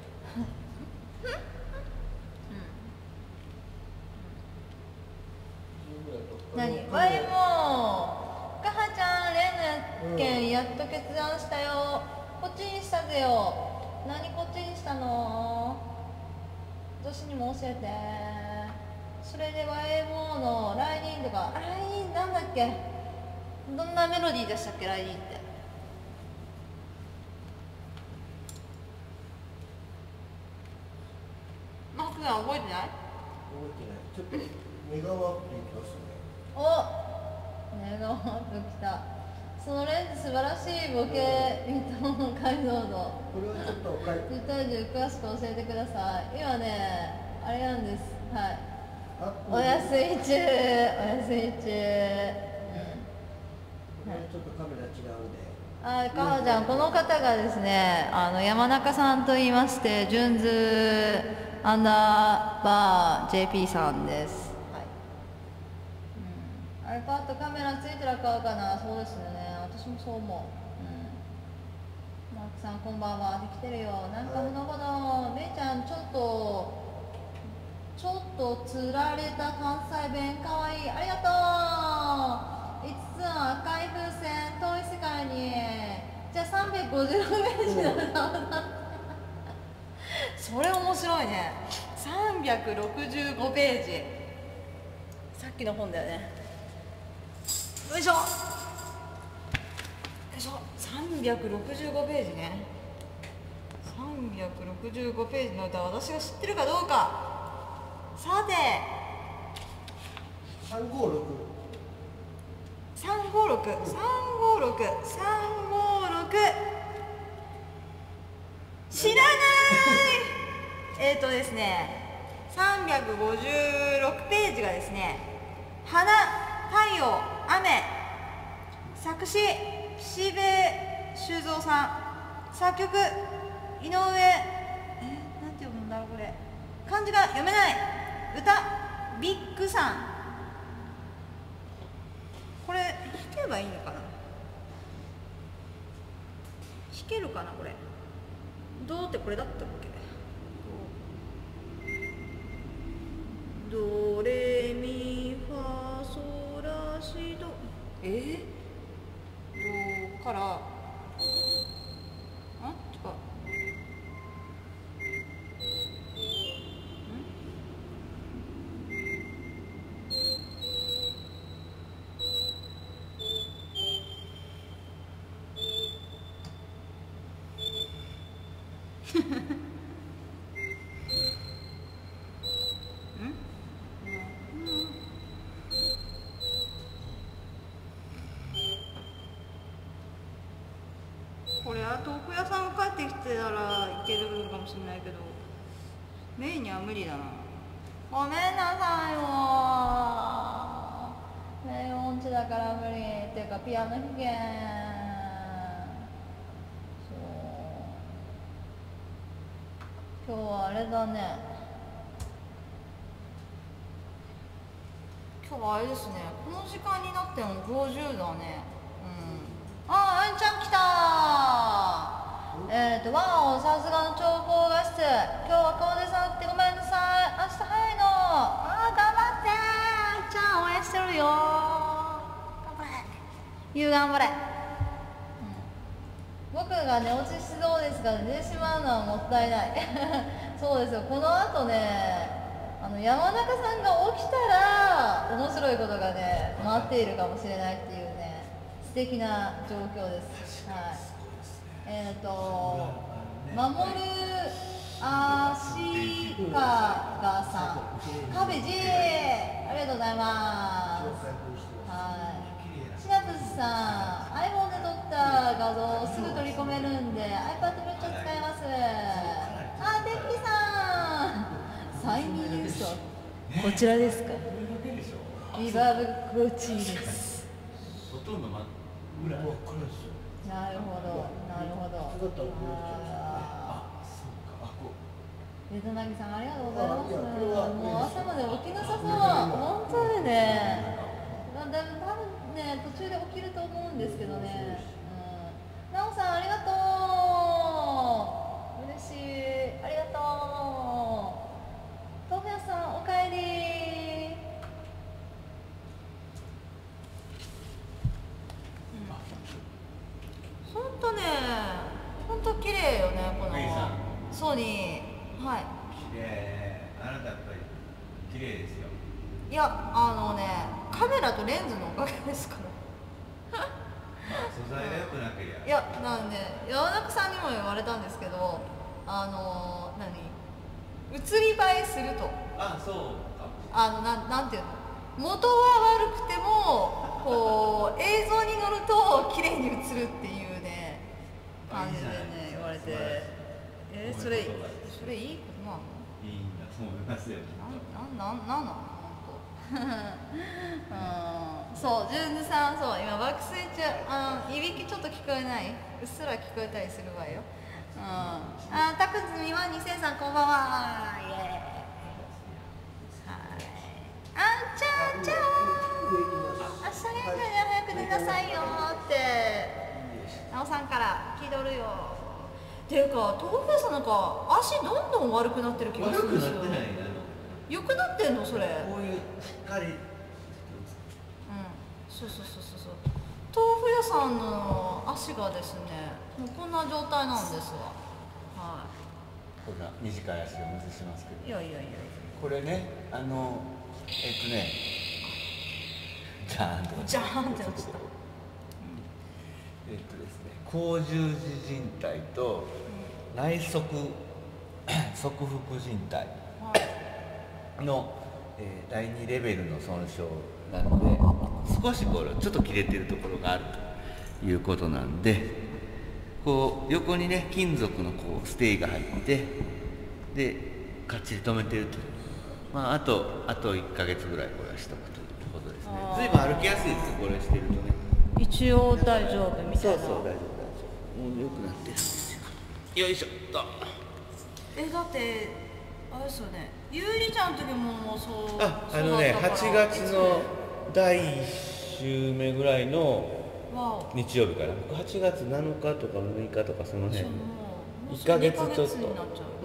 何？わいもかはちゃん、レンヌ件やっと決断したよ。こっちにしたぜよ。何こっちにしたの？私にも教えて。それで ワイエムオー のライディーンとか、ライディーンなんだっけ？どんなメロディーでしたっけ、ライディーンって。マスクが覚えてない？ 覚えてない。ちょっとメガワップいきますね。 お、寝顔アップきた。そのレンズ素晴らしいボケミッド解像度。 これはちょっと書いて。 実体重詳しく教えてください。今ね、あれなんです。はい。 あ、 お休み中、お休み中。うん。 これちょっとカメラ違うんで。 はい、かはちゃん、この方がですね、あの山中さんと言いまして、ジュンズアンダーバー ジェーピー さんです。はい。うん、iPad カメラついたら買うかな。そうですよね。私もそう思う。うん。マークさん、こんばんは。できてるよ。なんかほのほの、めいちゃん、ちょっと。ちょっとつられた関西弁、かわいい。ありがとう。いつつの赤い風船、遠い世界に。じゃあさんびゃくごじゅうろくページのそれ面白いね。さんびゃくろくじゅうごページ。さっきの本だよね。よいしょ。よいしょ。さんびゃくろくじゅうごページね。さんびゃくろくじゅうごページの歌、私が知ってるかどうか。さて。 さんごーろく。 さんごーろく、さんごーろく、さんごーろく。知らないえっとですね、さんびゃくごじゅうろくページがですね、花、太陽、雨、作詞、岸辺修造さん、作曲、井上、え、なんて読むんだろうこれ。漢字が読めない。歌、ビッグさん。これ弾けばいいのかな。弾けるかなこれ。どうってこれだったっけ。ドレミファソラシド。えー、ドから。あ、違う。 豆腐屋さんが帰ってきてたらいけるかもしれないけど、メインには無理だな。ごめんなさいよー、メイン音痴だから無理っていうかピアノ弾けん。そう今日はあれだね、今日はあれですね、この時間になってもごじゅうだね。うん、あー、うんちゃん来たー。えっ、ー、とわお、さすがの情報画室、今日は顔でさってごめんなさい、明日早いの。あー、頑張ってー、うんちゃん応援してるよー、頑張れゆう、頑張れ。僕が寝落ちしそうですが寝てしまうのはもったいないそうですよ、このあとね、あの山中さんが起きたら面白いことがね待っているかもしれないっていうね、素敵な状況です。はい、えっ、ー、と守るあしかがさん、カベジありがとうございます。はい、シナプスさん、 iPhone で撮った画像すぐ取り込めるんで iPad めっちゃ使えます。あ、てっきさん、催眠ユースこちらですか。リバーブこっちです。 ほとんど真っ裏。 なるほど、なるほど。ベトナギさんありがとうございます。もう朝まで起きなさそう。本当にね。多分ね途中で起きると思うんですけどね。うん、なおさんありがとう。嬉しい。ありがとう。豆腐屋さんおかえり。本当ね、本当綺麗よねこのソニー。はい。 綺麗。あなたやっぱり綺麗ですよ。 いや、あのね、カメラとレンズのおかげですから。 まあ素材が良くなければ。 いや、なんで山中さんにも言われたんですけど、あの何、写り映えすると。 あ、そうか。 あのなんなんていうの、元は悪くてもこう映像に乗ると綺麗に映るっていうね感じでね言われて、えー、それそれいいことなの？ いいんだと思いますよ。 なんなんなんなの？うん、そう、ジュンズさん、そう、今バックスイッチ、あ、いびきちょっと聞こえない、うっすら聞こえたりするわよ。うん、あ、タクズミはにせんさんこんばんは。イエーイ。はい。あんちゃんちゃん。明日玄関で早く寝なさいよって。なおさんから聞いておるよ。っていうか、豆腐屋さんなんか足どんどん悪くなってる気がするんですよ。 悪くなってないな。 良くなってんのそれ。 こういうしっかり。うん、 そうそうそうそうそう。豆腐屋さんの足がですね、もうこんな状態なんですわ。はい。 こんな短い足を外しますけど。 いやいやいやいや。 これね、あのえっとね、じゃーんとじゃーんって落ちた。 えっとですね、後十字靭帯と内側側副靭帯。の、えー、だいにレベルの損傷なので、少しこうちょっと切れてるところがあるということなんで、こう横にね金属のこうステイが入ってでかっちり止めてると、まああとあといっかげつぐらいこれはしとくということですね。随分歩きやすいですよこれしてるとね。 一応大丈夫みたいな。 そうそう大丈夫大丈夫。もう良くなってるんですよ。よいしょっと。 え、だってあれですよね、ゆうりちゃんの時もそう。 あ、あのね、はちがつのだいいっ週目ぐらいの日曜日から、はちがつなのかとかむいかとかその辺、いっかげつちょっと。うん。そうそうそう。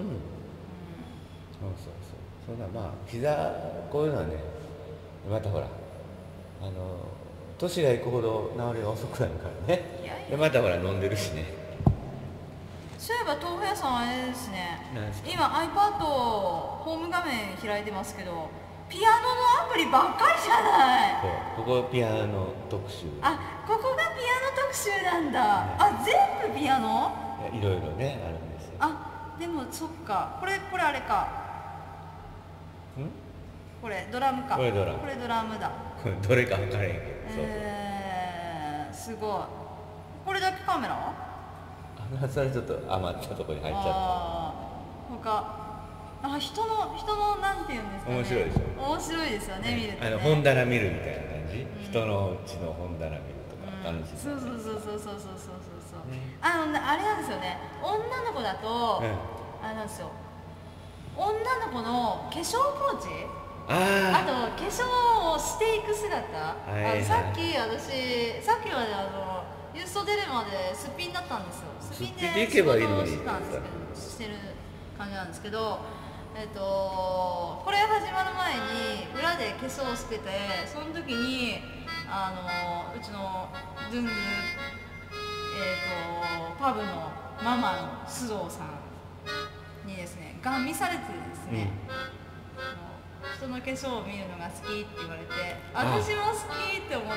そんなまあ膝こういうのはね、またほらあの年がいくほど治りが遅くなるからね。でまたほら飲んでるしね。 そういえば豆腐屋さんはあれですね、今 iPad ホーム画面開いてますけど、ピアノのアプリばっかりじゃない。 そう、ここピアノ特集。 あ、ここがピアノ特集なんだ。あ、全部ピアノ？ いろいろねあるんですよ。 あ、でもそっか、これこれあれか。ん？これドラムか。 これドラム。 これドラムだ。 これどれか分からへんけど。 えー、すごい。これだけカメラ？ あ、 それちょっと余ったところに入っちゃっあー他あ人の人のなんていうんですかね。 面白いでしょ。 面白いですよね、見るとね。 あの本棚見るみたいな感じ、 ん人のうちの本棚見るとか楽しい、 そうそうそうそうそうそうそうそう、 ねあのあれなんですよね。女の子だと、 うんあれなんですよ。女の子の化粧ポーチ、 ああと化粧をしていく姿、 いはいあのさっき私さっきまであのユースト出るまですっぴんだったんですよ。すっぴんすっぴんでで仕行けばいい事をのにしてたんですけど、してる感じなんですけど、えっとこれ始まる前に裏で化粧してて、その時にあのうちのドゥンドゥ、えっとパブのママの須藤さんにですね、ガン見されてですね、あの人の化粧を見るのが好きって言われて、 あ私も好きって思って、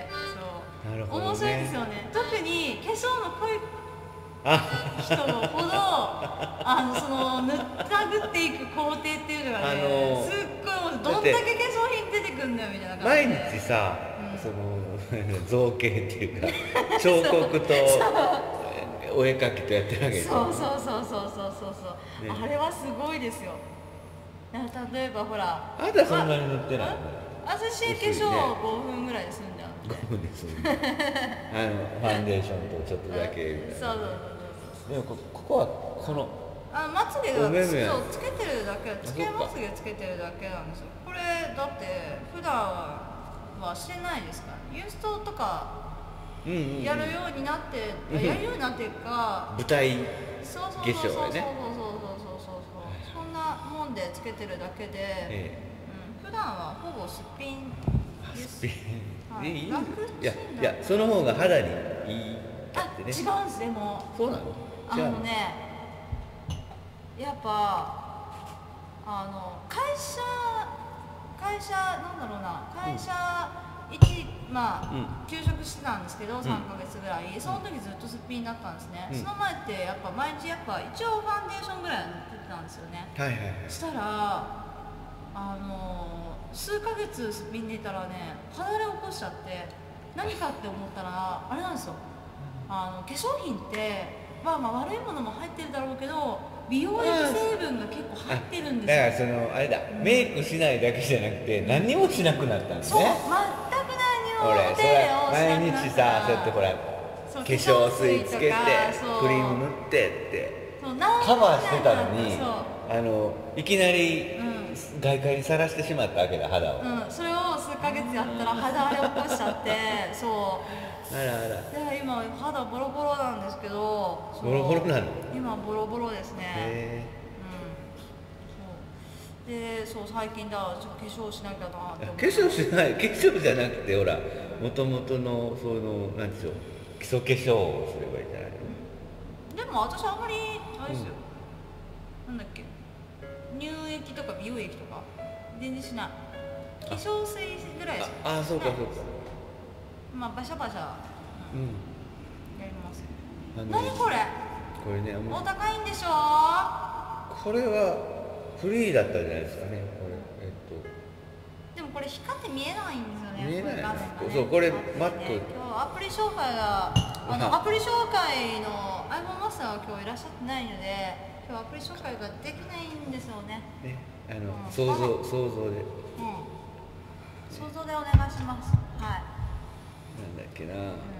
そうなるほどね面白いですよね。特に化粧の濃いあ人ほどあのその塗ったぐっていく工程っていうのがね、 あのーすっごいもうどんだけ化粧品出てくんだよみたいな感じ毎で日さ、 うんその造形っていうか彫刻とお絵描きとやってるわけでしょ。 そうそうそうそうそうそうそう、 ねあれはすごいですよ。なんか例えばほら、 あなたそんなに塗ってないの？ 私化薄いね粧ごふんぐらいで済んじゃう。 ごめんですあのファンデーションとちょっとだけみたいな。 そうそうそうでもこここはこのあ、まつげがお目目そうつけてるだけ、つけまつげつけてるだけなんですよ。これだって普段はしてないですから。ユーストとかうんうんうんやるようになって、 うんやるようになっていうか、 舞台そうそう化そうそうそうそうそうそう粧やね。 そうそんなもんでつけてるだけで、 えうん、普段はほぼすっぴんです。 えはいいいい楽いやちんだいやその方が肌にいいあ、 ってね。 違うんですでも。 そうなの？ あじゃのね、やっぱあの会社会社なんだろうな、会社一、まあ、 うん休職してたんですけど、さんかげつぐらい、その時ずっとすっぴんだったんですね、 うんその前ってやっぱ毎日やっぱ一応ファンデーションぐらい塗ってたんですよね。 はいはいはい。 そしたらあの数ヶ月すっぴんでいたらね、肌荒れ起こしちゃって、何かって思ったらあれなんですよ、あの化粧品ってまあまあ悪いものも入ってるだろうけど、美容液成分が結構入ってるんですよ。 だからそのあれだ、メイクしないだけじゃなくて何にもしなくなったんですそう、全ね。 く何も俺それお手入れをしなくなった毎日さそうやってほらそう化粧水つけて化粧水とかそうクリーム塗ってってそうなんカバーしてたのにそうあのいきなりうん外界にさらしてしまったわけだ肌を、 うん、それを数ヶ月やったら肌荒れ起こしちゃってそうあらあらで今肌ボロボロなんですけど、そうボロボロなの？ 今ボロボロですね。 へうん、そうで、そう最近だからちょっと化粧しなきゃなってえ思っ化粧しない化粧じゃなくてほらもともとのそのなんでしょう基礎化粧をすればいいんじゃないの？ でも私あんまりあれですよ、なんだっけ、乳液とか美容液とか全然しない。化粧水ぐらいですよ。 ああそうかそうか、 まあバシャバシャ、うんうんやります。 あの何これ？ これねもうお高いんでしょ？ これはフリーだったんじゃないですかねこれえっとでもこれ光って見えないんですよね。 見えないこれ画面がねそうこれあってねマット今日アプリ紹介があのアプリ紹介の iPhone マスターが今日いらっしゃってないので、今日アプリ紹介ができないんですよね。 ねあの、 うん想像想像でうん。想像でお願いします。はい。 なんだっけな、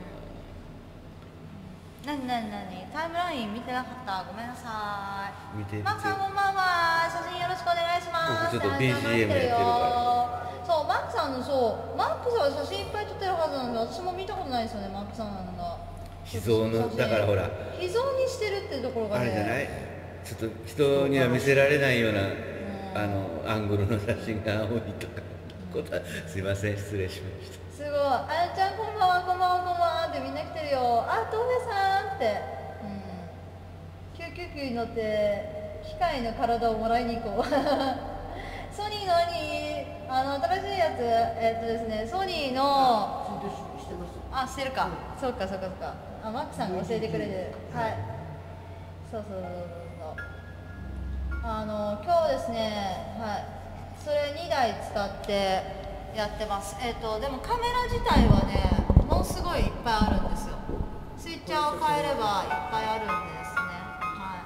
なになになにタイムライン見てなかった。ごめんなさい。 見て見てマークさんこんばんは。写真よろしくお願いします。 僕ちょっと ビージーエム やってるからそう、マークさんのそう、マークさんは写真いっぱい撮ってるはずなので、私も見たことないですよね、マークさんのが。 秘蔵のだからほら秘蔵にしてるっていうところがね。 あれじゃないちょっと人には見せられないようなあのアングルの写真が多いとかことはすいません失礼しました。 すごい、あやちゃんこんばんはこんばんはこんばんはってみんな来てるよ。あ、豆腐さんって、うん、救急救に乗って機械の体をもらいに行こう。ソニーの兄、あの新しいやつ、えっとですね、ソニーのあ、してるか、そうかそうかそうか、あ、マックさんが教えてくれてる、はい、そうそうそうそうそう、あの今日ですね、はい、それにだい使ってやってます。えっとでもカメラ自体はね、ものすごいいっぱいあるんですよ。スイッチャーを変えればいっぱいあるんでですね、はい、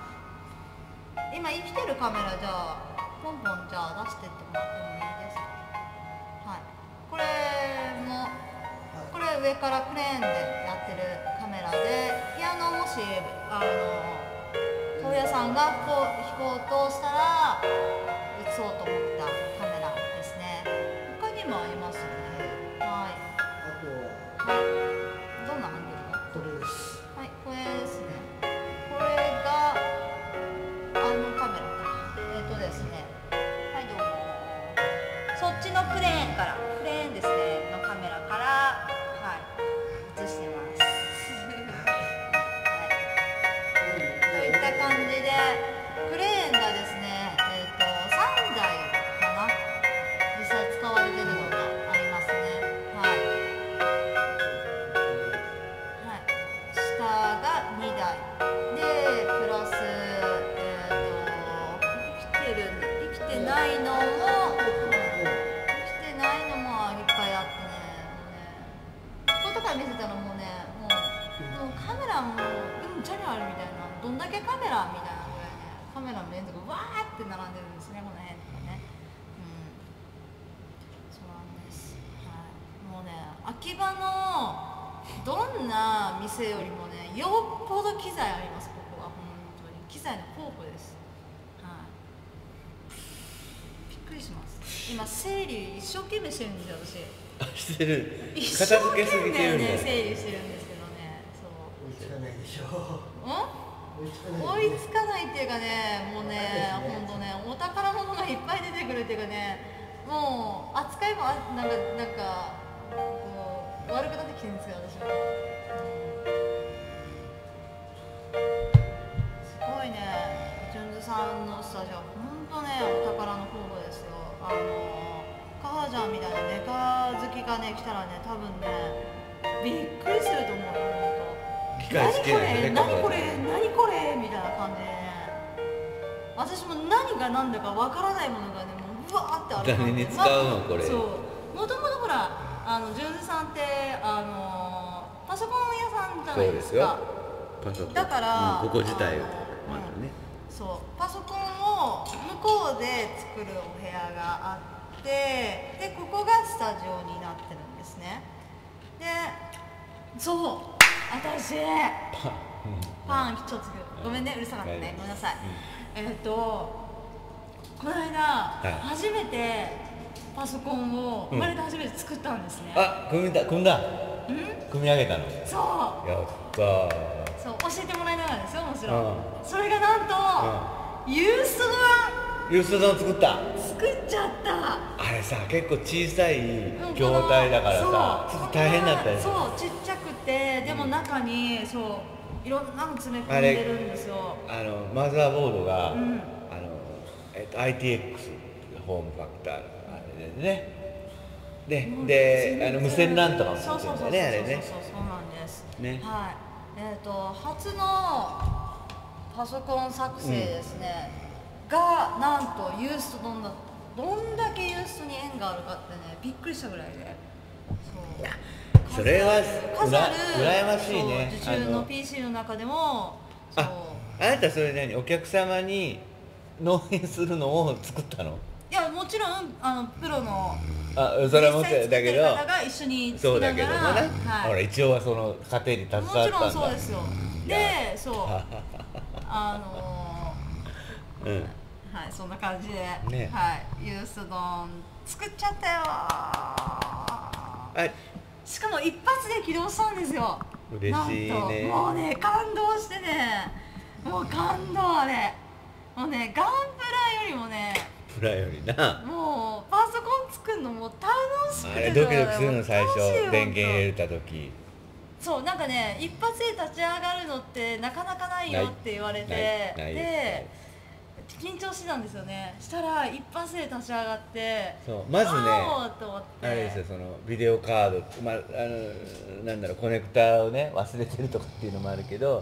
今生きてるカメラじゃあポンポンじゃあ出してってもらってもいいですか。はい、これもこれ上からクレーンでやってるカメラで、ピアノもしあの豆腐屋さんがこう弾こうとしたら映そうと思ったカメラですね。他にもありますよね。はい。 あとはい。どんなハンドルの？ これです。 はい、これですね。これがあのカメラか。えっとですね。はい、どうも。そっちのクレーンから、クレーンですねのカメラから、はい、映してます。といった感じで、クレーンがですね、えー、とさんだいかな、実際使われてるのがありますね。はい、はい、下がにだいで、プラス、えー、と生きてる生きてないのも、生きてないのもいっぱいあってね、もうね、こことか見せたらもうね、もうもうカメラもうんちゃりあるみたいな。どんだけカメラみたいなぐらいね、カメラのレンズがわーって並んでるんですね、この辺とかね。うん、そうなんです。はい、もうね、秋葉のどんな店よりもね、よっぽど機材あります、ここは。本当に機材の宝庫です。はい、びっくりします。今整理一生懸命してるんですよ、私。 してる。 一片生付けすぎてるん懸命ね、 だ。 整理してるんですけどね。そう。 追いつかないでしょうん追いつかない追いつかないっていうかね、もうね、本当ね、お宝物がいっぱい出てくるっていうかね、もう扱いもあなんかなんかこう悪くなってきてるんですよ、私は。うん、すごいね、ジュンズさんのスタジオ、本当ね、お宝の宝庫ですよ。あの母ちゃんみたいなネカ好きがね来たらね、多分ね、びっくりすると思うよ、本当。 機械好きなんですね。 何これ何これ何これみたいな感じでね、私も何が何だかわからないものがね、もううわーってある感じで。 何に使うのこれ。 そうもともとほら、あのジュンズさんってあのパソコン屋さんじゃないですか。 そうですよ。パソコン。 だから、 うん、ここ自体あのまだね、 うん、そうパソコンを向こうで作るお部屋があって、でここがスタジオになってるんですね。でそう私パンちょっとごめんね、うるさかったね、ごめんなさい。うん、えっとこの間、はい、初めてパソコンを生まれて初めて作ったんですね。 うん、あ、組んだ組んだ組み上げたの。 そうやったそう教えてもらいながらですよ、もちろん。それがなんと、うん、ユースドユースド作った作っちゃった。 あれさ、結構小さい筐体だからさ、ちょっと大変だったよね。 そうちっちゃくて、でも中にそういろんなの詰め込んでるんですよ。 あのマザーボードが、うん、あのえっと アイティーエックス ホームファクターあれでね。で、うん、であの無線ランとかもついてるんだね、あれね。 そうそうそうなんです。 ね。 はい。えっと初のパソコン作成ですね。うん、がなんとユーストどんだどんだけユーストに縁があるかってね、びっくりしたぐらいで。そう。 いやそれは数ある羨ましいね。 受注の ピーシー の中でも、そう。 あ、あなたそれ何、お客様に納品するのを作ったの？ いや、もちろんあのプロのあ、それはもちろんだけど、 方が一緒にそうだけどもね、 はい、 ほら一応はその家庭に携わったんだ。 もちろんそうですよ。で、そうあのー、うん、はい、そんな感じで、ね、はい、ユース丼作っちゃったよー。しかも一発で起動したんですよ。 嬉しいね。 もうね、感動してね、もう感動あれ。もうね、ガンプラよりもね、 プラよりな。 もうパソコン作るのも楽しくて、 あれドキドキするの、最初電源入れた時。 そう、なんかね、一発で立ち上がるのってなかなかないよって言われて、で緊張してたんですよね。したら一発で立ち上がって、 そうまずね、 あれですよ、そのビデオカード、まあ、あのなんだろう、コネクターをね忘れてるとかっていうのもあるけど、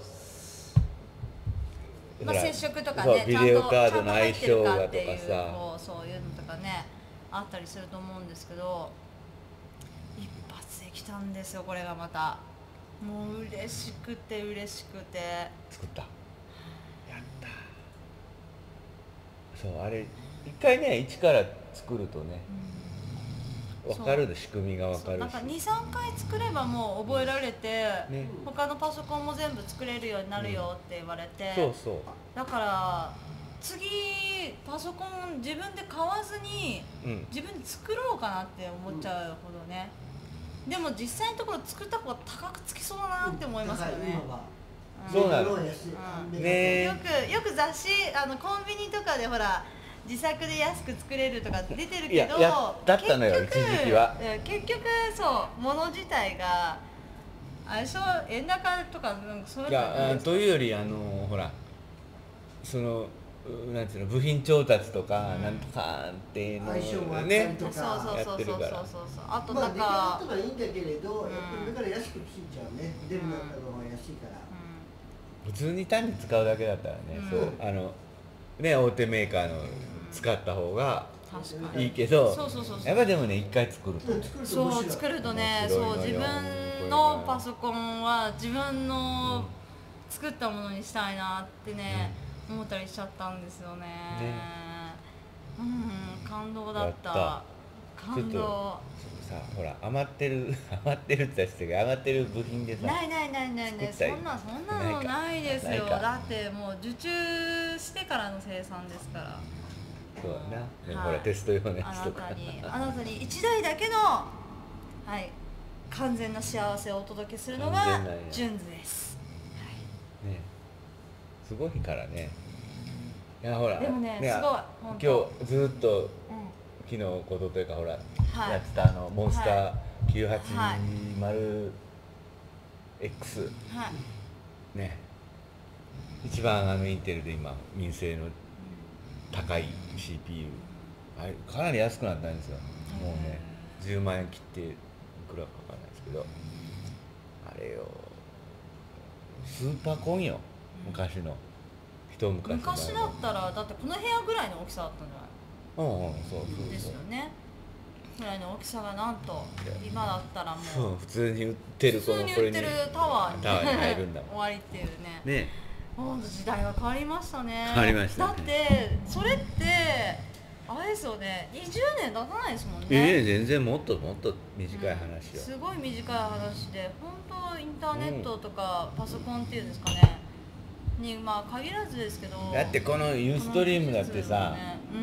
まあ、接触とかね、 ビデオカードの相性がとかさ、 そういうのとかねあったりすると思うんですけど、一発で来たんですよ、これがまた。 もう嬉しくて嬉しくて。 作った。やった。そうあれ一回ね一から作るとね、分かるの仕組みが分かるし。 なんかにさんかい作ればもう覚えられて、 ね、 他のパソコンも全部作れるようになるよって言われて、 そうそう。 だから次パソコン自分で買わずに、うん、自分で作ろうかなって思っちゃうほどね。でも実際のところ作った方が高くつきそうだなって思いますよね。 そうなの。 ね、よくよく雑誌あのコンビニとかでほら自作で安く作れるとか出てるけど、 だったのよ一時期は。 結局そう物自体があれしょ円高とかそういうの。いやというよりあのほらその。なんていうの部品調達とかなんとかっていうのをねやってるから。 あとなんかまあ出来上がったらいいんだけれど、やっぱりだから安くついちゃうね。出るのが安いから。 普通に単に使うだけだったらね、そうあのね大手メーカーの使った方がいいけど、やっぱでもね一回作ると。 そう作るとね、そう自分のパソコンは自分の作ったものにしたいなってね。思ったりしちゃったんですよね。ね、うん、感動だった。感動。 さ、ほら余ってる余ってるって言ったけど余ってる部品でさ。 ないないないないない。そんなそんなのないですよ。だってもう受注してからの生産ですから。 そうだな。でもほらテスト用のやつとか。 あなたにあなたに一台だけのはい完全な幸せをお届けするのがジュンズです。 はい。ね。すごいからね。いやほらでもね、ねすごい今日ずっと、うん、昨日ことというかほら、はい、やってたあのモンスター きゅうはちまるエックス、はい、ね一番あのインテルで今民生の高い シーピーユー あれかなり安くなったんですよ。もうねじゅうまんえん切っていくらかわかんないですけど、あれよスーパーコンよ昔の一昔の昔だったらだってこの部屋ぐらいの大きさだったんじゃない？ うんうんそうそうですよね。ぐらいの大きさがなんと今だったらもう普通に売ってる普通に売ってるタワーにタワーに入るんだもん終わりっていうね。 ね。 ほんと時代は変わりましたね。 変わりましたね。 だってそれってあれですよね。にじゅうねん経たないですもんね。 ええ全然もっともっと短い話よ。 うん、すごい短い話で本当インターネットとかパソコンっていうんですかね。にまあ限らずですけどだってこのユーストリームだってさ、ねうん、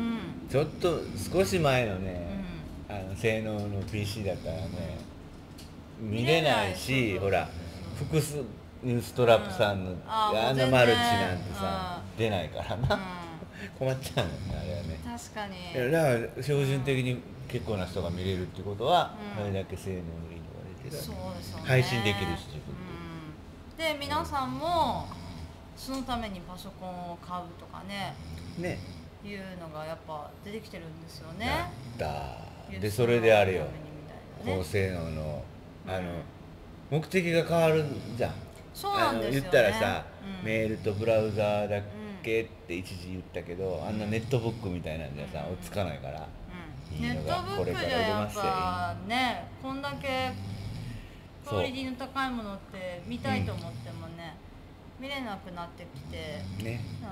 ちょっと少し前のね、うん、あの性能の ピーシー だったらね、うん、見れないしほら複数ニューストラップさんの、うん、あ, あのマルチなんてさ、うん、出ないからな、うん、困っちゃうのねあれはね確かにだから標準的に結構な人が見れるってことは、うん、それだけ性能のいいのが出てる、 そうですよね、 配信できるし自分で、うん、で皆さんもそのためにパソコンを買うとかね、 ねいうのがやっぱ出てきてるんですよね。 やったでそれであれよ、ね、高性能のあの、うん、目的が変わるじゃん。 そうなんですよね。 言ったらさ、うん、メールとブラウザーだけって一時言ったけど、うん、あんなネットブックみたいなんじゃさ、うん、追っつかないから、 うん、いいのがこれから出まして、ネットブックじゃやっぱねこんだけクオリティの高いものって見たいと思ってもね、うん、見れなくなってきて、 ね、 うん、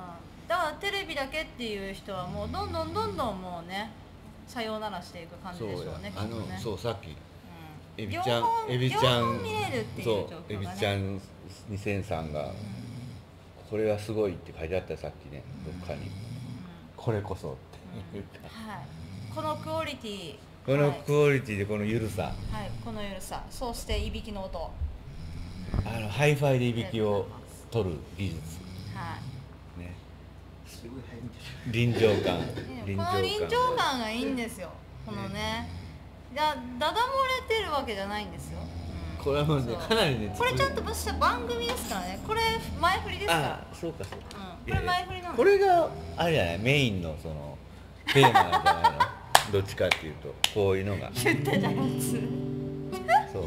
だからテレビだけっていう人はもうどんどんどんどんもうねさようならしていく感じでしょうね。 そう、あの、 ね、 そうさっき、うん、エビちゃんエビちゃん見れるっていう状況がね、 そうエビちゃんにせんさんが、うん、これはすごいって書いてあったさっきねどっかに、うん、これこそって言った、 うん、はい、このクオリティこのクオリティでこのゆるさ、はい、 このゆるさ、そしていびきの音、 あのハイファイでいびきを取る技術、 はいね、臨場感、 臨場感、この臨場感がいいんですよ。このね、だだだ漏れてるわけじゃないんですよ。 うん、これはもうねかなりね、 これちゃんと番組ですからね。これ前振りですから。 あ、そうかそうか。 うん、これ前振りなの。 これがあれじゃない、メインのそのテーマなんじゃないの？どっちかっていうとこういうのが言ってたやつ。 そう。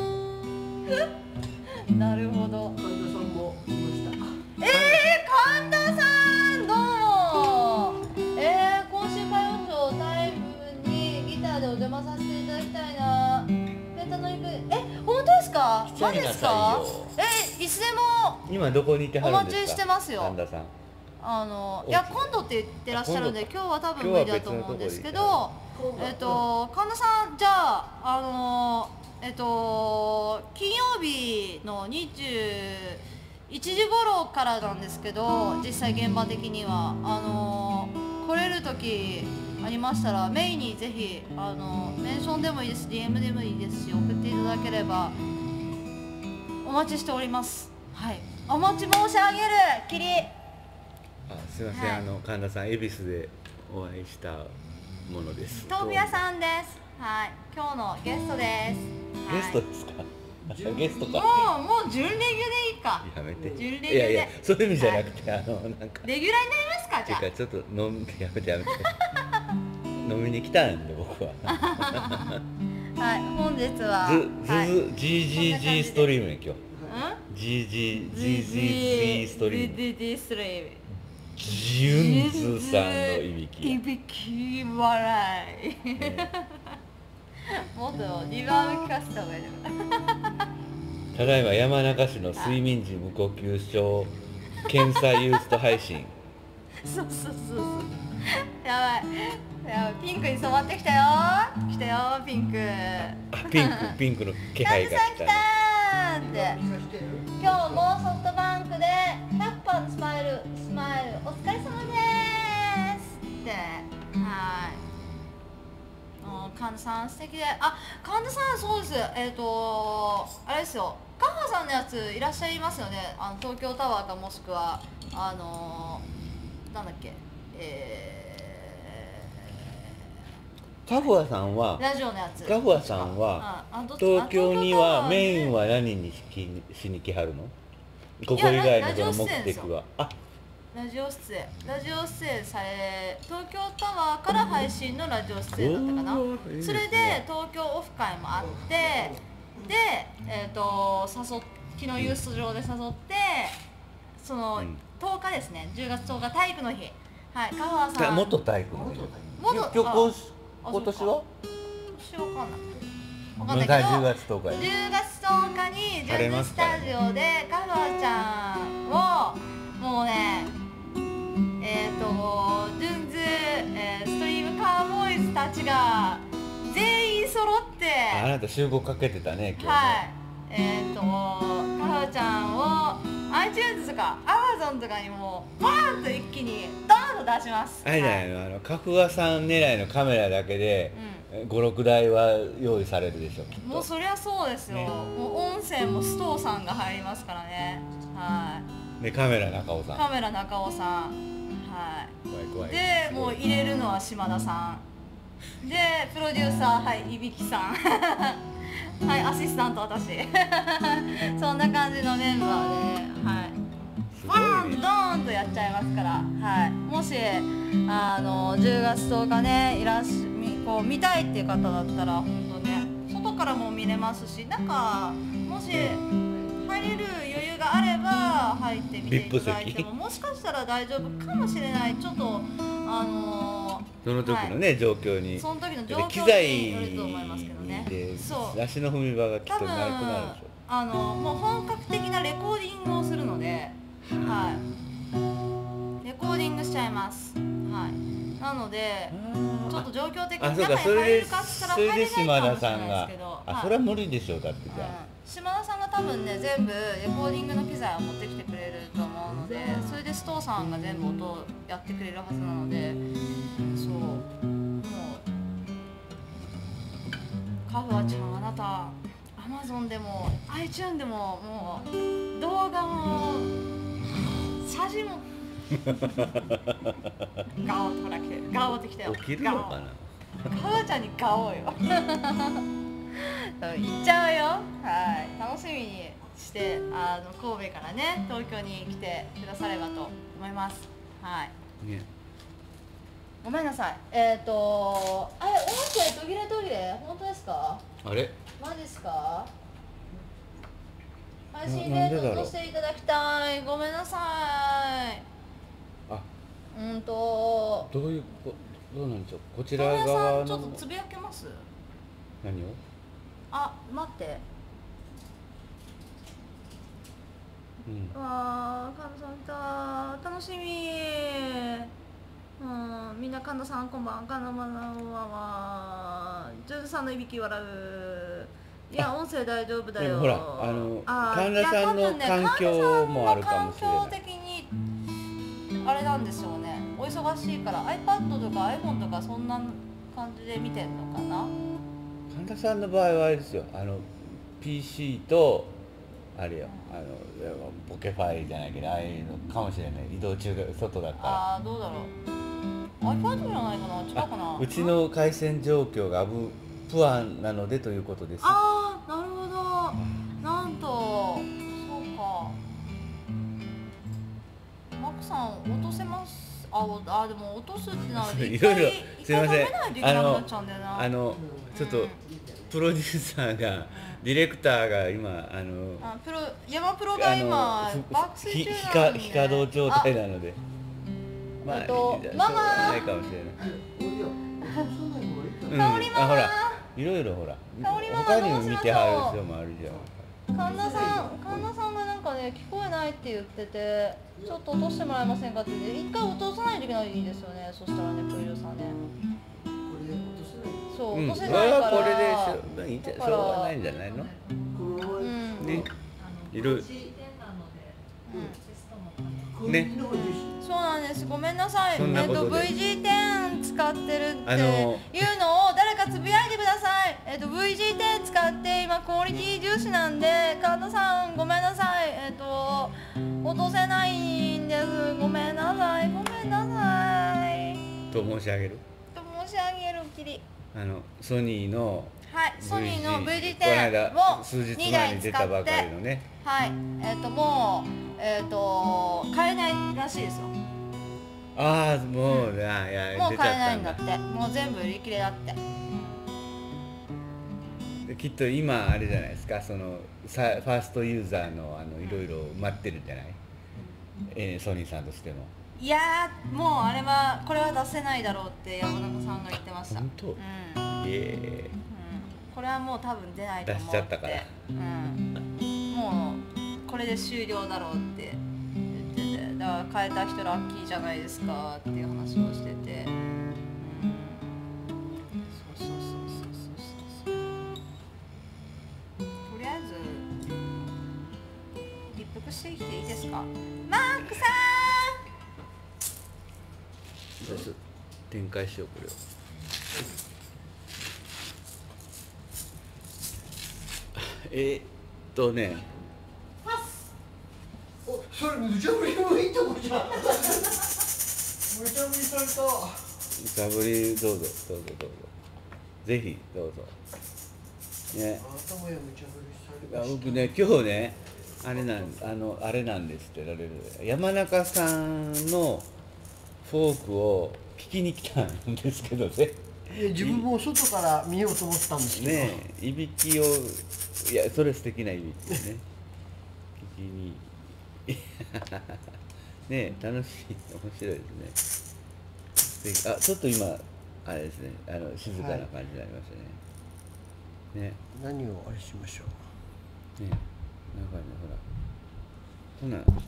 なるほど。 神田さんもいました。 ええー、神田さんどうも。えー、今週歌謡ショータイムにギターでお邪魔させていただきたいな。ペンタの行くえ本当ですか？ しちちゃいなさいよ。 え、いつでも今どこにいてはるんですか。 お待ちしてますよ神田さん。 あのいや今度って言ってらっしゃるんで、 あ今今日は多分無理だと思うんですけど、えっと神田さん、じゃああのえっと金曜日のにじゅういちじ頃からなんですけど、実際現場的にはあの来れる時ありましたらメイにぜひあのメンションでもいいです、 ディーエム でもいいですし送っていただければお待ちしております。はい、お待ち申し上げるきり。 あ、すみません、 はいあの神田さん恵比寿でお会いしたものです。 豆腐屋さんです。はい、今日のゲストです。 ゲストですか。ゲストか。 はい、もうもう準レギュでいいか。 やめて。 準レギュでいやいや、そういう意味じゃなくて、あのなんか。 レギュラーになりますか、じゃてかちょっと飲んでやめてやめて。飲みに来たんで僕は。 あ。はい、本日は。 ズはい、 ズズ ジージージー ストリームね今日。 うん？ ジージージージーストリーム。 ジージーストリーム。 ジュンズさんのいびき。 いびき笑い。もっとリバーブ聞かせた方がいいのかな。 ただいま山中市の睡眠時無呼吸症検査ユースト配信。 そうそうそうそう。やばい。やばい。ピンクに染まってきたよ。来たよ、ピンク。 あ、ピンクピンクの気配が来たね。 ーって今日もソフトバンクでひゃくパースマイルスマイルお疲れ様ですってはいもう神田さん素敵であ神田さんそうですえっ、ー、とあれですよカッハさんのやついらっしゃいますよねあの東京タワーかもしくはあのー、なんだっけえーカフアさんはラジオのやつカフアさんは東京にはメインは何にししに来はるの？ここ以外のその目的はあラジオ出演ラジオ出演され東京タワーから配信のラジオ出演だったかな、 いいですね、 それで東京オフ会もあってでえっ、ー、と誘っ昨日ユースト上で誘ってその、うん、とおかですねじゅうがつとおか体育の日はいカフアさん元体育の日元今年は？ 今年わかんない。わかんないけど。 じゅうがつとおか。 じゅうがつとおかにジュンズスタジオでカフアちゃんをもうねえっ、ー、とジュンズ、えー、ストリームカーボーイズたちが全員揃ってあなた集合かけてたね今日ね。 はい。えっ、ー、とカフアちゃんを iTunes とか Amazon とかにもバーンと一気にドーンと出します。 あれじゃないの、はい、あのカフアさん狙いのカメラだけで、うん、ごろくだいは用意されるでしょきっと。 もうそりゃそうですよ、ね、もう音声もストーさんが入りますからねはいでカメラ中尾さんカメラ中尾さんはい怖い怖いでもう入れるのは島田さんでプロデューサーはいいびきさんはいアシスタント私そんな感じのメンバーではいバーンドーンとやっちゃいますから、はい、もしあのじゅうがつとおかねいらっしこう見たいっていう方だったら本当ね外からも見れますしなんかもし入れる余裕があれば入ってみていただいてももしかしたら大丈夫かもしれないちょっとあのー、 その時のね、はい、状況にその時の状況によると思いますけどねそう足の踏み場がきっとなくなるでしょあのもう本格的なレコーディングをするのではいレコーディングしちゃいますはいなのでちょっと状況的に中に入れるかって言ったら入れないかもしれないですけどあそれは無理でしょうだってじゃあ、うん、 島田さんが多分ね全部レコーディングの機材を持ってきてくれると思うのでそれでストーさんが全部音をやってくれるはずなのでそうもうカフアちゃんあなた Amazon でも iTunes でももう動画も写真もガオってほら来てガオって来たよ起きるのかなカフアちゃんにガオよ行っちゃうよはい楽しみにしてあの神戸からね東京に来てくださればと思いますはい、ね、ごめんなさいえっ、ー、とあれ音声途切れ途切れ本当ですかあれマジですか配信でちょっとしていただきたいごめんなさいあうんとどういうどうなんでしょうこちら側のちょっとつぶやけます何をあ待ってうんわー、神田さん来た、楽しみ。うん、みんな神田さんこんばんは。神田マナはジュンさんのいびき笑う。いや、音声大丈夫だよ。 でもほらあのあー神田さんのいや多分ね環境もあるかもしれない環境的にあれなんですよね。お忙しいから iPad とか iPhone とかそんな感じで見てんのかな。 神田さんの場合はあれですよ、あの ピーシー とあれよ、あのポケファイじゃないけど、ああいうのかもしれない。移動中が外だったら。 ああ、どうだろう。iPad じゃないかな、違うかな。 うちの回線状況がブプアなのでということです。 ああ、なるほど。なんと、そうか。マックさん落とせます。あ、おあでも落とすってなるといろいろ一すいません回食べないといけなくなっちゃうんだよな。 あのちょっとプロデューサーが、ディレクターが今あのあプロ山プロが今あの爆睡ひ中非なんで、 非稼働状態なので、まあえっといやママしょうがないかもしれない。うん、 香りママあほらいろいろほら香りママ他にも見てはどうしましょうる人もあるじゃん。 神田さん神田さんがなんかね聞こえないって言ってて、ちょっと落としてもらえませんかって言って、一回落とさないといけないですよね。そしたらねプロデューサーね、そううん、 落とせそれないから、 はこれでしょいいんじゃしょうがないんじゃないの。 うんね、いろいろうんね。 そうなんです。ごめんなさい。 そんなえっこととでブイジーテン 使ってるってあのいうのを誰かつぶやいてください。えっと ブイジーテン 使って今クオリティ重視なんで、神田さんごめんなさい。えっと落とせないんです。ごめんなさい。ごめんなさい。 と申し上げる。 と申し上げるきり。 あのソニーのはい、ソニーの ブイジーテンこの間を数日にだい前に出使ったて、 ばかりのね。 はい、えっともうえっと買えないらしいですよ。 ああもうね、あいやもう出ちゃ買えったんだないんだっ。て。もう全部売り切れだって。 できっと今あれじゃないですか、そのさファーストユーザーのあのいろいろ待ってるんじゃない、えー、ソニーさんとしても。 いやーもうあれはこれは出せないだろうって山中さんが言ってました。 本当うん、うん、 えこれはもう多分出ないと思うって。 出しちゃったからうん、もうこれで終了だろうって言ってて、だから買えた人ラッキーじゃないですかっていう話をしてて、うん、そうそうそうそうそうそう。とりあえず立腹してきていいですか、マークさー、どうぞ展開しようこれを。えー、っとねお、それ無茶ぶりもいいとこじゃん。無茶ぶりされた。 ガブリどうぞどうぞどうぞぜひどうぞね。 頭や無茶ぶりされあました。 僕ね今日ねあれなんあのあれなんですって言われる山中さんのフォークを聞きに来たんですけどね。 いや自分も外から見ようと思ってたんですけど。 ねえいびきをいやそれ素敵ないびきをね聞きにねえ楽しい面白いですね。素敵。あちょっと今あれですねあの静かな感じになりましたね。ね何をあれしましょう。 ねなんかねほらこんなんこんなん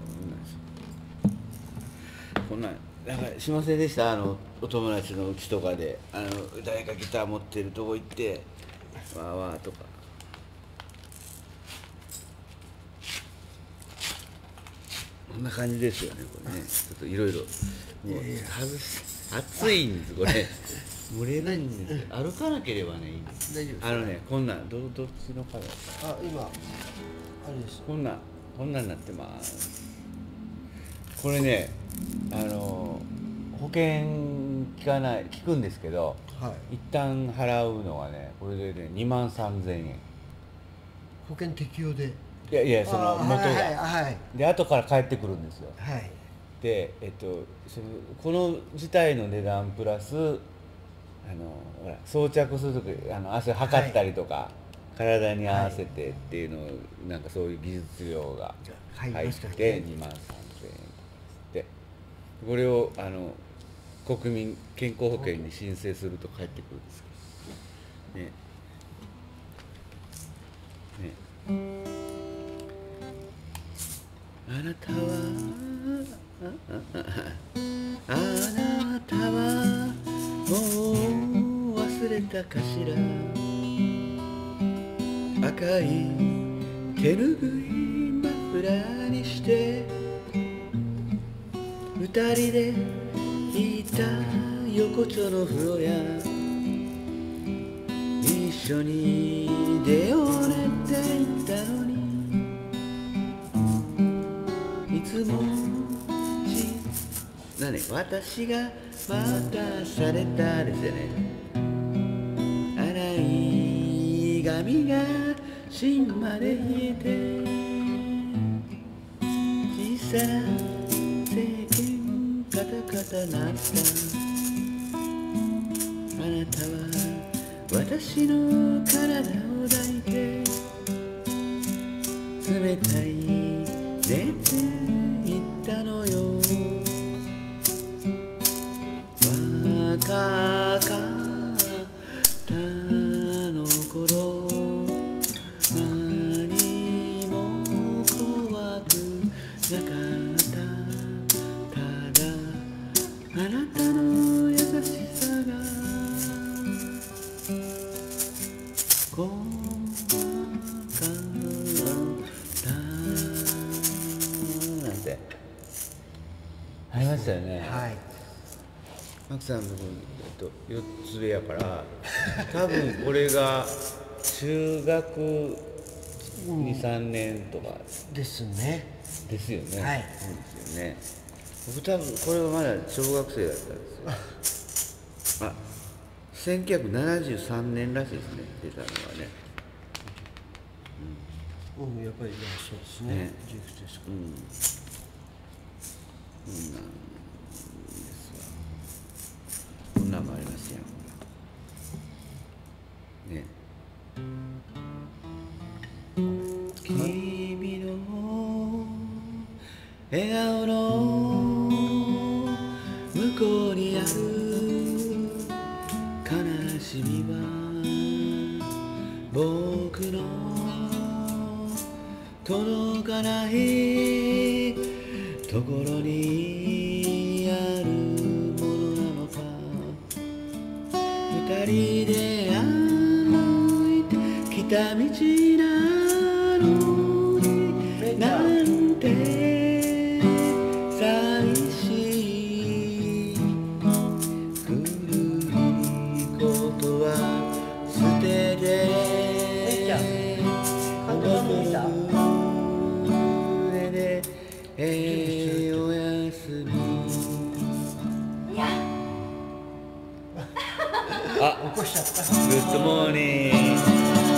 こんなんなんかしませんでした。あのお友達のうちとかであの誰かギター持ってるとこ行ってわーわーとかこんな感じですよねこれね。ちょっといろいろもう外し暑いんですこれ蒸れないんですよ。歩かなければねいいんです。 大丈夫です。 あのねこんなんどどっちのカラーあ、今あれです。 こんなんこんなんなってます。これねあの保険聞かない聞くんですけどはい。 一旦払うのはねこれでねにまんさんぜんえん。 保険適用で。 いやいやその元が、 はいはいはいで後から返ってくるんですよ。 はい。 でえっとそのこの自体の値段プラスあのほら装着するときあの汗測ったりとか、体に合わせてっていうのをなんかそういう技術料が入入っりますからねてにまんさんぜんえんでこれをあの国民健康保険に申請すると返ってくるんですけどね。ねあなたはあなたはもう忘れたかしら赤い手ぬぐいマフラーにして二人でいた横丁の風呂や一緒に出ようねって言ったのにいつもし何私が待たされたですよね洗い髪が芯まで冷えて小さな石鹸カタカタなったあなたは私の体を抱いて冷たいねって言ったのよ若かったの頃何も怖くなかったただあなたの優しさが怖かったなんてありましたよね。 はい。 マキさんの分、えっと、よっつ上やから多分これが中学に、さんねんとかですね。 ですよね。 はいそうですよね。僕多分これはまだ小学生だったんですよ。あ、せんきゅうひゃくななじゅうさんねんらしいですね、出たのはね。 うん、やっぱりそうですね。 ねジュースですか。 うん。うんなんですわ。こんなんもありますやん、ほら。ね。君の笑顔の向こうにある悲しみは僕の届かないところにあるものなのか二人で歩いてきた道なのになんて寂しい古いことは捨てて船でえーおやすみあ起こしちゃった。 グッドモーニング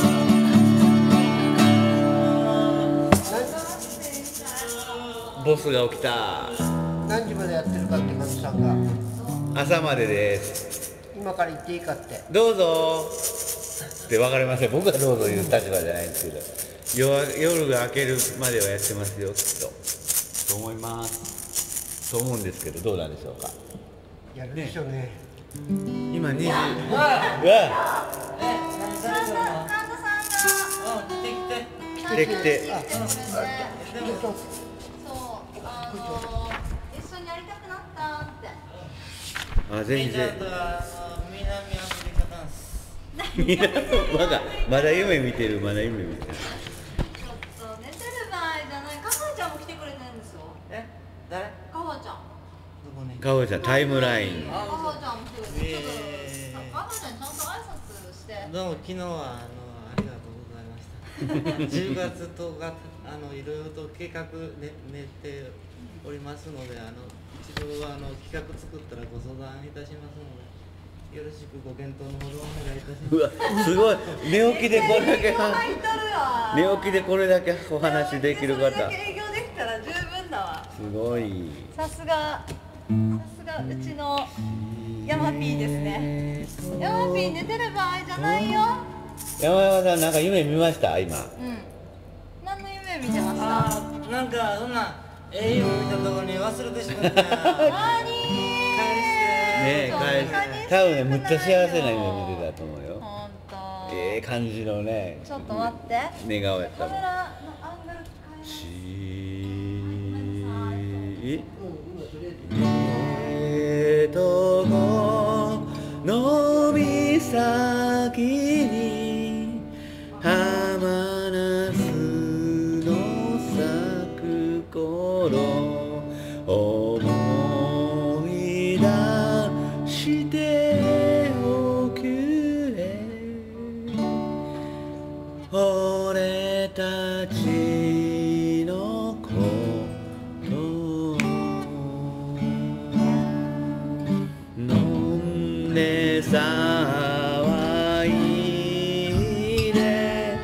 ボスが起きた何時までやってるかって松さんが朝までです今から行っていいかって。 どうぞって分かりません僕はどうぞ言う立場じゃないんですけど夜夜が明けるまではやってますよきっとと思いますと思うんですけどどうなんでしょうかやるでしょうね。 今にじゅううわ神田さんが来て来てあ、 そうあの一緒にやりたくなったってあぜひぜあとはあの南アフリカダンス。 ひまだまだ夢見てるまだ夢見てるちょっと寝てる場合じゃない。かほちゃんも来てくれてるんですよ。 え、誰？ かほちゃん。 どこに？ かおちゃんタイムラインかほちゃんも来てくれてる。ちょっえーとかほちゃんちゃんと挨拶して。 どうも昨日はあのありがとうございました。じゅうがつとおかあのいろいろと計画ね練っておりますので、あの一度あの企画作ったらご相談いたしますので。よろしくご検討のほどお願いいたします。 うわすごい寝起きでこれだけ営業入っとるわ。 寝起きでこれだけお話できる方それだけ営業できたら十分だわ。 すごいさすがさすがうちのヤマピーですね。ヤマピー寝てる場合じゃないよ。 山山さんなんか夢見ました今うん。何の夢見てました？ あーなんかそんなええ夢見たところに忘れてしまった。 何？ ねえそう帰り多分ねむっちゃ幸せな夢見てたと思うよ本当。 ええ感じのねちょっと待って。 寝顔やったもんカメラのアングル変えます。 小いえとこの岬に浜那須の咲く頃思い出しておくれ俺たちのこと飲んで騒いで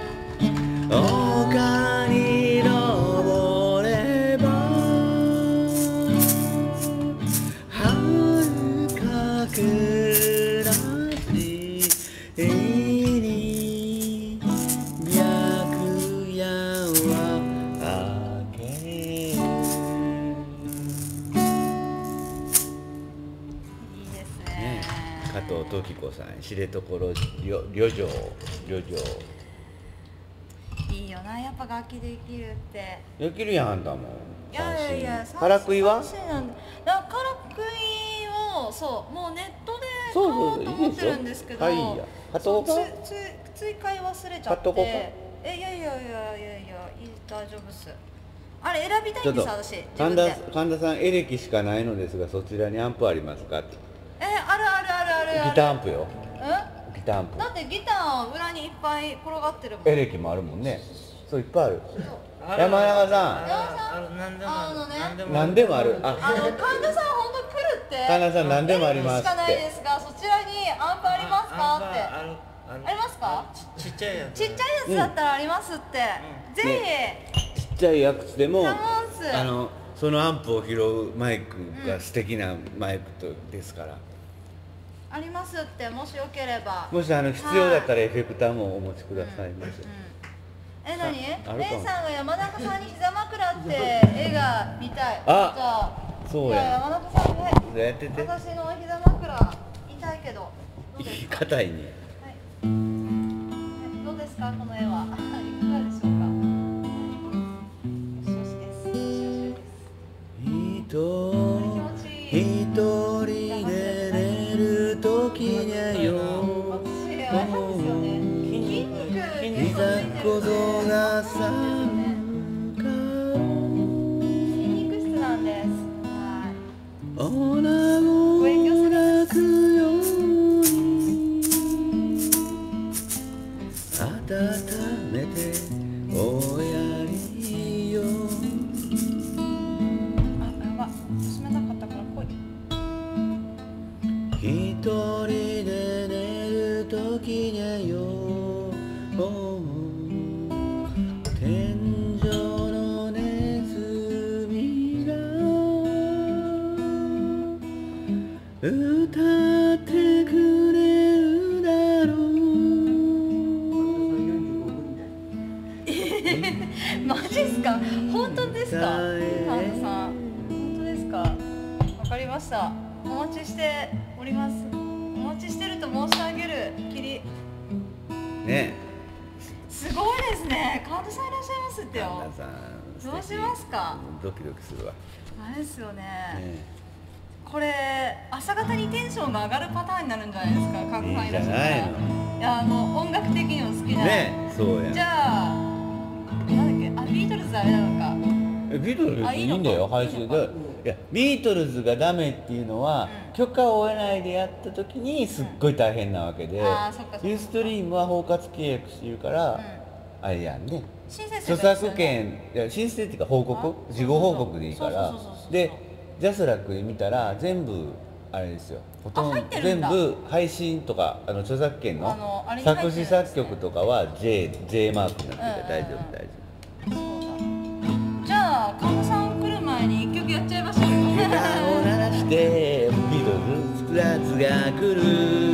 丘に登れば遥か暮らしに白夜は明ける。 いいですねね、加藤時子さん、知床旅旅情旅情いいよな、やっぱ楽器できるって。 できるやんあんたも。 いやいやいや、 からくいは三振なんだ。だからからくいをそうもうネットで買そうおそううそうと思ってるんですけど、 いいでしょはいいや買っとこうかそうつつ追加忘れちゃって。 買っとこうかえいやいやいやいやいやいい大丈夫っす。あれ選びたいんです私。自分神で田神田さんエレキしかないのですがそちらにアンプありますかって。 えあるあるあるあるある。 ギターアンプよ。 うん？ ギターアンプだってギター裏にいっぱい転がってるもん。 エレキもあるもんね。そういっぱいある。 ある山中さあるあるなんでもあるあのねなんでもん何でもある。ああの神田さん本当来るって。 神田さん何でもありますしかないでって。 すが、そちらにアンプありますかって。 あるあるありますか？ ちちっちゃいやつちっちゃいやつだったらありますって。ぜちっちゃいやつでもタモンスあのそのアンプを拾うマイクが素敵なマイクとですから。 ひありますって、もしよければ。 もしあの必要だったらエフェクターもお持ちくださいませ。 え、なに？ あるかもレイさんが山中さんに膝枕って絵が見たい。 あじゃあそうやい山中さんね。 じゃあやってて。 私の膝枕痛いけど。どうですか？ 硬いに。 はい。えどうですかこの絵は？いかがでしょうか？よしよしです。よしよしです。 ひ気と持ちいい。 一人で寝る時にゃよ私あれなんですよね。筋肉いざ小僧がさか筋肉質なんです。はい。 おなごが泣くように温めておやりよあ、やばい。進めなかったから来い。 一人で寝る時にゃよ天井のネズミが歌ってくれるだろうマジっすか？本当ですか？神田さん。本当ですか？わかりました。お待ちしております。お待ちしてると申し上げるきり。 ねすごいですね。神田さんいらっしゃいますってよ。 神田さんどうしますか？ ドキドキするわ、 あれですよね。 ねこれ朝方にテンションが上がるパターンになるんじゃないですか？神田さんいらっしゃったら。 いいじゃないのいやあの音楽的にも好きな。 ねそうやじゃあなんだっけ？あビートルズあれなのか。 えビートルズあいいのかいいんだよ配信で。いやビートルズがダメっていうのは、 うん許可を得ないでやった時にすっごい大変なわけで、 うんあーそっかそっかユーストリームは包括契約してるから、 うんあれやんね申請すれ著ばいいですよね作権いや申請っていうか報告あ事後報告でいいからそうそうそうそうそうでジャスラックで見たら全部あれですよほとん入どってるんだ全部配信とかあの著作権あのあれのに入って作るんですね詞作曲とかは J, J マークになってるからうん大丈夫うんうん大丈そうだじゃあ神田さん来る前に一曲やっちゃいましょうよ夫ギターを鳴らしてビートルズラツが来る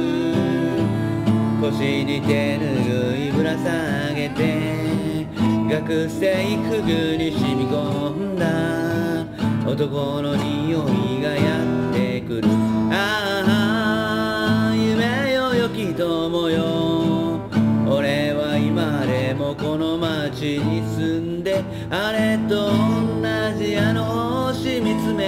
腰に手ぬぐいぶら下げて学生服に染み込んだ男の匂いがやってくるああ夢よよき友よ俺は今でもこの街に住んであれと同じあの星見つめ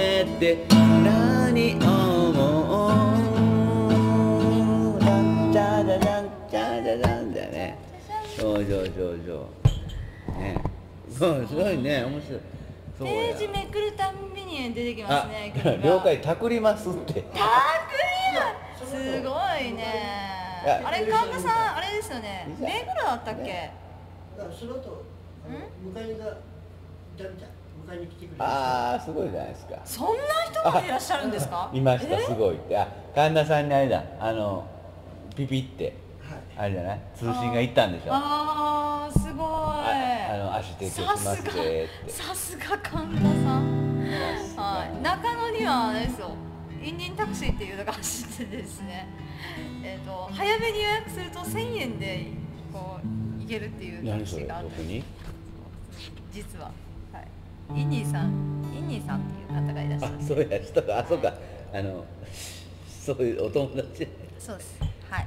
うんすごいね面白い。そうペやージめくるたんびに出てきますね。 あ了解たくりますって。 たくりすごいね。 やあれ神田さんあれですよね。目黒だったっけ？ だからその後あの迎えがだみたい迎えに来てくれる。 ああすごいじゃないですか。 そんな人までいらっしゃるんですか？ いましたえすごいって。あ神田さんにあれだあのピピってはい。 あれじゃない通信が行ったんでしょ。 あーすごい。 ああの足提供しますさすがでって。 さすが神田さん。はい。中野にはあれですよ。インディンタクシーっていうのが走っててですね。えっ、と早めに予約するとせんえんでこう行けるっていうタ何それクシーがあるんです。 どこに？ 実は。はい。インディさんインディさんっていう方がいらっしゃある。 そうや人があそうかあのそういうお友達。 そうです。はい。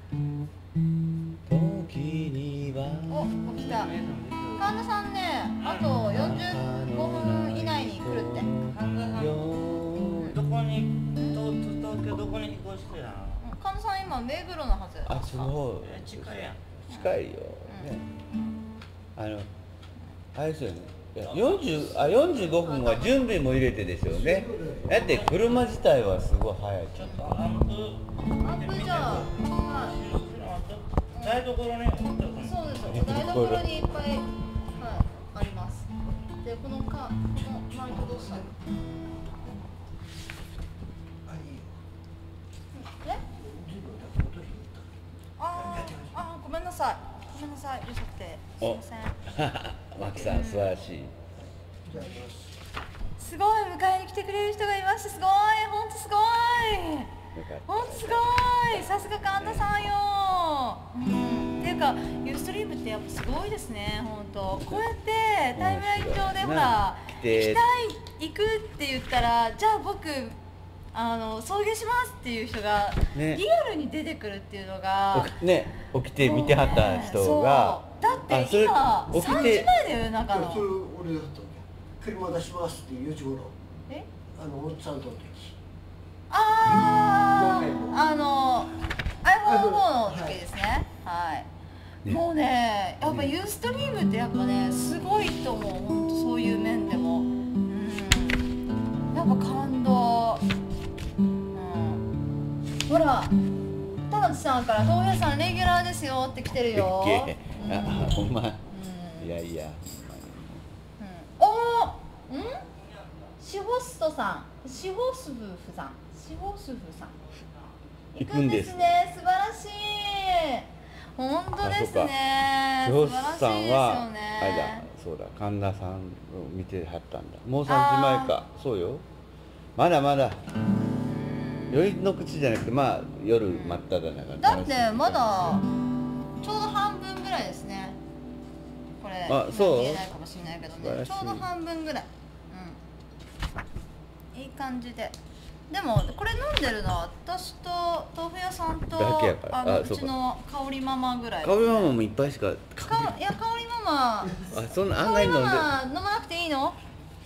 時にはお、来た。神田さんね、あとよんじゅうごふん以内に来るって。 神田さんよどこに東東京どこに引っ越してたの？ 神田さん今目黒のはず。 あすごいえ近いやん。 近いよ、ねあのあれですよねいやよんじゅうあよんじゅうごふんは準備も入れてですよね。だって車自体はすごい速い。 ちょっとアンプアップじゃあ、は台所に置いておくい。 の。 そうですよ。台所にいっぱい、はい、あります。で、このか、このマイクどうしたの？ あいいよ。 え？ 随分だ今年あーあー、ごめんなさい。ごめんなさい。うるさくて。すいおません。 マキさん素晴らしい。 じゃあ行きます。 すごい迎えに来てくれる人がいましてすごい本当すごいよかった本当すごいさすが神田さんよ、うん、っていうかユーストリームってやっぱすごいですね本当こうやってタイムライン上でほら来行てきたい行くって言ったらじゃあ僕あの送迎しますっていう人がねリアルに出てくるっていうのが、 おね起きて見てはった人がそうだってあそれ今起きてさんじまえだよ中いやそれの俺だったんだよ。車出しますってよじ頃えあのおっさんとの時。 あ何回もああの iPhone の時ですねはいねもうねやっぱユーストリームってやっぱねすごいと思う本当そういう面でもうんやっぱ感動うんほら田口さんから「豆腐屋さんレギュラーですよ」って来てるよでっけえうんあほんまうんいやいやうんおーんシホストさんシホスフフさんシホスフさん行くんですね素晴らしい本当ですねほんま素晴らしいですさんはよねあれだそうだ神田さんを見てはったんだもうさんじまえかそうよまだまだ酔いの口じゃなくてまあ夜真っ只中だってまだちょうど半分ぐらいですねこれあそう見えないかもしれないけど素晴らしいねちょうど半分ぐらいうんいい感じででもこれ飲んでるのは私と豆腐屋さんとだけやからあのあそうかうちの香りママぐらい香りママもいっぱいしかかいや香りママあそんな案香り外飲んでママ飲まなくていいの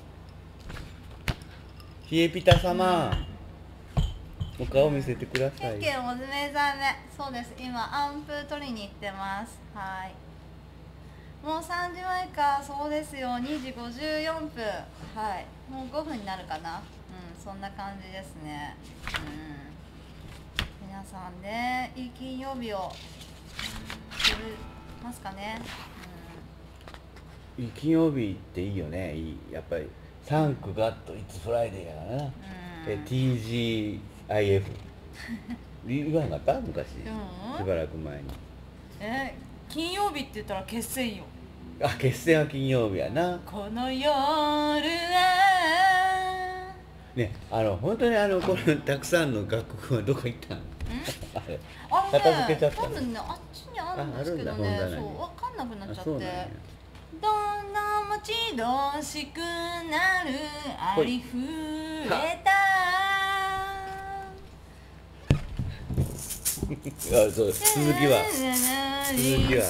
冷えピタ様お顔見せてくださいケンケンお詰めざめそうです今アンプ取りに行ってますはいもうさんじまえかそうですよにじごじゅうよんぷんはいもうごふんになるかなうんそんな感じですねうん皆さんでいい金曜日をするますかね金曜日っていいよねいいやっぱりサンクガットイッツフライデーやからな、 うん、 え ティージーアイエフ 言わなかった昔うんしばらく前にえ金曜日って言ったら決戦よあ決戦は金曜日やなこの夜はねあの本当にあのこのたくさんの楽譜はどこ行ったのあれあれね、 片付けちゃった多分ね、あっちにあるんですけどねああるんだ本棚、にそう、わかんなくなっちゃってあそうなんやどんな街どしくなるありふれたあそう続きは続きは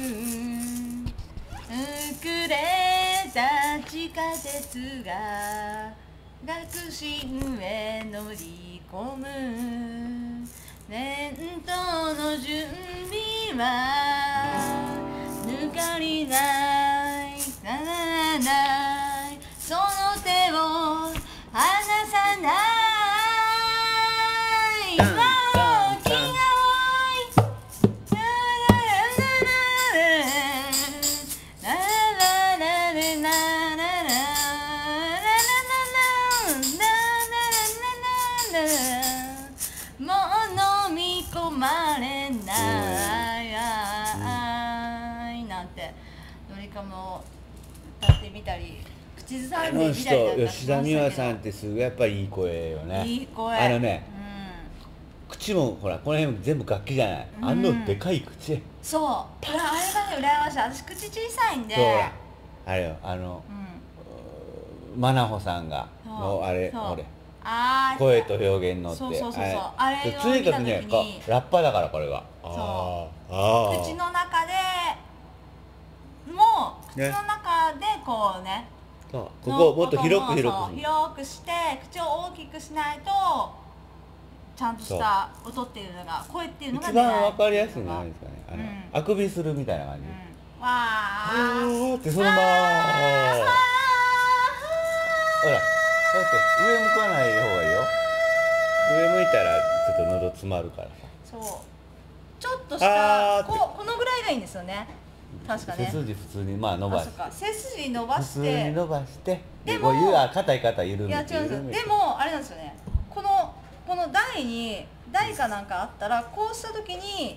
膨れた地下鉄が学信へ乗り込む念頭の準備は抜かりないかなその手を離さないタンもう気がタンタン多いもう飲み込まれないなんてドリカムを歌ってみたり口ずさあんでのみたりなんか人吉田美和さんっしてすごいやっぱりいい声よね。 いい声あのねうん口もほらこの辺全部楽器じゃない、 うんあのでかい口。 そうあれがね羨ましい私口小さいんでそうほらあれよあのうんマナホさんがそうのあれそうほれあー声と表現のってそうそうそうそうあれをとにかくね見た時にこラッパだからこれがそうあーあー口の中でもう口ねの中でこうねそうここをもっと広くの広くそう広くして口を大きくしないとちゃんとした音っていうのが声っていうのが一出ない番わかりやすいのは何ですかねあの、 うんあくびするみたいな感じ、 うんわあーーってそのままほらだって上向かない方がいいよ上向いたらちょっと喉詰まるからさそうちょっとしあーってたここのぐらいがいいんですよね確かね背筋普通にまあ伸ばしてあそっか背筋伸ば普通してに伸ばしてでもこういうあ硬い肩緩いやめて違うんですよ緩めてでもあれなんですよねこのこの台に台かなんかあったらこうした時に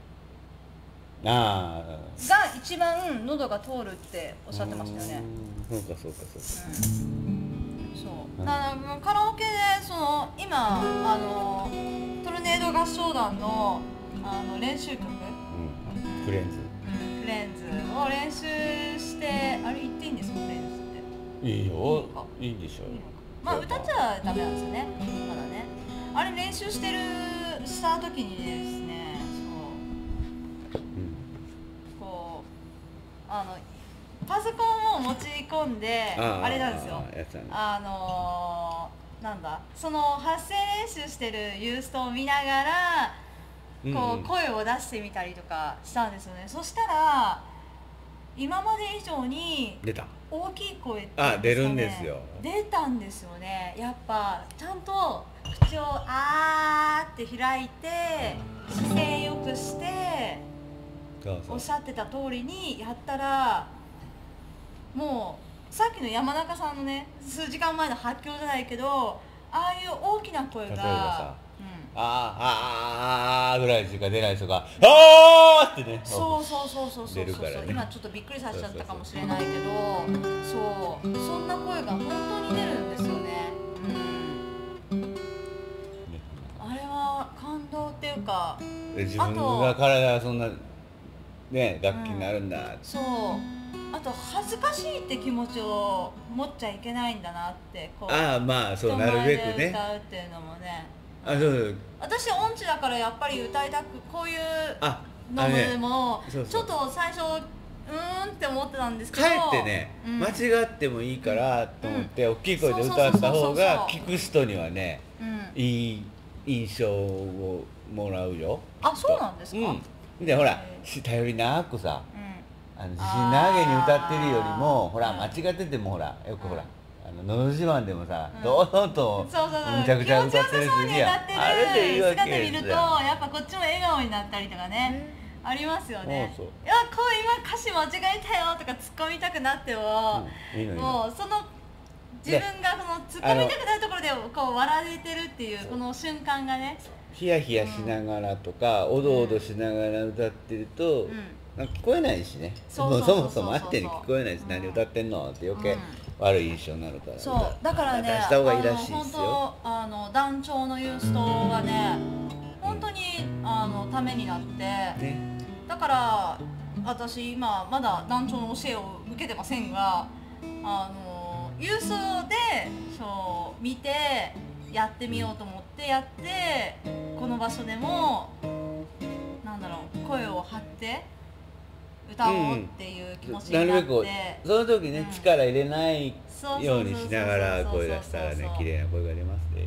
ああが一番喉が通るっておっしゃってましたよねうーんそうかそうかそうかうんそうだからカラオケでその今あのトルネード合唱団のあの練習曲うんフレンズフレンズを練習してあれ言っていいんですかフレンズっていいよいいかいいでしょいいのかまあ歌っちゃダメなんですよねまだねあれ練習してるした時にですねそううんこうあのパソコンを持ち込んであれなんですよやつだねあのー、なんだその発声練習してるユーストを見ながらうんこううん声を出してみたりとかしたんですよねそしたら今まで以上に出た大きい声っていうんですかねあ出るんですよ出たんですよねやっぱちゃんと口をあーって開いて姿勢よくしてそうそうおっしゃってた通りにやったらもうさっきの山中さんのね数時間前の発狂じゃないけどああいう大きな声が例えばさうんあーあーあーぐらいしか出ない人があーってねそうそうそうそうそうそう出るからね今ちょっとびっくりさせちゃったかもしれないけどそうそんな声が本当に出るんですよねうんあれは感動っていうかで自分が体がそんなね楽器になるんだ、 そうあと恥ずかしいって気持ちを持っちゃいけないんだなってこうああまあそう人なる前でべくね歌うっていうのもねあそう私音痴だからやっぱり歌いたくこういうあのあのねもそうそうちょっと最初うーんって思ってたんですけかどえってね、 うん間違ってもいいからと思って、大きい声でそう歌った方そうそうそうが聞く人にはねうんいい印象をもらうよあそうなんですかうん、でほらへし頼りなくさうんあの自信なげに歌ってるよりもあーほらうん間違っててもほらよくほら、 うんあののど自慢でもさ、 うん堂々とそうそうそうむちゃくちゃ歌ってる人いるやん気持ちよさそうに歌ってるあれでいいわけ姿見ですよるとやっぱこっちも笑顔になったりとかねありますよねそうそういやこう今歌詞間違えたよとか突っ込みたくなっても、 うんいいのいいのもうその自分がその突っ込みたくなるところでこう笑えてるっていうこの瞬間がねヒヤヒヤしながらとか、おどおどしながら歌ってると、 うんなんか聞こえないしねそうそうそうそうもうそもそも相手に聞こえないし、 うん何歌ってんのって余計うん悪い印象になるから、 そうだからね出した方がいいらしいあのですよ本当あの団長のユーストがね本当にあのためになって、 ねだから私今まだ団長の教えを受けてませんがあの郵送でそう見てやってみようと思ってやってこの場所でもなんだろう声を張って歌おうっていう気持ちになって、 なるべくその時ね、 うん力入れないそうようにしながら声出したらそうそうそうそうね綺麗な声が出ますね。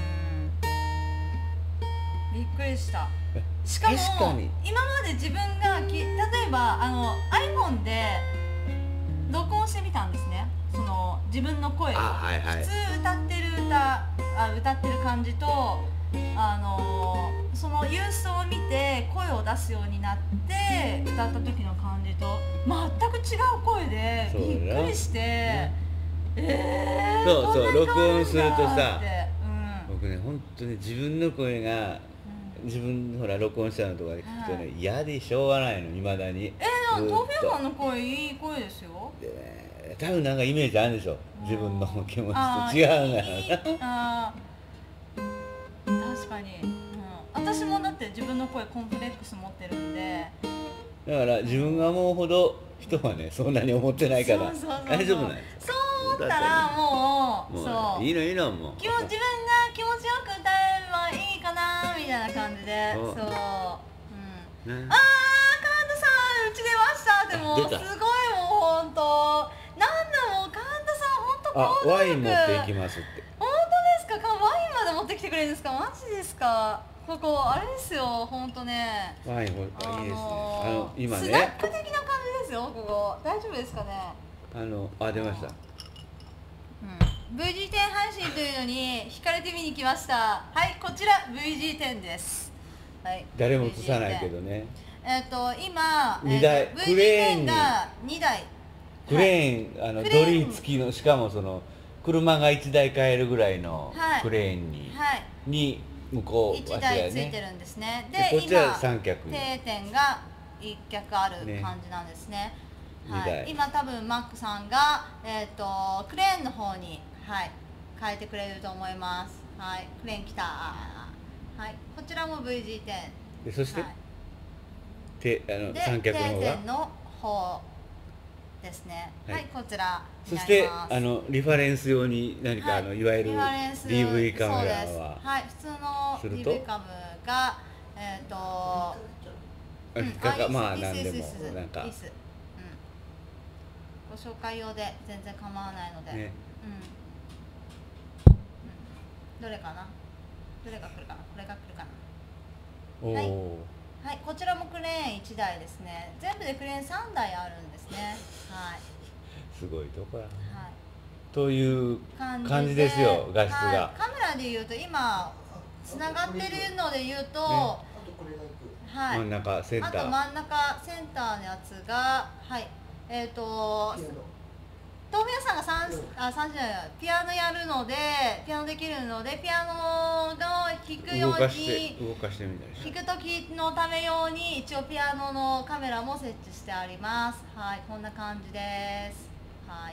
うんびっくりしたしかも確かに今まで自分がき例えばあの iPhone で録音してみたんですねその自分の声を、 あはいはい普通歌ってる歌あ歌ってる感じとあのーそのユーストを見て声を出すようになって歌った時の感じと全く違う声でそうびだなっくりして、えー、 そうそうこんなに変わるんだ録音するとさって僕ね本当に自分の声がうんうん自分ほら録音したのとか聞くとね嫌でしょうがないのいまだに。 えー、でもトーフィーマンのの声いい声ですよ。 でね多分なんかイメージあるんでしょ自分の気持あーちと違うんだいいよあー確かに、うん、私もだって自分の声コンプレックス持ってるんでだから自分が思うほど人はねそんなに思ってないからそうそうそうそう大丈夫なんですよ。 そう思ったらもうもそうういいのいいのもう気持自分が気持ちよく歌えばいいかなみたいな感じでそうそう、うん、 ねあー神田さんうち出ましたでもあ出たすごいもう本当なんだもう神田さん本当あ行動力ワイン持っていきますって本当ですかかワインまで持ってきてくれるんですかマジですかここあれですよ本当ねワインほいいですねあーの今スナッねク的な感じですよここ大丈夫ですかねあのあ出ましたうん、ブイジーテン 配信というのに惹かれて見に来ましたはいこちら ブイジーテン です、はい、 誰も映さないけブイジーテンどねえっ、と今二台えーとクレーンにブイジーテン がにだいクレーン、あのクレーンドリー付きのしかもその車がいちだい買えるぐらいのはいクレーンに、 はいに向こういちだいついてるんですねででこっちは今三脚定点がいっ脚あるね感じなんですねは二台い、今多分マックさんが、えー、とクレーンの方に、はい、変えてくれると思いますはいクレーン来たはいこちらも ブイジーテンでそして、 はいてあので三脚の方定が点の方ですねははいい、こちらになりそしてますあのリファレンス用に何か、 はいあのいわゆるリファレンスディーブイ カメラそうですははい普通のするディとーブイ カムがえっ、とあうんかかまあいいっす何でもいいっすいいっすなんかいいっすうん、ご紹介用で全然構わないので、 ねうん、うん、どれかなどれが来るかなこれが来るかなおお、 はいはいこちらもクレーンいちだいですね全部でクレーンさんだいあるんですねはいすごいとこやなはいという感感じですよ画質が、 はい、カメラで言うと今つながってるので言うと、はい、 真ん中センタあとー真ん中センターのやつがはいえっ、ー、と豆腐屋さんがさんあ三じゃないピアノやるのでピアノできるのでピアノが弾くよう動かしてに動かしてみたいでし弾く時のため用に一応ピアノのカメラも設置してありますはいこんな感じですはい、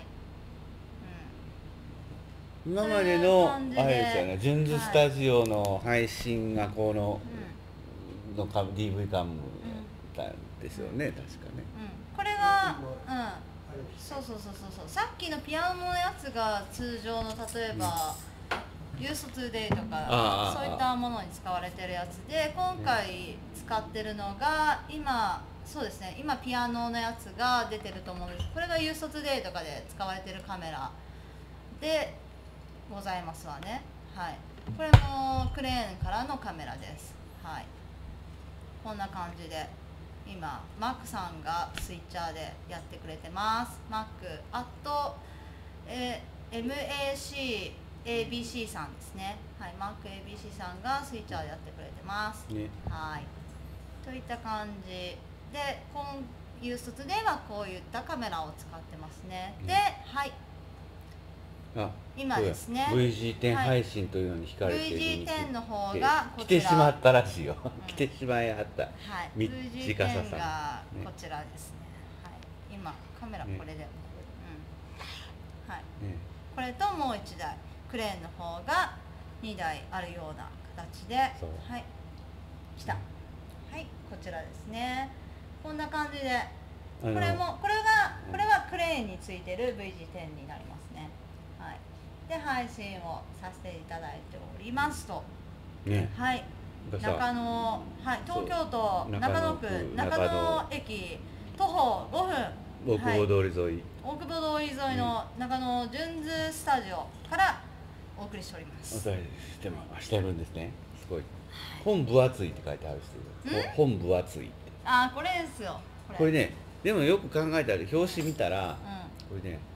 うん今までのそういう感じであれですよねジュンズスタジオの配信がこの,、 うんのカ ディーブイ カムなんですよね、確かねうん、これが、うん、そうそうそうそうそうさっきのピアノのやつが通常の例えば、ユースト ツーデイ とあかあそういったものに使われてるやつで今回使ってるのが今そうですね今ピアノのやつが出てると思うんですこれがユースト ツーデイ とかで使われてるカメラでございますわねはいこれもクレーンからのカメラですはいこんな感じで今マックさんがスイッチャーでやってくれてますマックあと、えー、エムエーシーエービーシー さんですねはいマック エービーシー さんがスイッチャーでやってくれてますねはいといった感じで今ユーストではこういったカメラを使ってますね、 うんではいあ今ですねそうや ブイジーテンはい配信というのに惹かれてブイジーテン の方でがこ来ちらてしまったらしいよ、 ん来てしまいはったはい、 みブイジーちかささんテンがねこちらですね。はい、今カメラこれで、うん、はい、 ねこれともう一台クレーンの方がにだいあるような形で、はそうい、来た。はい、こちらですね。こんな感じで、 あのこれもこれがこれはクレーンについてる ブイジーテン になりますね。はい。で配信をさせていただいておりますと、 ねはい。 がさ中野、はい、東京都そう中野区中野区中野駅徒歩ごふん、 大久保通り沿い、 大久保通り沿いの中野ジュンズスタジオからお送りしております。 お便りしてもしてるんですね。すごい。本分厚いって書いてある人いる。本分厚いって。 あー、これですよ。これ。 これね、でもよく考えたら表紙見たら、 うこれね、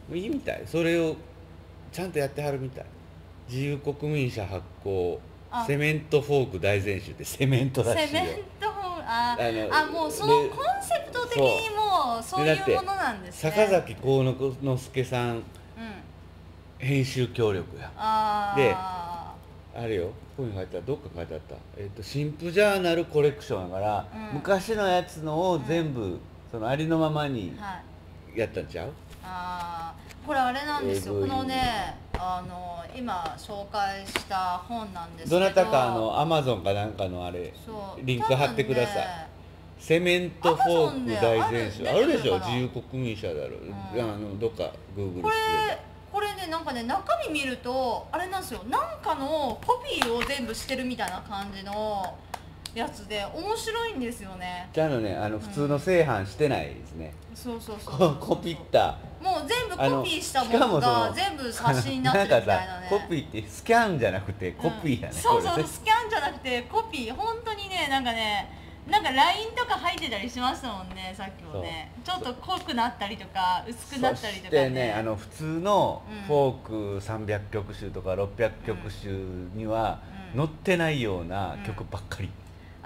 いいみたい。それをちゃんとやってはるみたい。自由国民社発行あセメントフォーク大全集ってセメントらしいよ。 セメントああのあもうそのでコンセプト的にもうそういうものなんですね。 坂崎幸之助さんうん編集協力や。 あでああれよ、ここに書いてあったどっか書いてあったえっ、と新婦ジャーナルコレクションやから、 うん昔のやつのを全部、そのありのままにはいやったんちゃう？ あーこれあれなんですよ、 えぐいこのねあの今紹介した本なんですけど、 どなたかあのアマゾンかなんかのあれそうリンク貼ってください、 多分ねセメントフォーク大全集 Amazon であるでしょ、 ある自由国民社だろう、 うんあのどっかグーグルこれしてこれねなんかね中身見るとあれなんですよ、なんかのコピーを全部してるみたいな感じのやつで面白いんですよね。 ちゃんとねあの普通の製版してないですね、 そうそうそうそうココピったもう全部コピーしたもあのしかものそのが全部写真になってるみたいなね。 んかさコピーってスキャンじゃなくてコピーやね、 うんそうそうこれねスキャンじゃなくてコピー、本当にねなんかねなんか ライン とか入ってたりしましたもんね、さっきもねちょっと濃くなったりとか薄くなったりとかそしてねあの普通のうんフォークさんびゃくきょくしゅうとかろっぴゃくきょくしゅうにはうん載ってないような曲ばっかり、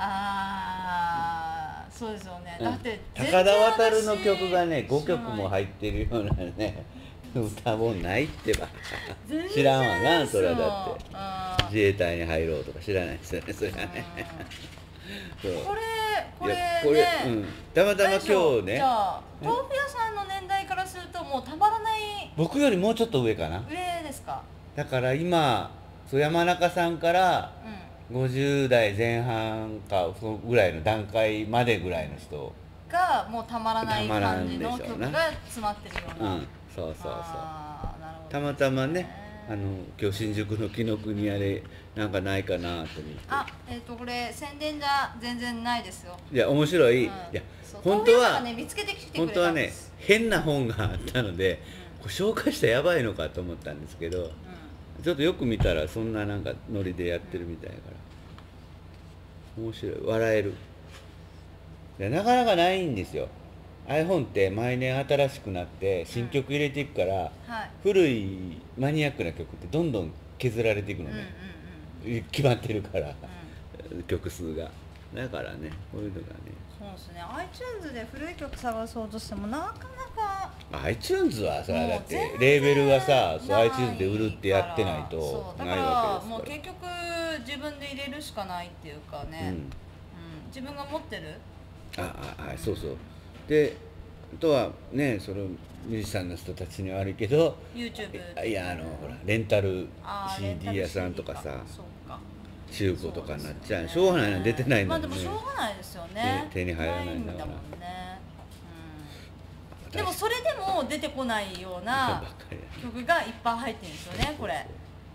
ああそうですよね、 うんだって高田渡の私曲がねごきょくも知入ってるようなね歌もないってばらない知らんわなそれは全然だってそう自衛隊に入ろうとか知らないですよねそれはねそううんこれこれいねやこれ、うん、たまたまあれでしょ今日ねじゃあ豆腐屋さんの年代からするともうたまらない僕よりもうちょっと上かな上ですか？ だから今そう山中さんからうごじゅうだいぜん半かそのぐらいの段階までぐらいの人んがもうたまらないたまら感じんでしょうなの曲が詰まってるような、 うんそうそうそうあーなるほどたまたまねあの今日新宿の紀ノ国屋でなんかないかなと思ってあえっ、とこれ宣伝じゃ全然ないですよ。 いや面白い、 うんいやそう本当豆腐屋さんはがね見つけてきてくれ本当はねたんです。 変な本があったので、これ紹介したらやばいのかと思ったんですけど、 うちょっとよく見たらそんななんかノリでやってるみたいだから面白い、笑える。でなかなかないんですよ。 iPhone って毎年新しくなって新曲入れていくから、 んはい。 古いマニアックな曲ってどんどん削られていくのうんうんね、決まってるから、 うんうん。 曲数がだからねこういうのがねそうですね。iTunes で古い曲探そうとしてもなかなか iTunes はさもうだって全然レーベルがさそうない iTunes で売るってやってないからとそうだかないわらけですかもう結局自分で入れるしかないっていうかね。 ら、 うん自分が持ってる。 うん、ああはいそうそうであとはねそのミュージシャンの人たちには悪いけど YouTube。 いやあのほらレンタルあーシーディー 屋さんとかさレンタル シーディー そうか。 中古とかになっちゃうそですしょうがないな出てないまあのにねでもしょうがないですよね。 ね手に入らないんだからないんだもんね。うん。でもそれでも出てこないようなばっかりだ曲がいっぱい入ってるんですよねこれ。 ね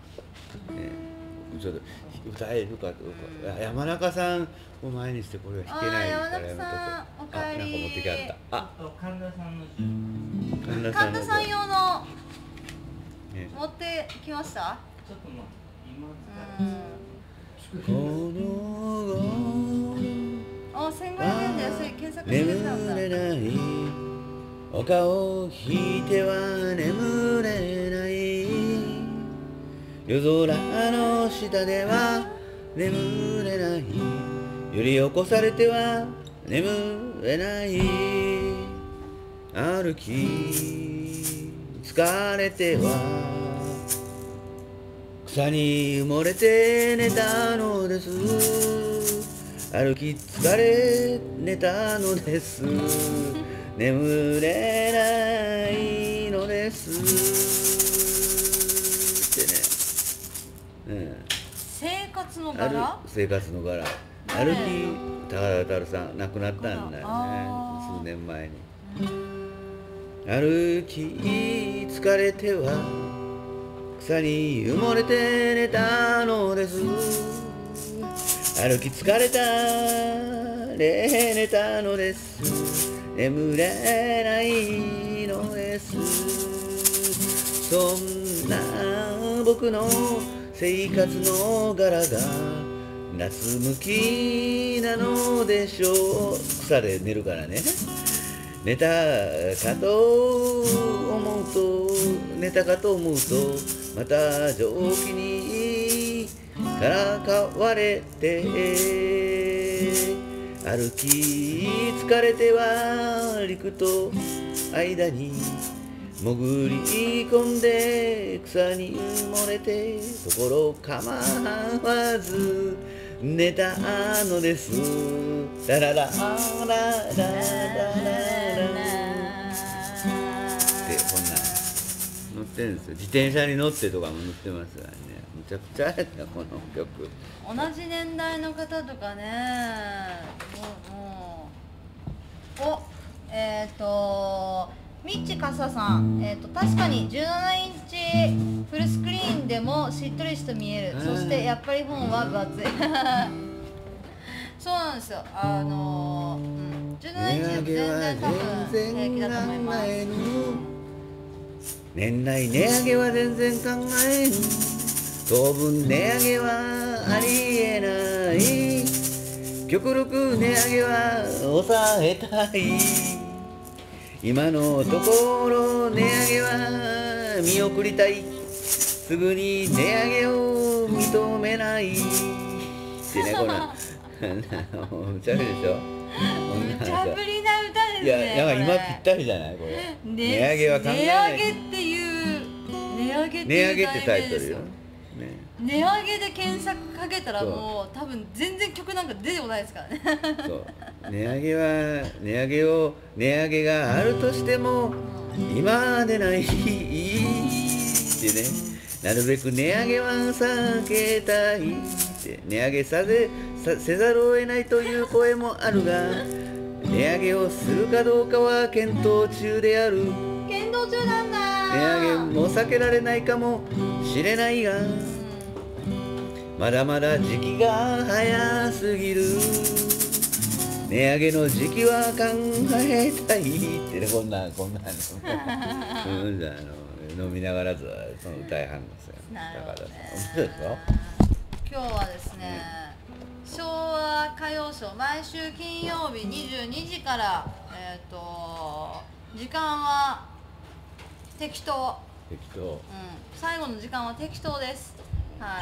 ちょっと歌えるかどうか、山中さんを前にしてこれは弾けないからやめとこう。 あー山中さんおかえりあなんか持ってきはったああと神田さんの神田さんの神田さん用のね持ってきました？ ちょっと待ってう今このん。あ、千五百円で安い検索してくれたんだ。 眠れない丘を引いては眠れない夜空の下では眠れない揺り起こされては眠れない歩き疲れては草に埋もれて寝たのです歩き疲れ寝たのです眠れないのですってね、うん、 生活のある柄？ 生活の柄歩き高田渉さん亡くなったんだよねあー数年前に歩き疲れては草に埋もれて寝たのです歩き疲れたれ寝たのです眠れないのですそんな僕の生活の柄が夏向きなのでしょう草で寝るからね寝たかと思うと寝たかと思うとまた蒸気にからかわれて歩き疲れては陸と間に潜り込んで草に埋もれてところ構わず寝たのですララララララララってこんなん乗ってるんですよ。自転車に乗ってとかも乗ってますからね。むちゃくちゃやったこの曲。 同じ年代の方とかね、もうもうおえっ、ー、とミッチカサさん、えー、と確かにじゅうななインチフルスクリーンでもしっとりと見える。そしてやっぱり本は分厚いそうなんですよ。あのー、うん、じゅうななインチでも全然多分平気だと思います。 年内値上げは全然考えん。当分値上げはありえない。極力値上げは抑えたい。今のところ値上げは見送りたい。すぐに値上げを認めないってね、こんなむちゃくちゃでしょ。 無茶ぶりな歌ですね。 いや、なんか今ぴったりじゃないこれ。 ね、 値上げは考えない。 値上げっていう値上げっていう値上げってタイトルよ。 題名ですよ。 ね、 値上げで検索かけたらもう多分全然曲なんか出てこないですからねそう値上げは値上げを値上げがあるとしても今でないってね、なるべく値上げは避けたいって値上げさせさせざるを得ないという声もあるが、値上げをするかどうかは検討中である。 検討中なんだ。 値上げも避けられないかもしれないが、まだまだ時期が早すぎる。値上げの時期は考えたいってね、こんなこんなのうんあの飲みながらずっと歌いはんですよ。 なるほどね。 面白いでしょ。 今日はですね、昭和歌謡ショー毎週金曜日にじゅうにじからえっ、ー、と時間は適当。 適当。うん。 最後の時間は適当です。はい。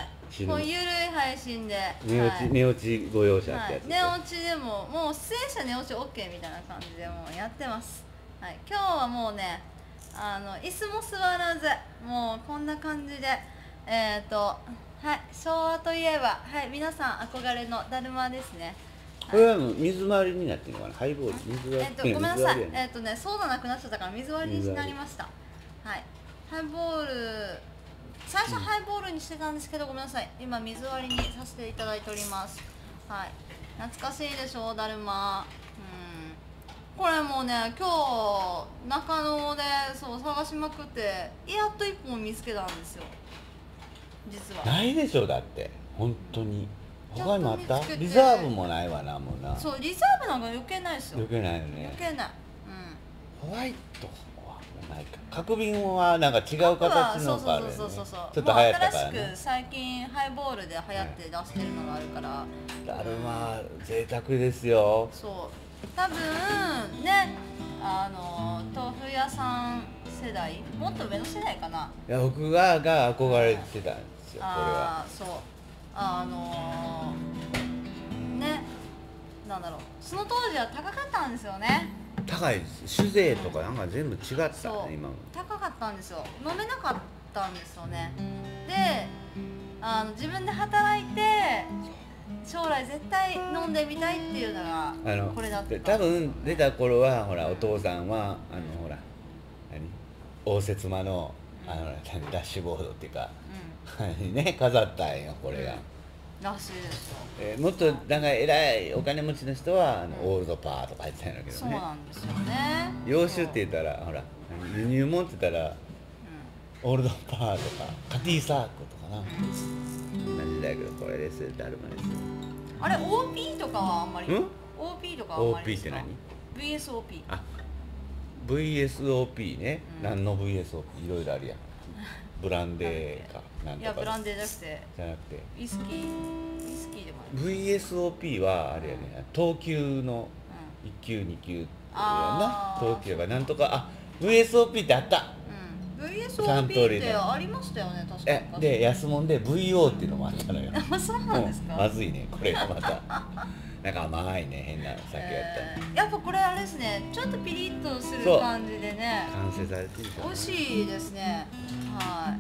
もうゆるい配信で。 寝落ち、はい、寝落ちご容赦ってやつ、 はい。寝落ちでももう出演者寝落ち OK みたいな感じでもうやってます。はい。今日はもうね、あの椅子も座らず、もうこんな感じで、えっ、ー、とはい昭和といえばはい皆さん憧れのだるまですね。 これはもう水回りになってるのかな。ハイボール水割り。 えっ、ー、とごめんなさい。えっ、ー、とねソーダなくなっちゃったから水割りになりました。はい。ハイボール。最初ハイボールにしてたんですけど、ごめんなさい、今水割りにさせていただいております。はい、懐かしいでしょだるま。うん、これもうね今日中野でそう探しまくってやっと一本見つけたんですよ実は。 ないでしょだって本当に。他にもあった？リザーブもないわなもうな。 そうリザーブなんか余計ないですよ。 余計ないよね。 余計ない。 うん。ホワイトないか。角瓶はなんか違う形のがあるよね。 そうそうそうそう。 ちょっと流行ったからね。 新しく最近ハイボールで流行って出してるのがあるから。 だるま贅沢ですよ。 そう。多分ねあの豆腐屋さん世代もっと上の世代かな。 いや僕がが憧れてたんですよこれは。 ああそうあのー、ねなんだろうその当時は高かったんですよね。 高い酒税とかなんか全部違ったね今。 高かったんですよ。飲めなかったんですよね。であの自分で働いて将来絶対飲んでみたいっていうのがこれだったんですよ。 多分出た頃はほらお父さんはあのほら何応接間のあのダッシュボードっていうか、うん、ね飾ったんよこれが。うんらしいですよ。 えー、もっとなんか偉いお金持ちの人はあの、うん、オールドパーとか入ってたんだけどね。 そうなんですよね。 洋酒って言ったらほら輸入物って言ったら、うん、オールドパーとかカティーサークとかな、うん、同じだけどこれですだるまです。 あれ オーピー とかはあんまり、うん、オーピー とかはあんまりですか。 オーピー って何 ブイエスオーピー。 あ ブイエスオーピー ね、うん、何の ブイエスオーピー いろいろあるやんブランデーかなんとか。いやブランデーじゃなくてじゃなくてウイスキーウイスキーでもある。 ブイエスオーピー はあれやね、等級のいっ級に級あー東急がなんとかあ ブイエスオーピー ってあった。 うん、 サンブイエスオーピトーリーのってありましたよね、確かに。 えで安物で ブイオー っていうのもあったのよ。 あ、そうなんですか。 うんまずいねこれがまたなんか甘いね変な酒やった、 えーやっぱこれあれですね、ちょっとピリッとするそう感じでね、 完成されてるから美味しいですね。はい、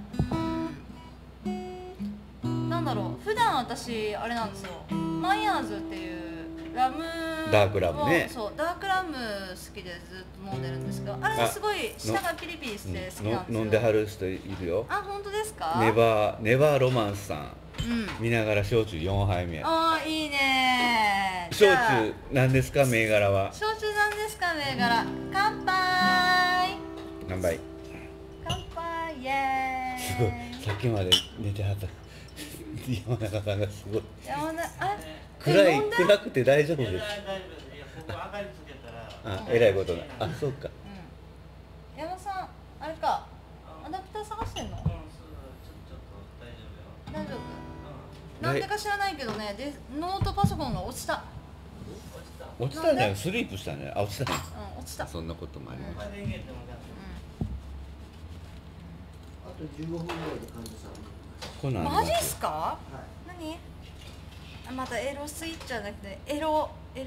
うん、なんだろう、普段私あれなんですよ、マイヤーズっていうラムダークラムねそう、ダークラム好きでずっと飲んでるんですけど、あれすごい舌がピリピリして好きなんですよ。 の飲んではる人いるよ。 あ、本当ですか。 ネバーネバーロマンスさんうん、 見ながら焼酎よんはいめや。 あーいいねー。 焼じゃあ酎なんですか銘柄は。 焼酎なんですか銘柄。乾杯。 乾杯。 乾杯イエすごいーイ。 さっきまで寝てはった山中さんがすごい山田あ暗いえ飲んだ暗くて大丈夫です。 大丈夫です。いやここ明かりつけたらあえらいことなあそうか。 うん、山田さんあれかアダプター探してんの。 うんそうちょちょっと大丈夫よ。 大丈夫。 うんなんでか知らないけどね、でノートパソコンが落ちた。 落ちたんだよスリープしたねあ落ちたね。 うん、落ちた。 そんなこともありままあ電源でもかあとじゅうごふんぐらいで患者さんす。こんなうんん、 ありますよマジっすか。何？あ、またエロスイッチじゃなくてエロエロいや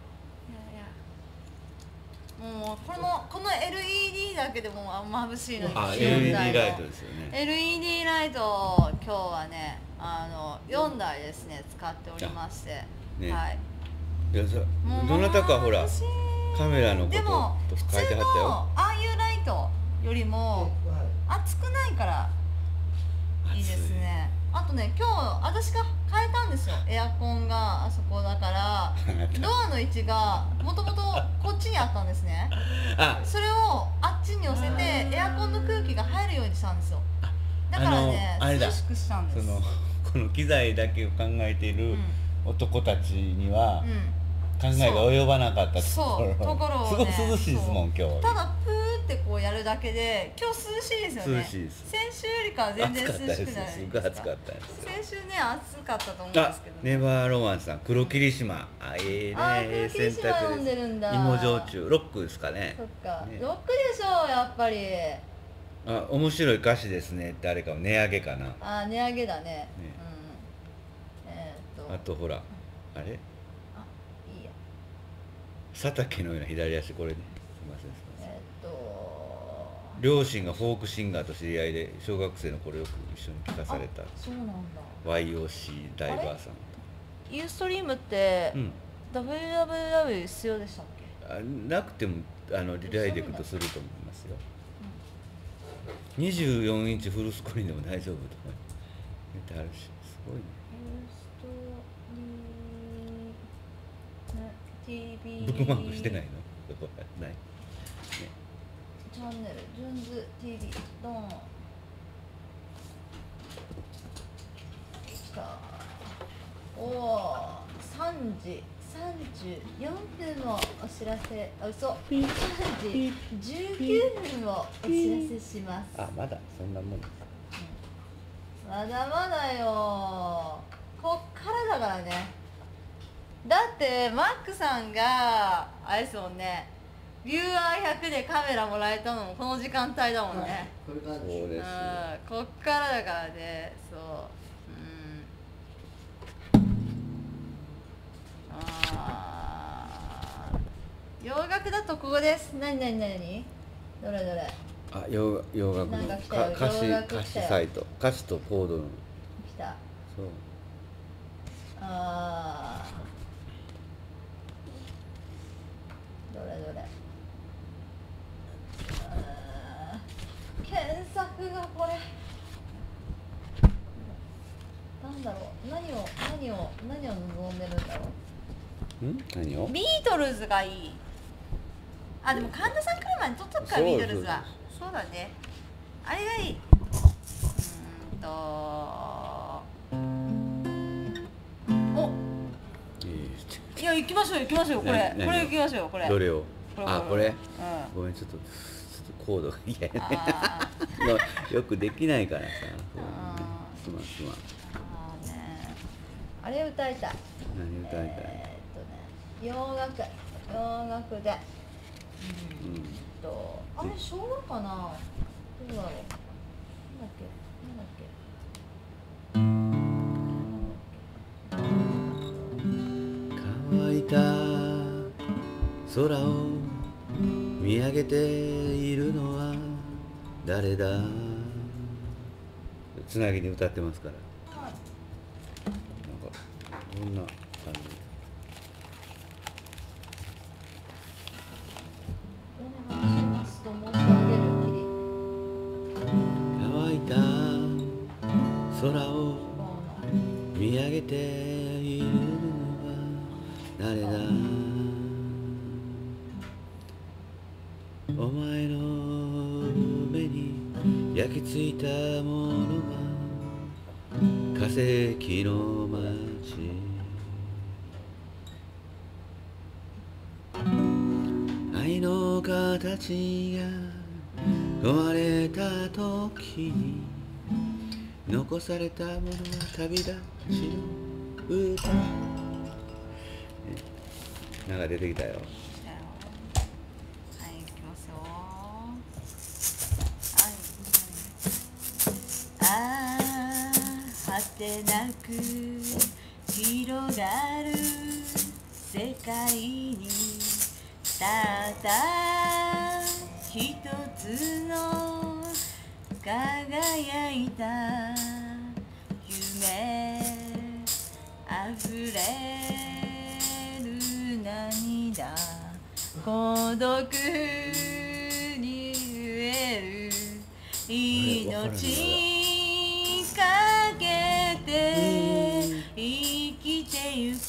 いやもうこのこの エルイーディー だけでもあ眩しいのにあよんエルイーディー台のライトですよね。 エルイーディー ライトを今日はねあのよんだいですね使っておりまして、 ねはいいやさもうどなたかほら眩しいカメラのことでもと普通書いてはったよ。 のああいうライトよりも熱くないからいいですね。あとね今日私が変えたんですよ、エアコンがあそこだからドアの位置がもともとこっちにあったんですね。 あそれをあっちに寄せてエアコンの空気が入るようにしたんですよ。だからねあのあれだ涼しくしたんです。 そのこの機材だけを考えている男たちにはうん、 考えが及ばなかったとそころうところをねすごい涼しいですもん今日。 ただプーってこうやるだけで今日涼しいですよね。 涼しいです先週よりかは全然涼しくない暑かったですですすごい暑かったです。 先週ね暑かったと思うんであすけど、ね、 ネバーロマンスさん黒霧島あいいねあーええ黒霧島選択飲んでるんだ芋焼酎ロックですかね。 そっか、 ねロックでしょうやっぱり。 あ面白い歌詞ですねってあれか値上げかな。 あー値上げだね。うん、えー、っとあとほらあれあいいや佐竹のような左足これねすみませんすみません。 えー、っと両親がフォークシンガーと知り合いで小学生の頃よく一緒に聴かされたあそうなんだ。 ワイオーシー ダイバーさん。 ユーストリームって、 うん、 ダブリューダブリューダブリュー 必要でしたっけ。 あなくてもあのリダイレクトすると思いますよ。にじゅうよんインチフルスクリーンでも大丈夫とか言ってあるしすごいね。 ティービーブックマークしてないのない、ね、 チャンネルジュンズ ティービー ドンきた。おおさんじさんじゅうよんふんのお知らせあ嘘さんじじゅうきゅうふんをお知らせします。 あまだそんなもんです。 まだまだよこっからだからね。だってマックさんがあれですもんね、ビューアーひゃくでカメラもらえたのもこの時間帯だもんね。 これからそうですですよ。 うん、こっからだからね。そううんあー洋楽だとここです。なになになにどれどれあ洋洋楽のなんか来たよか歌詞洋楽来たよ歌詞サイト歌詞とコードの来た。 そうあーどれどれあー検索がこれなんだろう、何を何を何を望んでるんだろん何をう。ビートルズがいい。あでも神田さん来る前に撮っとくからそうビートルズはそうだね、あれがいい。うーんとおいや行きましょう行きましょうこれ何これ行きましょうこれどれをこれあこれうんごめんちょっとちょっとコードが嫌やねあーよくできないからさあそうねすまんすまんあーねあれ歌いたい。 何歌いたい、 えーっとね洋楽洋楽でうんとあれ昭和かな、どうだろう、なんだっけなんだっけ乾いた空を見上げているのは誰だ。つなぎに歌ってますから、 はい、 なんかこんな感じ。 お願いしますと申し上げるきり乾いた空を見上げているのは誰だ。お前の目に焼き付いたものは化石の街。愛の形が壊れた時に残されたものは旅立ちの歌。なんか出てきたよ。 はい、いきますよ。はい。ああ、果てなく広がる世界にたった一つの輝いた夢あふれる涙、孤独に飢える命かけて生きてゆく。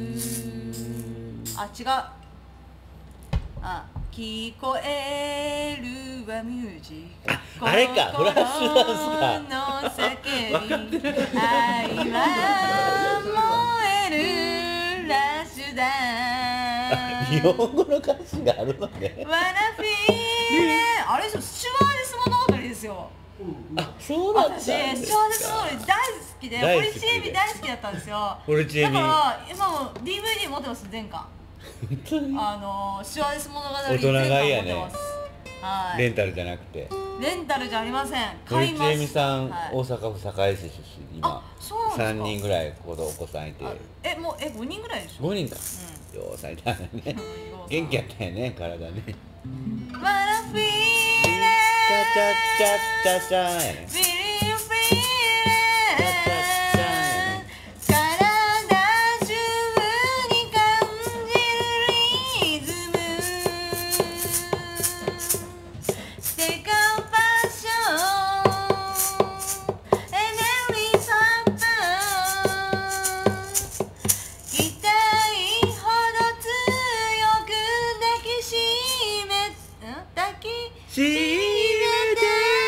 あ、違う。あ、聞こえるはミュージック。 あ、あれか、フラッシュダンスか。 の叫び、愛は燃えるラッシュダンス。 日本語の歌詞があるのね。 ワナフィーレあれですよ、スチュワーデス物語ですよ。 あ、そうだったん私、 ですスチュワーデス物語大好きで、 大好きで堀ちえみ大好きだったんですよ。 堀ちえみだから今も ディーブイディー 持ってます、全巻。あのスチュワーデス物語大人買いやね全巻持ってます。はい。 レンタルじゃなくて。 レンタルじゃありません。買い堀ちます。 えみさん、 はい大阪府堺市出身、今あ、そうなんですか。 さんにんぐらい子供お子さんいて、 あえ、もうえごにんぐらいでしょ。 ごにんだ。 うようさんいたね。 ん。 元気やったよね、体ね。 ワナフィーレチャチャチャチャチャやね。 フィリーフィーチャチャチャやね。 体中に感じるリズム Take a passion and every time 痛いほど強く抱きしめん抱きしめて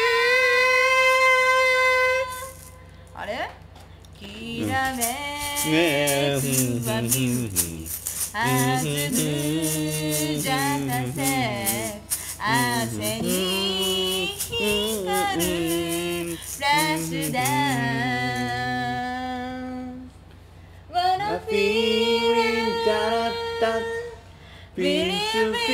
あれきらめねくはみあずじゃたせ汗に光るラッシュダンス Wanna feel it Feel it, feel it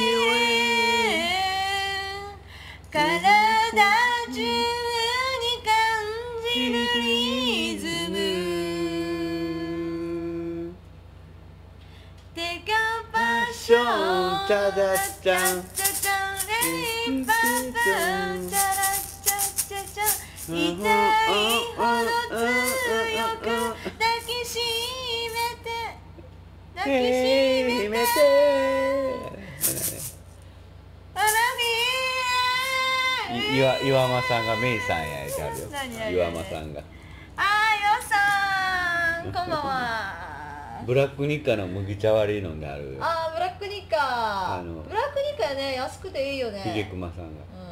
体中に感じるリズム Take a passion チャチャチャチャチャチャレイパパチャラチャチャチャ痛いほど強く抱きしめて抱きしめて岩岩間さんがメイさんやいてあるよ。 何何岩間さんがあーよさんこんばんは。 ブラックニッカの麦茶割り飲んであるあーブラックニッカあのブラックニッカやね、安くていいよね。 秀熊さんがうん、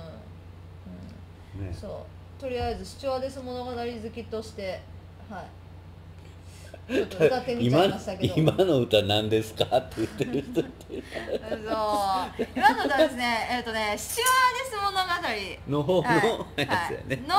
うん、 ね。 そうとりあえずスチュワーデス物語好きとしてはいちょっと歌ってみちゃいましたけど今今の歌何ですかって言ってる人っていうそう今の歌ですねえっ、とねスチュワーデス物語の方のはいやつやね、 はい、の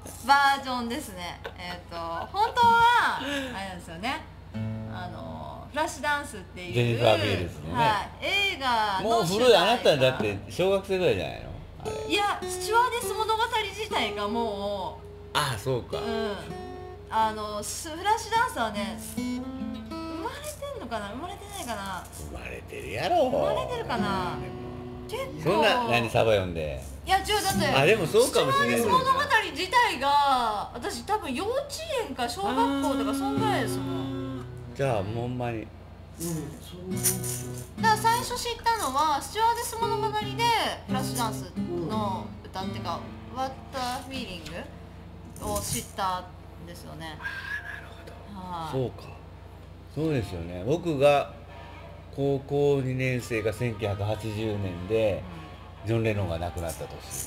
バージョンですね。えっ、と本当はあれなんですよね。あのフラッシュダンスっていうジェニファー・ビールズのねはい、映画のもう古い、あなただって小学生ぐらいじゃないのあれ。 いやスチュワーデス物語自体がもああそうか、 う、うん、あのスフラッシュダンスはね生まれてんのかな生まれてないかな生まれてるやろ。 生まれてるかな結構そんな何サバ読んで。 いや違うだってあでもそうかもしれないスチュワーデス物語自体が私多分幼稚園か小学校とかそんぐらいですもん。 じゃあもうほんまにだから最初知ったのはスチュワーデス物語でフラッシュダンスの歌っていうか「What the Feeling」を知ったんですよね。はい、 そうかそうですよね。僕が高校にねん生がせんきゅうひゃくはちじゅうねんで、ジョン・レノンが亡くなった年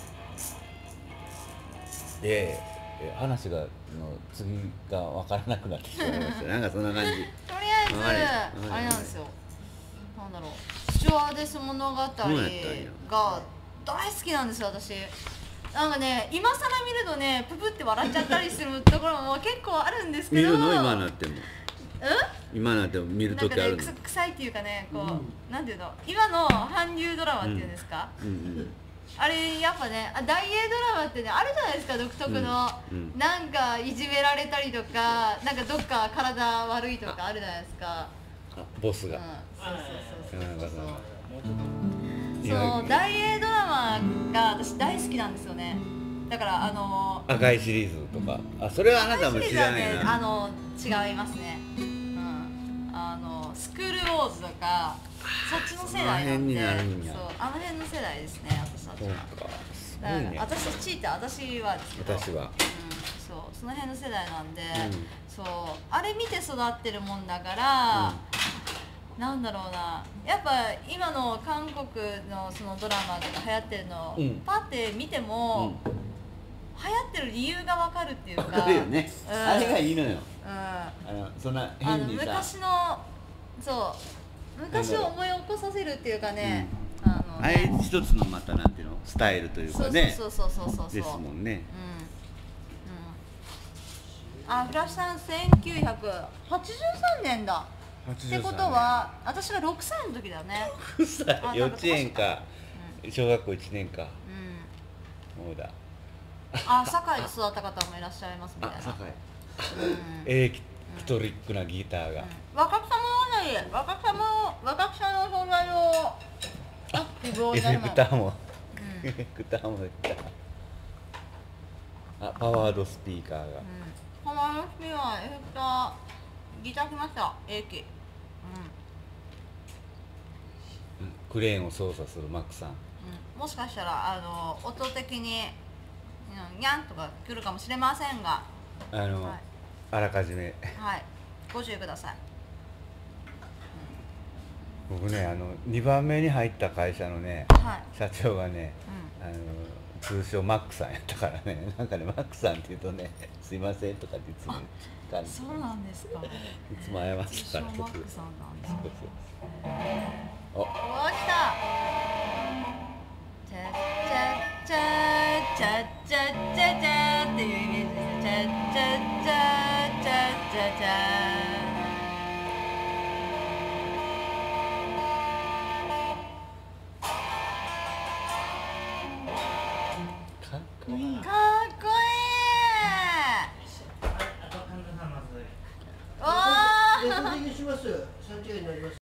で、え話がの次が分からなくなってしまいましたなんかそんな感じ。 とりあえずはいあれなんですよ、なんだろう、スチュワーデス物語が大好きなんですよ私。なんかね今更見るとねププって笑っちゃったりするところも結構あるんですけど見るの今なってもうん今なっても見るなんかねときあるの。 く臭いっていうかねこう、なんていうの今の韓流ドラマっていうんですか、 うんうんあれやっぱねあ大英ドラマってねあるじゃないですか独特の、 うんうんなんかいじめられたりとかなんかどっか体悪いとかあるじゃないですか。 あボスが、 うん、そうそうそうそうなんかそのそう大英ドラマが私大好きなんですよね。だからあの赤いシリーズとかあそれはあなたも知らないシリーズはねな。 あの違いますね。うんあのスクールウォーズとかそっちの世代なんで、 あの辺になるんやそうあの辺の世代ですね私たちそうは。 かすごだからいね。 私たちって私はですけど。 私はうん、そうその辺の世代なんで、 うんそうあれ見て育ってるもんだから、なんだろうなやっぱ今の韓国のそのドラマとか流行ってるのを、 うんパッて見ても、 うん流行ってる理由がわかるっていうかわかるよね、 うんあれがいいのよ。 うんあのそんなあの変にさ昔のそう昔を思い起こさせるっていうかね、あのあれ一つのまたなんていうのスタイルというかねそうそうそうそうそうそうですもんね。 うんうん、あフラッシュさんせんきゅうひゃくはちじゅうさんねんだってことは私がろくさいの時だよね。 ろくさあい幼稚園かう小学校いちねんかん、うん、 そうだ。 あ堺で育った方もいらっしゃいますみたいな。 あ堺うんエレクトリックなギターが、 うん、若草もね若草も若草の存在をあ希望エフェクターも、 うんエフェクターもできた。あパワードスピーカーが、 うん、この話はエフェクターギター来ましたエーキ、うんうんクレーンを操作するマックさん。 うん、もしかしたらあの音的に、うん、ニャンとか来るかもしれませんが、 あの、 はいあらかじめはい、ご注意ください。 僕ねあのにばんめに入った会社のね、 はい社長がね、 うあの通称マックさんやったからねなんかねマックさんって言うとねすいませんとかっていつも言ったんですよ。 そうなんですか。 いつも謝って通たから称マックさんなんですそうか。 そうおー来た。チャチャチャチャチャチャチャっていうイメージですね。チャチャチャチャチャチャ。 かっこいい。 かっこいい。おー。 します。さんじゅうえんになります。